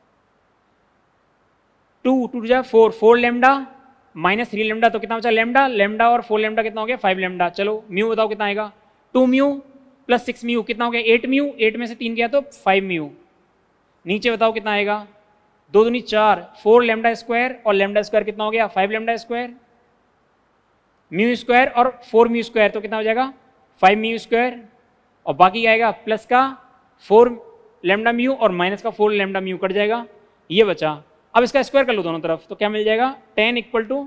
2 जा 4 लैम्डा माइनस 3 लैम्डा, तो कितना बचा लैम्डा, लैम्डा और 4 लैम्डा कितना हो गया 5 लैम्डा। चलो म्यू बताओ कितना आएगा, 2 म्यू प्लस 6 म्यू कितना हो गया 8 म्यू, 8 में से 3 गया तो 5 म्यू। नीचे बताओ कितना आएगा, 2 दूनी 4, 4 लैम्डा स्क्वायर और लैम्डा स्क्वायर कितना हो गया 5 लैम्डा स्क्वायर, म्यू स्क्वायर और 4 म्यू स्क्वायर तो कितना हो जाएगा 5 म्यू स्क्वायर, और बाकी आएगा प्लस का 4 लैम्डा म्यू और माइनस का 4 लैम्डा म्यू कट जाएगा, ये बचा। अब इसका स्क्वायर कर लो दोनों तरफ, तो क्या मिल जाएगा 10 equal to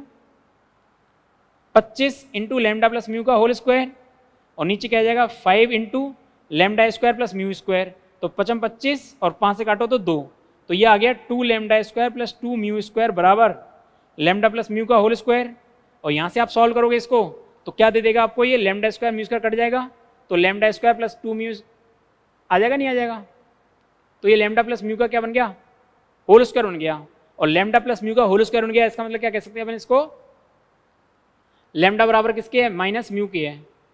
25 into lambda plus mu का होल स्क्वायर, और नीचे क्या आ जाएगा 5 into lambda square plus mu square, तो 55 25 और 5 से काटो तो 2, तो ये आ गया 2 lambda square plus 2 mu square बराबर लैम्डा प्लस म्यू का होल स्क्वायर। और यहाँ से आप सॉल्व करोगे इसको तो क्या दे देगा आपको, ये lambda square mu square cut जाएगा, तो लैम्डा स्क्वायर प्लस 2 म्यू आ जाएगा, नहीं आ जाएगा। तो ये लैम्डा प्लस म्यू का क्या बन गया, होल स्क्वायर बन गया, और लैम्डा प्लस म्यू का होल स्क्वायर बन गया। इसका मतलब क्या कह सकते हैं अपन इसको, लैम्डा बराबर किसके है, माइनस म्यू के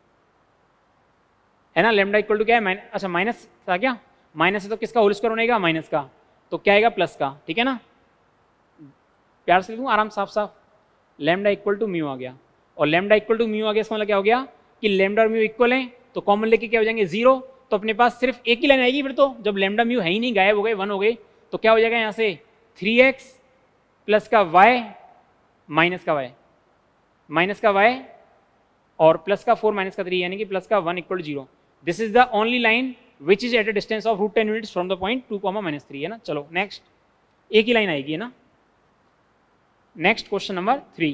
है ना। लैम्डा इक्वल टू क्या है, अच्छा माइनस था क्या, माइनस है तो किसका होल स्क्वायर बनेगा माइनस का, तो क्या आएगा प्लस का, ठीक है ना। प्यार से लिख दूँ आराम साफ साफ, लैम्डा इक्वल टू म्यू आ गया, और लैम्डा इक्वल टू म्यू आ गया, इसका मतलब क्या हो गया कि लैम्डा और म्यू इक्वल हैं, तो कॉमन लेके क्या हो जाएंगे 0, तो अपने पास सिर्फ एक ही लाइन आएगी फिर तो, जब लैम्डा म्यू है ही नहीं, गायब हो गए 1 हो गए, तो क्या हो जाएगा यहाँ से 3x प्लस का y माइनस का y, माइनस का y और प्लस का 4 माइनस का 3 यानी कि प्लस का 1 equal 0। This is the only line which is at a distance of √10 units from the point 2, -3, है ना। चलो नेक्स्ट, एक ही लाइन आएगी, है ना। Next question number 3,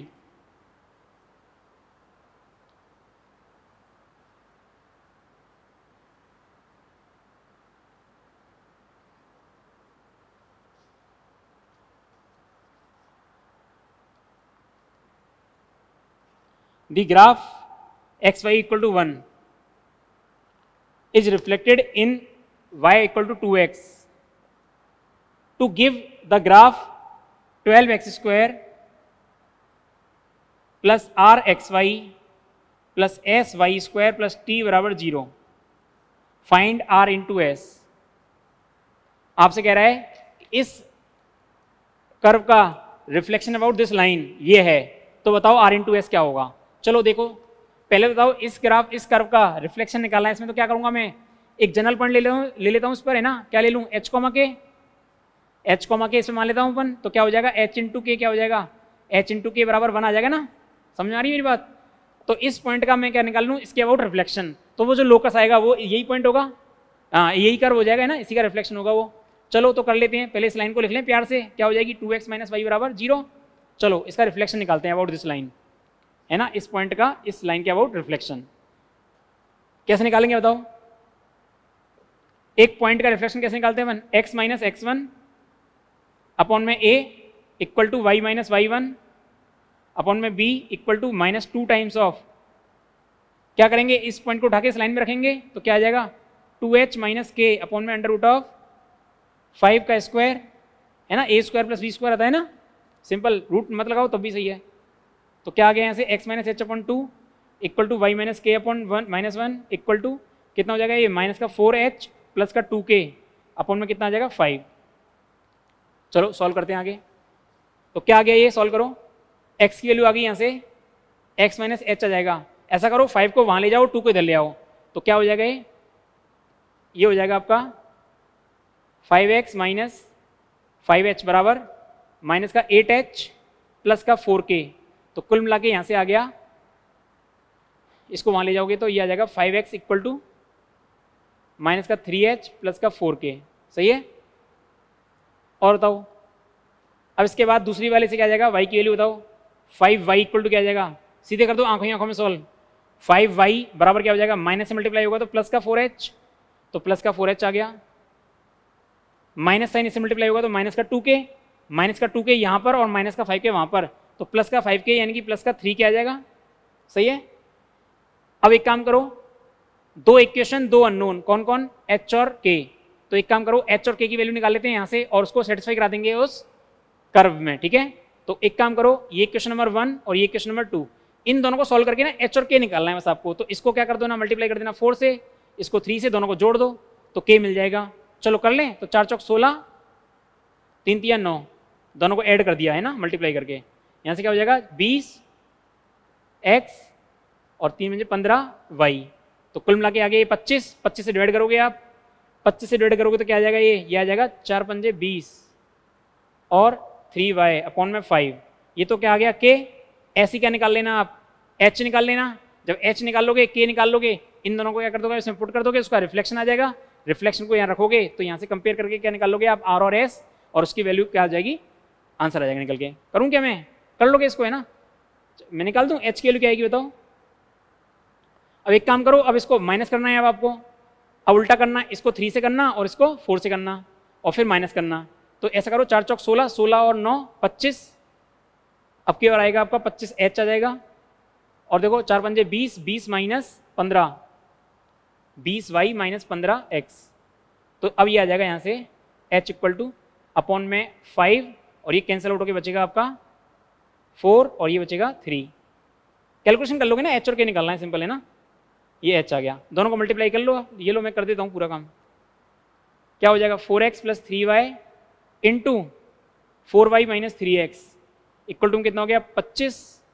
the graph xy equal to 1 is reflected in y equal to 2x. To give the graph 12x square plus rxy plus sy square plus t बराबर 0, find r into S. आपसे कह रहा है इस curve का reflection about this line ये है, तो बताओ r इंटू एस क्या होगा। चलो देखो पहले बताओ इस कर्व का रिफ्लेक्शन निकालना है, इसमें तो क्या करूंगा मैं, एक जनरल पॉइंट ले लेता हूं उस पर, है ना। क्या ले लूं, h, के h कॉमा के इसमें मान लेता हूँ अपन, तो क्या हो जाएगा h इंटू के, क्या हो जाएगा h इंटू के बराबर 1 आ जाएगा ना, समझ में आ रही है मेरी बात। तो इस पॉइंट का मैं क्या निकाल लूँ, इसके अबाउट रिफ्लेक्शन, तो वो जो लोकस आएगा वो यही पॉइंट होगा, हाँ यही कर्व हो जाएगा ना, इसी का रिफ्लेक्शन होगा वो। चलो तो कर लेते हैं, पहले इस लाइन को लिख लें प्यार से, क्या हो जाएगी 2x माइनस वाई बराबर 0। चलो इसका रिफ्लेक्शन निकालते हैं अबाउट दिस लाइन, है ना, इस पॉइंट का इस लाइन के अबाउट रिफ्लेक्शन कैसे निकालेंगे बताओ। एक पॉइंट का रिफ्लेक्शन कैसे निकालते हैं अपन, x माइनस x1 अपॉन में a equal to y minus y1 upon में b equal to -2 times of, क्या करेंगे इस पॉइंट को उठा के इस लाइन में रखेंगे, तो क्या आ जाएगा 2h माइनस के अपॉन में अंडर रूट ऑफ 5 का स्क्वायर, है ना, a square plus b square आता है ना, सिंपल रूट मत लगाओ तब भी सही है। तो क्या आ गया यहाँ से x minus h upon 2 equal to y minus k upon -1 equal to कितना हो जाएगा ये माइनस का 4h प्लस का 2k अपॉन में कितना आ जाएगा 5। चलो सॉल्व करते हैं आगे, तो क्या आ गया ये, सॉल्व करो, x की वैल्यू आ गई यहाँ से x माइनस h आ जाएगा, ऐसा करो 5 को वहाँ ले जाओ 2 को इधर ले आओ, तो क्या हो जाएगा ये हो जाएगा आपका 5x माइनस 5h बराबर माइनस का 8h प्लस का 4k, तो कुल मिला के यहाँ से आ गया, इसको वहाँ ले जाओगे तो ये आ जाएगा 5x इक्वल टू माइनस का 3h प्लस का 4k, सही है। और बताओ अब इसके बाद दूसरी वाले से क्या आ जाएगा, y की वैल्यू बताओ, 5y इक्वल टू क्या आ जाएगा, सीधे कर दो आंखों ही आंखों में सॉल्व, 5y बराबर क्या हो जाएगा, माइनस से मल्टीप्लाई होगा तो प्लस का 4h, तो प्लस का 4h आ गया, माइनस साइन इससे मल्टीप्लाई होगा तो माइनस का 2k, माइनस का 2k यहाँ पर और माइनस का 5k वहाँ पर, तो प्लस का 5k यानी कि प्लस का 3k आ जाएगा, सही है। अब एक काम करो, दो इक्वेशन दो अननोन, कौन कौन, h और k, तो एक काम करो h और k की वैल्यू निकाल लेते हैं यहाँ से और उसको सेटिस्फाई करा देंगे उस कर्व में, ठीक है। तो एक काम करो, ये इक्वेशन नंबर 1 और ये इक्वेशन नंबर 2, इन दोनों को सॉल्व करके ना h और k निकालना है बस आपको, तो इसको क्या कर दो ना, मल्टीप्लाई कर देना 4 से, इसको 3 से, दोनों को जोड़ दो तो k मिल जाएगा। चलो कर लें, तो 4 चौक 16, 3 तिया 9, दोनों को ऐड कर दिया है ना मल्टीप्लाई करके, यहाँ से क्या हो जाएगा 20x और 3 में 15y, तो कुल मिला के आ गया ये 25 से डिवाइड करोगे आप, 25 से डिवाइड करोगे तो क्या आ जाएगा ये आ जाएगा 4 पंजे 20 और 3y अपॉन में 5, ये तो क्या आ गया k, ऐसी क्या निकाल लेना आप, h निकाल लेना, जब h निकाल लोगे k निकाल लोगे, इन दोनों को क्या कर दोगे, इसमें पुट कर दोगे, उसका रिफ्लेक्शन आ जाएगा, रिफ्लेक्शन को यहाँ रखोगे तो यहाँ से कंपेयर करके क्या निकाल लोगे आप r और s, और उसकी वैल्यू क्या आ जाएगी, आंसर आ जाएगा निकल के। करूँ क्या मैं, कर लोगे इसको, है ना, मैं निकाल दूँ h की वैल्यू क्या आएगी बताओ। अब एक काम करो, अब इसको माइनस करना है अब आपको, अब उल्टा करना, इसको 3 से करना और इसको 4 से करना और फिर माइनस करना, तो ऐसा करो 4 चौक 16, 16 और 9 25, अब की बार आएगा आपका 25h आ जाएगा, और देखो 4 पंजे 20, 20 माइनस 15, 20y माइनस 15x, तो अब ये आ जाएगा यहाँ से h इक्वल टू अपॉन में 5 और ये कैंसिल आउट होकर बचेगा आपका 4 और ये बचेगा 3। कैलकुलेशन कर लोगे ना, h और k निकालना है, सिंपल है ना, ये h आ गया, दोनों को मल्टीप्लाई कर लो, ये लो मैं कर देता हूँ पूरा काम, क्या हो जाएगा 4x plus 3y into 4y minus 3x equal to कितना हो गया 25,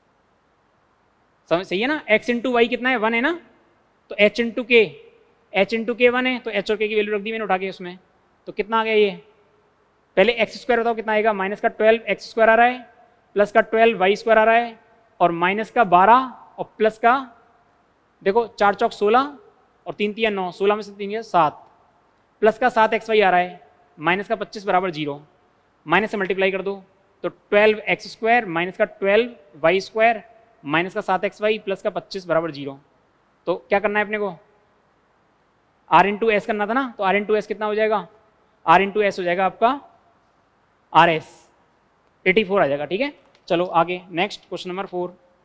समझ सही है ना, x इंटू वाई कितना है 1 है ना, तो h into k, h into k 1 है, तो h और k की वैल्यू रख दी मैंने उठा के उसमें, तो कितना आ गया ये, पहले x स्क्वायर बताओ कितना आएगा, माइनस का 12x स्क्वायर आ रहा है, प्लस का 12y स्क्वायर आ रहा है, और माइनस का 12 और प्लस का देखो 4 चौक 16 और 3 तिया 9, 16 में से 3 या 7, प्लस का 7xy आ रहा है, माइनस का 25 बराबर 0, माइनस से मल्टीप्लाई कर दो तो 12x स्क्वायर माइनस का 12y स्क्वायर माइनस का 7xy प्लस का 25 बराबर 0। तो क्या करना है अपने को, r इंटू एस करना था ना, तो r इंटू एस कितना हो जाएगा, r इंटू एस हो जाएगा आपका rs 84 आ जाएगा, ठीक है। चलो आगे next question number 4,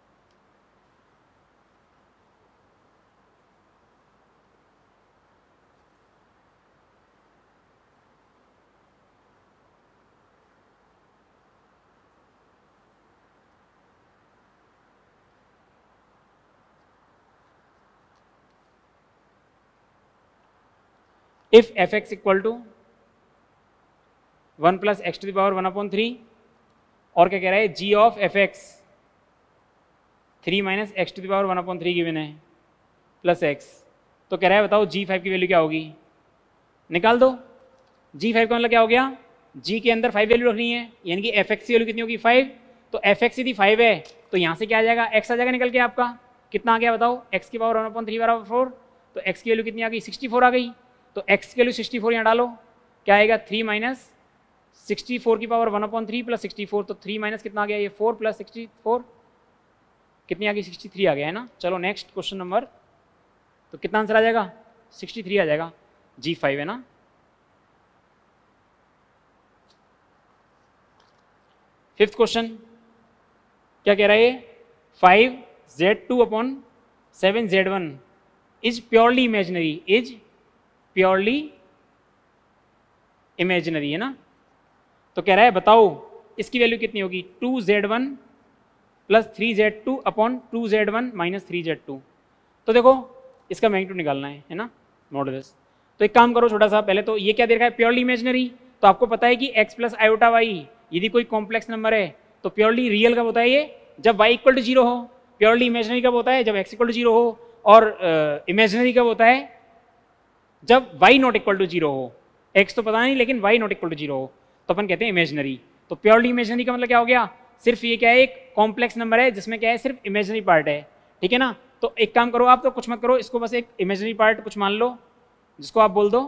if fx equal to 1 plus x to the power 1/3, और क्या कह रहा है g of fx 3 minus x to the power 1/3 given है प्लस x, तो कह रहा है बताओ g5 की वैल्यू क्या होगी, निकाल दो। g5 का मतलब क्या हो गया, जी के अंदर 5 वैल्यू रखनी है, यानी कि एफ एक्स की वैल्यू कितनी होगी 5, तो एफ एक्स यदि 5 है तो यहाँ से क्या आ जाएगा एक्स आ जाएगा निकल के आपका, कितना आ गया बताओ, एक्स की पावर 1/3 बराबर 4, तो एक्स की वैल्यू कितनी आ गई 64 आ गई, तो एक्स की वैल्यू 64 यहाँ डालो, क्या आएगा 3 माइनस 64 की पावर 1/3 प्लस 64, तो 3 माइनस कितना आ गया ये 4 प्लस 64 कितनी आ गई 63 आ गया है ना। चलो नेक्स्ट क्वेश्चन नंबर, तो कितना आंसर आ जाएगा 63 आ जाएगा, G5 है ना। फिफ्थ क्वेश्चन क्या कह रहा है, 5Z2/7Z1 is purely imaginary, is purely imaginary है ना। तो कह रहा है बताओ इसकी वैल्यू कितनी होगी 2Z1 plus 3Z2/2Z1 minus 3Z2। तो देखो इसका मैग्नीट्यूड निकालना है ना, मॉडुलस। तो एक काम करो छोटा सा, पहले तो ये क्या दे रखा है प्योरली इमेजिनरी, तो आपको पता है कि x प्लस आयोटा वाई यदि कोई कॉम्प्लेक्स नंबर है तो प्योरली रियल कब होता है ये, जब y इक्वल टू 0 हो, प्योरली इमेजिनरी कब होता है जब x इक्वल टू 0 हो, और इमेजिनरी कब होता है जब y नॉट इक्वल टू 0 हो, x तो पता नहीं लेकिन y नॉट इक्वल टू 0 हो, तो अपन कहते हैं इमेजिनरी। तो प्योरली इमेजिनरी का मतलब क्या हो गया, सिर्फ ये क्या है एक कॉम्प्लेक्स नंबर है जिसमें क्या है सिर्फ इमेजिनरी पार्ट है, ठीक है ना। तो एक काम करो आप, तो कुछ मत करो, इसको बस एक इमेजिनरी पार्ट कुछ मान लो जिसको आप बोल दो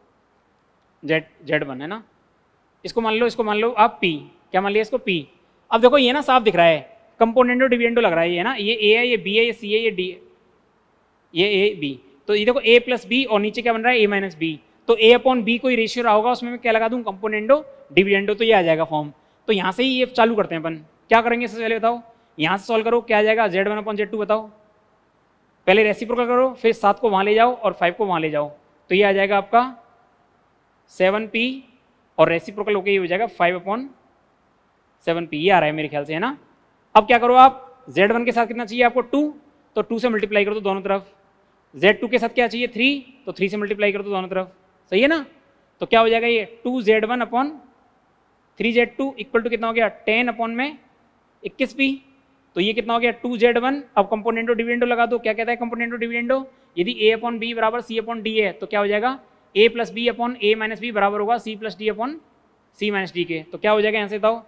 Z1 है ना, इसको मान लो आप P, क्या मान लिया इसको P। अब देखो ये ना साफ दिख रहा है, कंपोनेंटो डिविडेंडो लग रहा है ये ना, ये A है, ये B है, ये C है, ये D, ये A B, तो ये देखो A प्लस B और नीचे क्या बन रहा है A माइनस B, तो A/B कोई रेशियो रहा होगा उसमें मैं क्या लगा दूं कंपोनेंटो डिविडेंडो, तो ये आ जाएगा फॉर्म। तो यहाँ से ही ये चालू करते हैं अपन, क्या करेंगे सबसे पहले बताओ, यहाँ से सॉल्व करो क्या आ जाएगा Z1/Z2 बताओ, पहले रेसिप्रोकल करो फिर 7 को वहाँ ले जाओ और 5 को वहाँ ले जाओ, तो ये आ जाएगा आपका 7P और रेसिप्रोकल होके ये हो जाएगा 5/7P, ये आ रहा है मेरे ख्याल से है ना। अब क्या करो आप, Z1 के साथ कितना चाहिए आपको 2, तो 2 से मल्टीप्लाई कर दो दोनों तरफ, Z2 के साथ क्या चाहिए 3, तो 3 से मल्टीप्लाई कर दो दोनों तरफ, सही है ना। तो क्या हो जाएगा ये 2Z1/3Z2 इक्वल टू कितना हो गया 10/21P, तो ये कितना हो गया 2Z1। अब कंपोनेंटो डिविडेंडो लगा दो, क्या कहता है कंपोनेंटो डिविडेंडो, यदि A/B बराबर C/D है तो क्या हो जाएगा A plus B upon A minus B बराबर होगा C plus D upon C minus D के। तो क्या हो जाएगा यहाँ से बताओ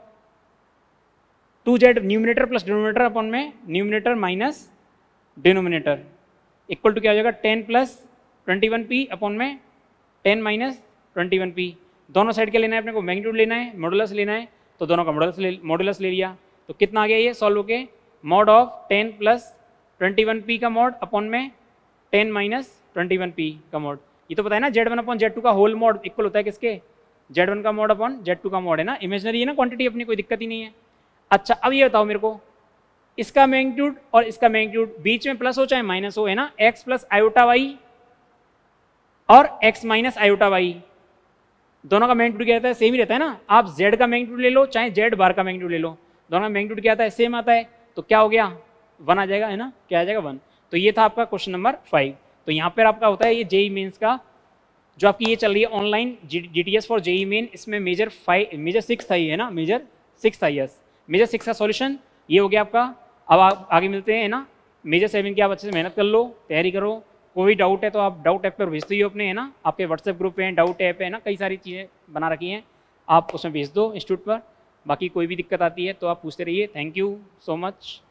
2Z numerator plus denominator upon में numerator minus denominator equal to क्या हो जाएगा 10 प्लस 21P अपॉन में 10 माइनस 21P। दोनों साइड के लेना है अपने को, मैग्नीट्यूड लेना है, मॉडुलस लेना है, तो दोनों का मॉडुलस ले लिया। तो कितना आ गया ये सॉल्व होके, मॉड ऑफ 10 प्लस 21P का मॉड अपॉन में 10 माइनस 21P का मॉड। ये तो पता है ना Z1/Z2 का होल मॉड इक्वल होता है किसके, Z1 का मॉड अपॉन Z2 का मॉड है ना, इमेजिनरी है ना क्वांटिटी अपनी, कोई दिक्कत ही नहीं है। अच्छा अब ये बताओ मेरे को, इसका मैग्नीट्यूड और इसका मैग्नीट्यूड बीच में प्लस हो चाहे माइनस हो है ना, x प्लस आयोटा वाई और x माइनस आयोटा वाई, दोनों का मैग्नीट्यूड क्या रहता है सेम ही रहता है ना। आप z का मैग्नीट्यूड ले लो चाहे z बार का मैग्नीट्यूड ले लो, दोनों का मैग्नीट्यूड क्या आता है सेम आता है, तो क्या हो गया 1 आ जाएगा है ना, क्या आ जाएगा 1। तो ये था आपका क्वेश्चन नंबर 5। तो यहाँ पर आपका होता है ये जेई मेंस का जो आपकी ये चल रही है online GTS for JEE Main, इसमें मेजर 6 था ये है ना, मेजर 6 था, यस मेजर 6 का सॉल्यूशन ये हो गया आपका। अब आप आगे मिलते हैं ना, मेजर 7 की आप अच्छे से मेहनत कर लो, तैयारी करो, कोई डाउट है तो आप डाउट ऐप पर भेजते ही हो अपने है ना, आपके व्हाट्सएप ग्रुप पे हैं, डाउट ऐप है ना, कई सारी चीज़ें बना रखी हैं, आप उसमें भेज दो इंस्टीट्यूट पर। बाकी कोई भी दिक्कत आती है तो आप पूछते रहिए। Thank you so much.